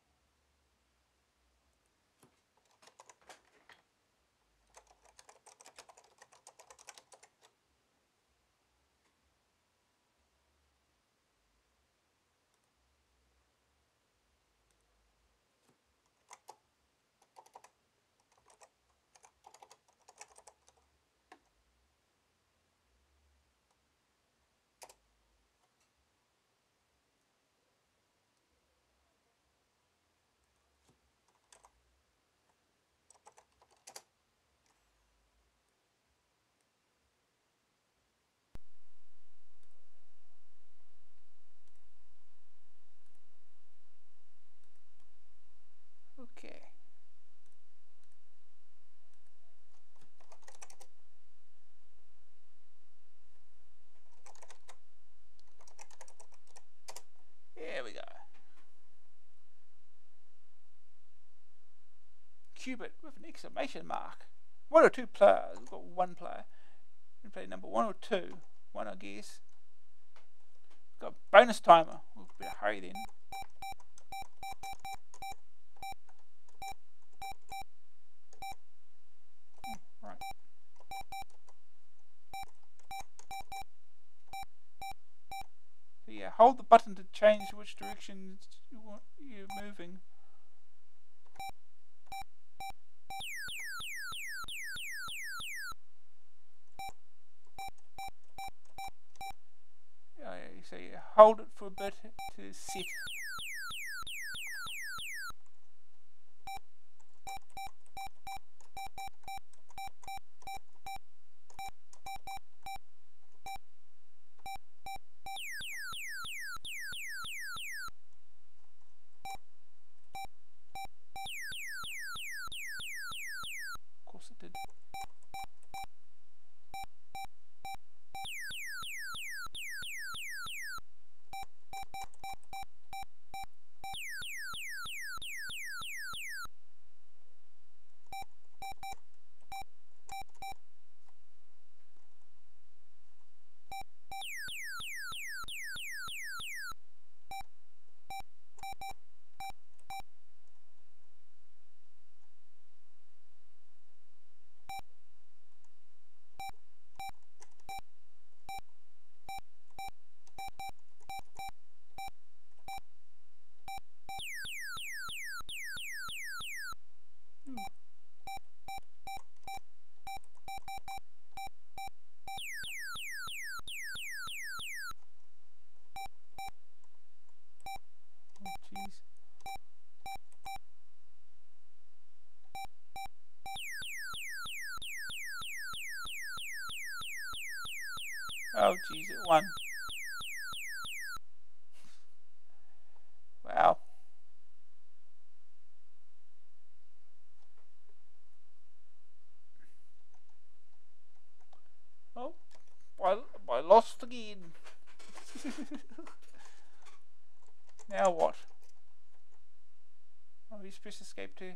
Okay. Here we go. Cubit with an exclamation mark. One or two players. We've got one player. We play number one or two. One, I guess. We've got a bonus timer. We'll better hurry then. Right. yeah, hold the button to change which direction you want, you're moving. Yeah, yeah, so you hold it for a bit to set. Of course it did. Oh jeez, it won. Wow. Oh, I, I lost again. Now what? Oh, you press escape too.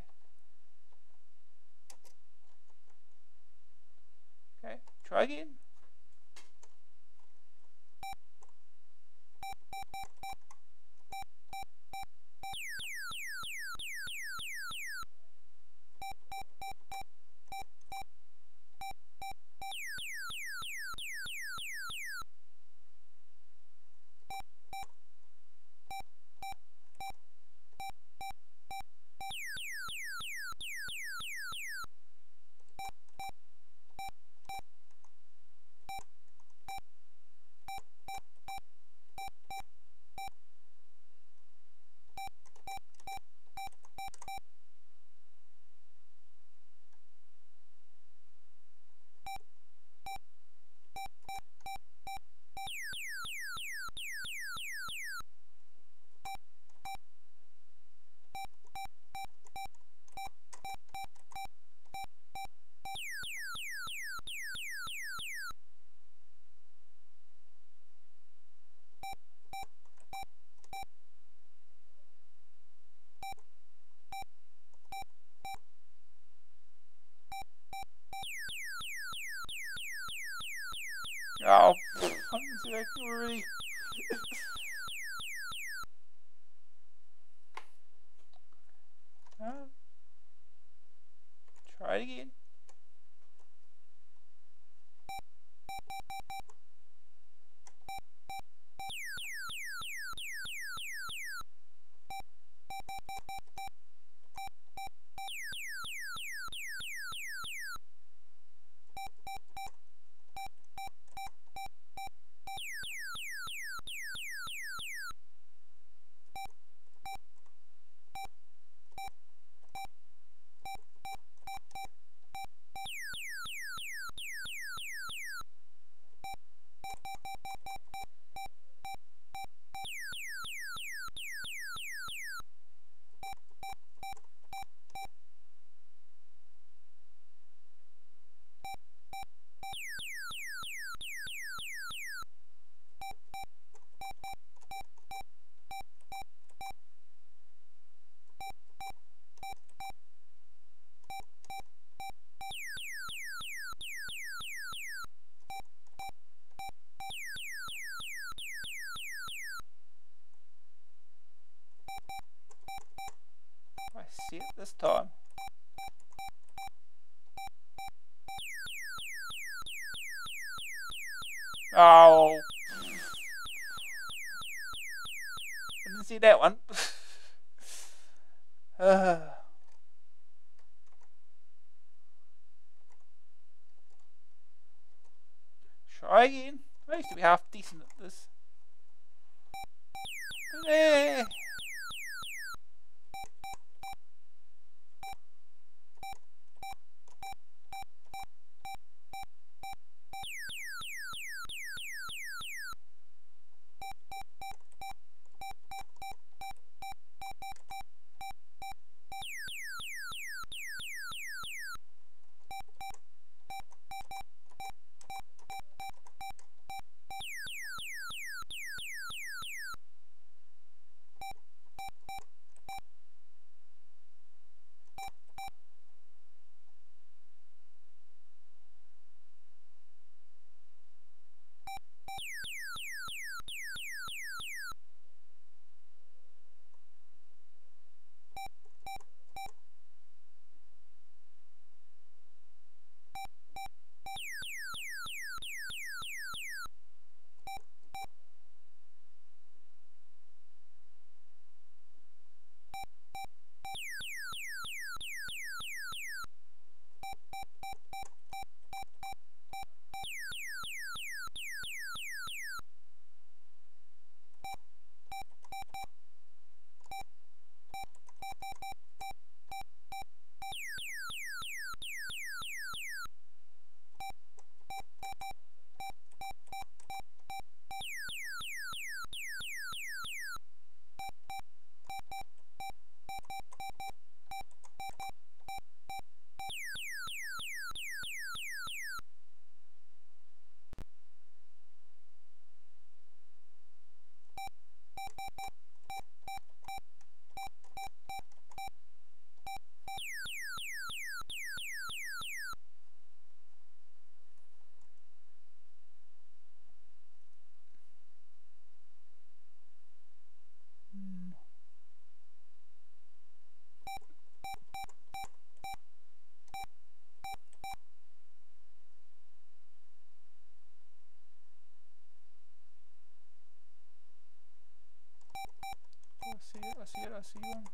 Okay, try again. Oh, I really. uh, try it again. I see it this time. Oh. didn't see that one. uh. Try again. I used to be half decent at this. Eh. I see it, I see it, I see one.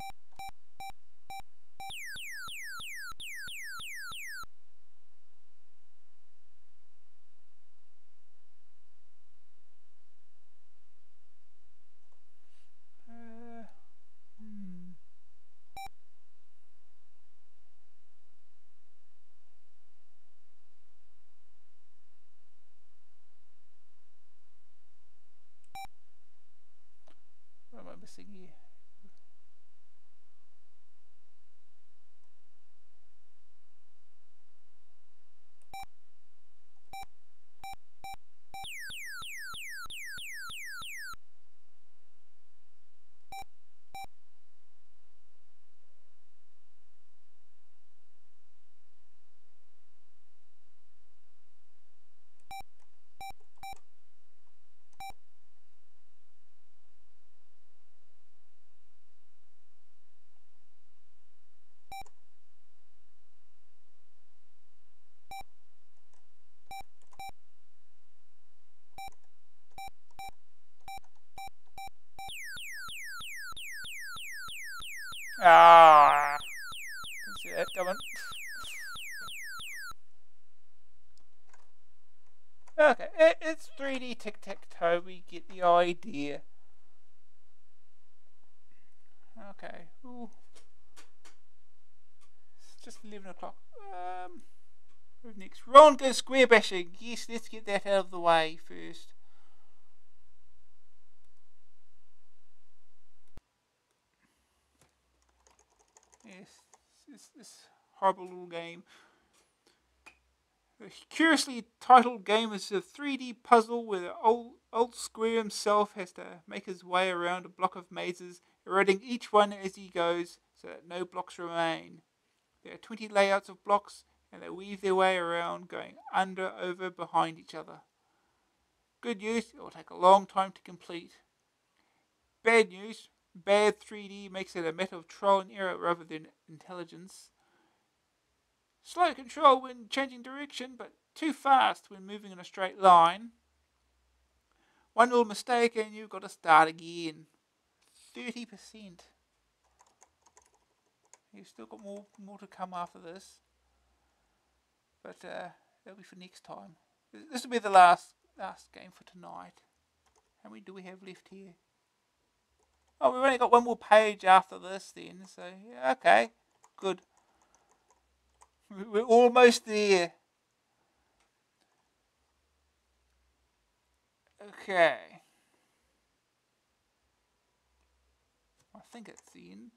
Uh, hmm. What am I missing here? Ah, didn't see that coming. Okay, it, it's three D tic-tac-toe, we get the idea. Okay, ooh. It's just eleven o'clock. Um, who's next? Roland goes square bashing. Yes, let's get that out of the way first. Yes, this, this horrible little game. The curiously titled game is a three D puzzle where the old, old Square himself has to make his way around a block of mazes, eroding each one as he goes so that no blocks remain. There are twenty layouts of blocks and they weave their way around, going under, over, behind each other. Good news, it will take a long time to complete. Bad news, bad three D makes it a matter of trial and error rather than intelligence. Slow control when changing direction, but too fast when moving in a straight line. One little mistake and you've got to start again. thirty percent. You've still got more more to come after this. But uh, that'll be for next time. This will be the last last game for tonight. How many do we have left here? Oh, we've only got one more page after this then. So, yeah, okay. Good. We're almost there. Okay. I think it's the end.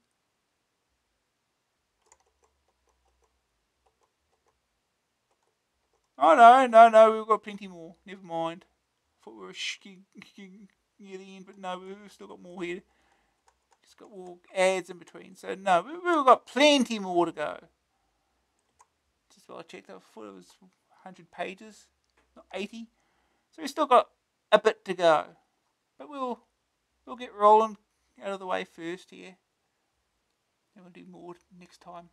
Oh no, no, no, we've got plenty more. Never mind. I thought we were near the end, but no, we've still got more here. Just got more ads in between. So no, we've got plenty more to go. Just while I checked, I thought it was one hundred pages, not eighty. So we've still got a bit to go. But we'll we'll get Roland out of the way first here. And we'll do more next time.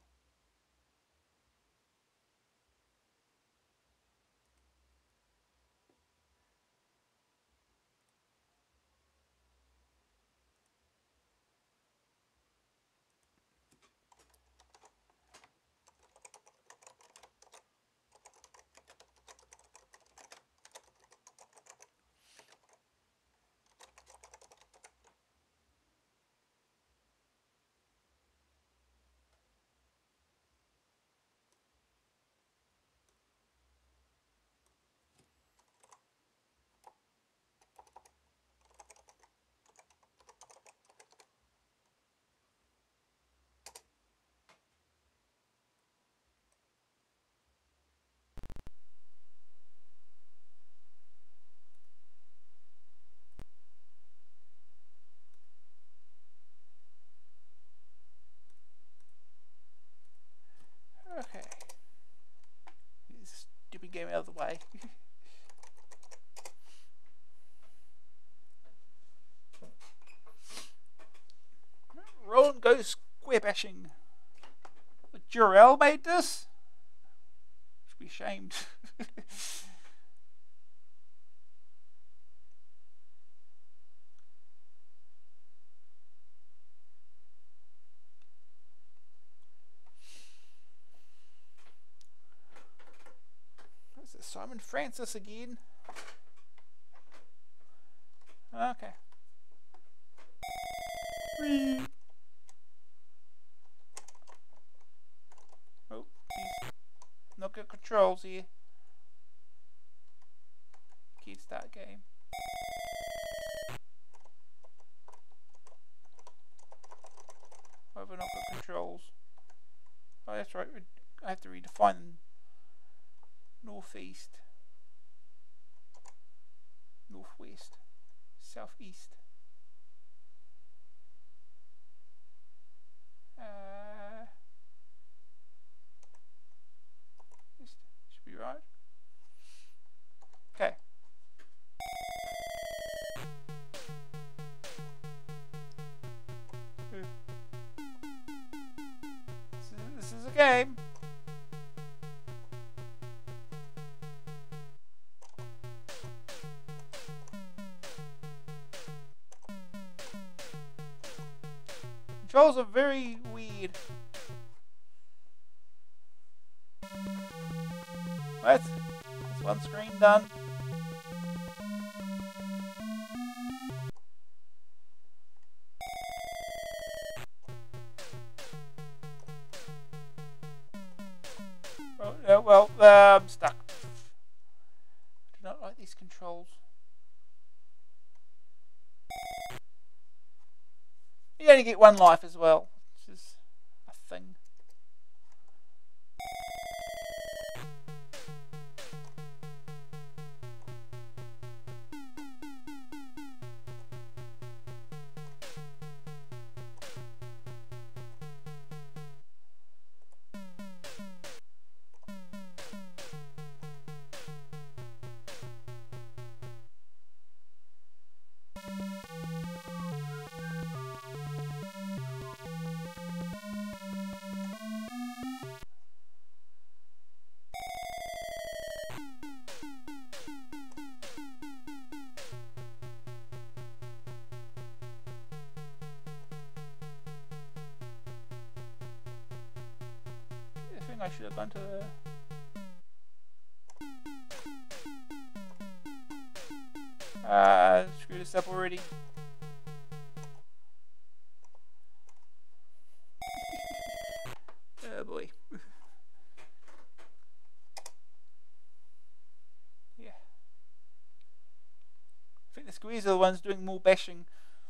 Okay. Get this stupid game out of the way. Roland goes square bashing. Jurel made this? Should be ashamed. Is it Simon Francis again? Okay. Whee. Oh, geez. Not good controls here. Can't start game. Why have I not got controls? Oh, that's right. I have to redefine them. Northeast, northwest, southeast. Uh, east should be right. Okay. This is, this is a game. Controls are very weird. What? That's one screen done. Oh, no, well, uh, I'm stuck. I do not like these controls. You only get one life as well, which is a thing. I should have gone to the... Uh, screw this up already. Oh boy. Yeah. I think the squeeze are the ones doing more bashing.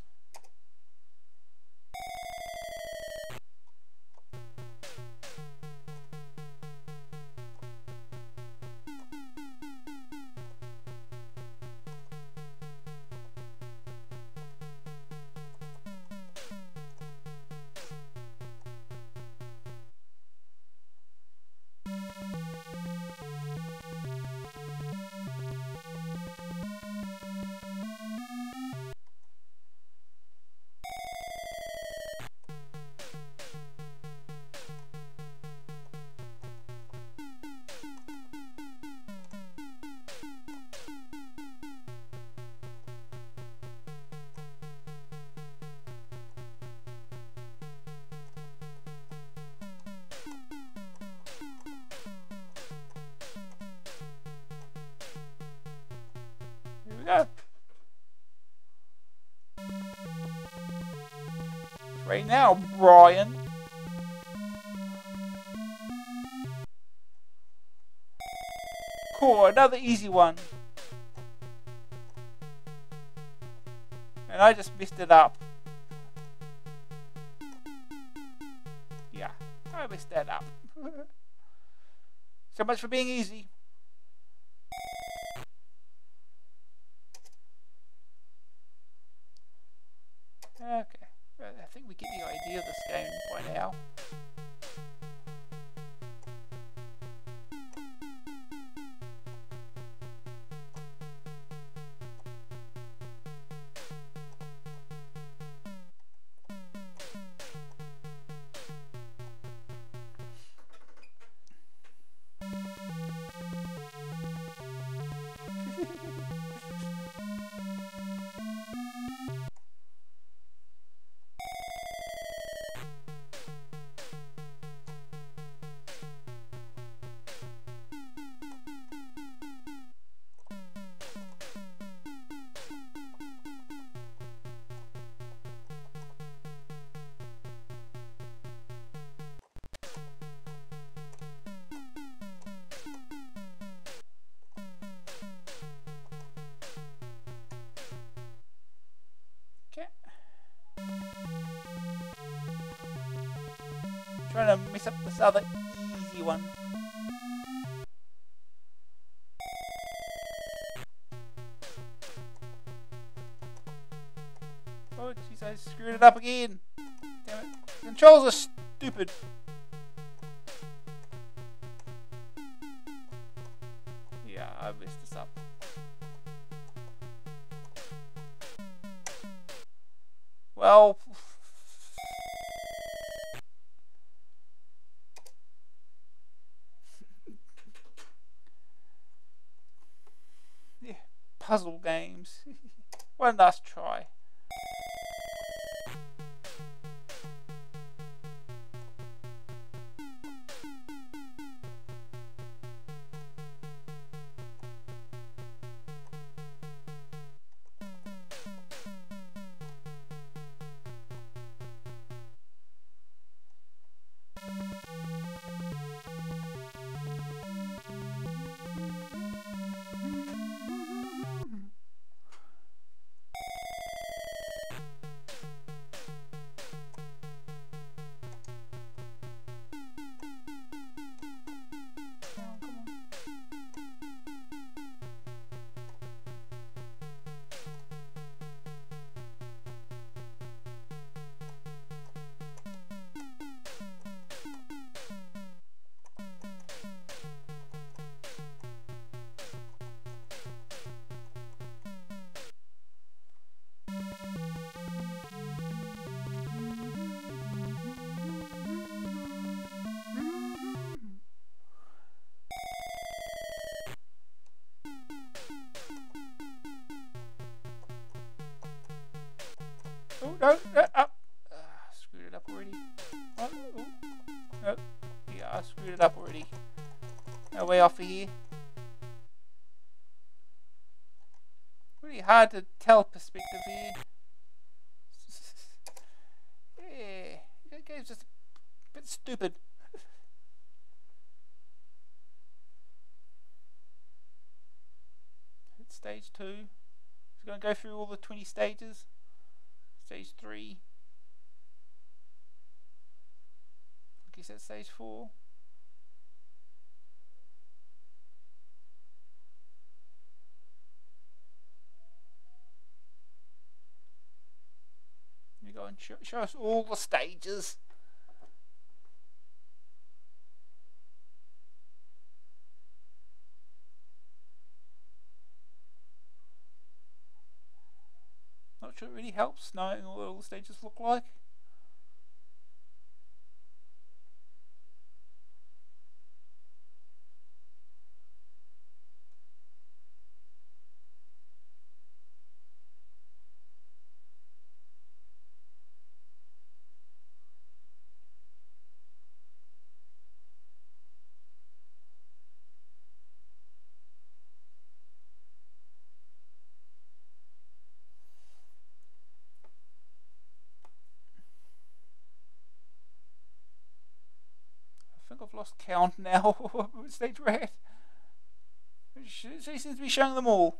Here we go. Right now, Brian. Cool, another easy one. And I just messed it up. Yeah, I messed that up. So much for being easy. Okay, I think we get the idea of this game by now. Okay. I'm trying to mess up this other easy one. Oh jeez, I screwed it up again. Damn it. Controls are stupid. Yeah, I messed this up. Well, yeah, puzzle games. One last try. Oh, no, no, up. Uh, screwed it up already. Oh, oh, no. Yeah, I screwed it up already. No way off of here. Really hard to tell perspective here. Yeah, that game's just a bit stupid. Hit stage two. It's going to go through all the twenty stages. Stage three. I guess that's stage four. You go and show, show us all the stages. Not sure it really helps knowing what all the stages look like. I think I've lost count now. What stage we're at? She seems to be showing them all.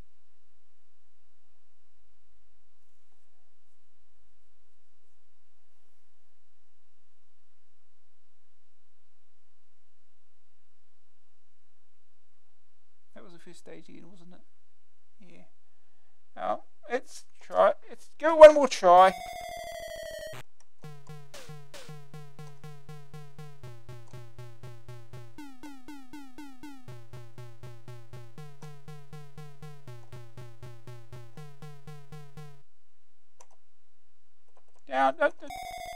That was the first stage again, wasn't it? Yeah. Now, let's try. Let's give it one more try. Down. Uh, uh,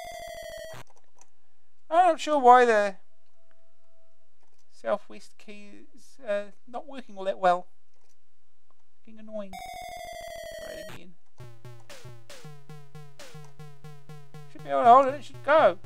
I'm not sure why the southwest key is uh, not working all that well. Getting annoying. Try it again. Should be able to hold it. It should go.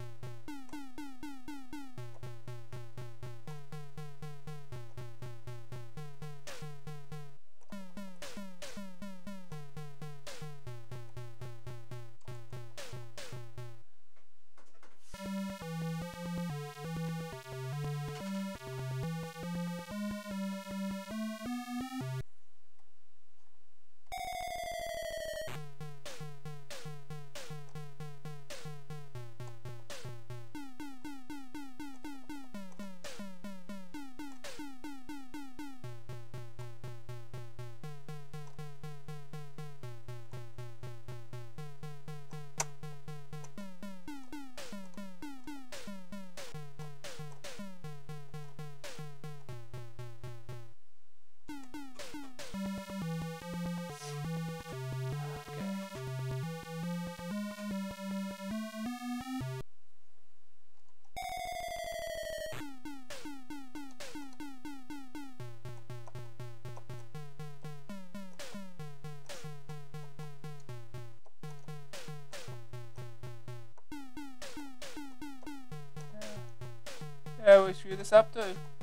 I always screw this up too.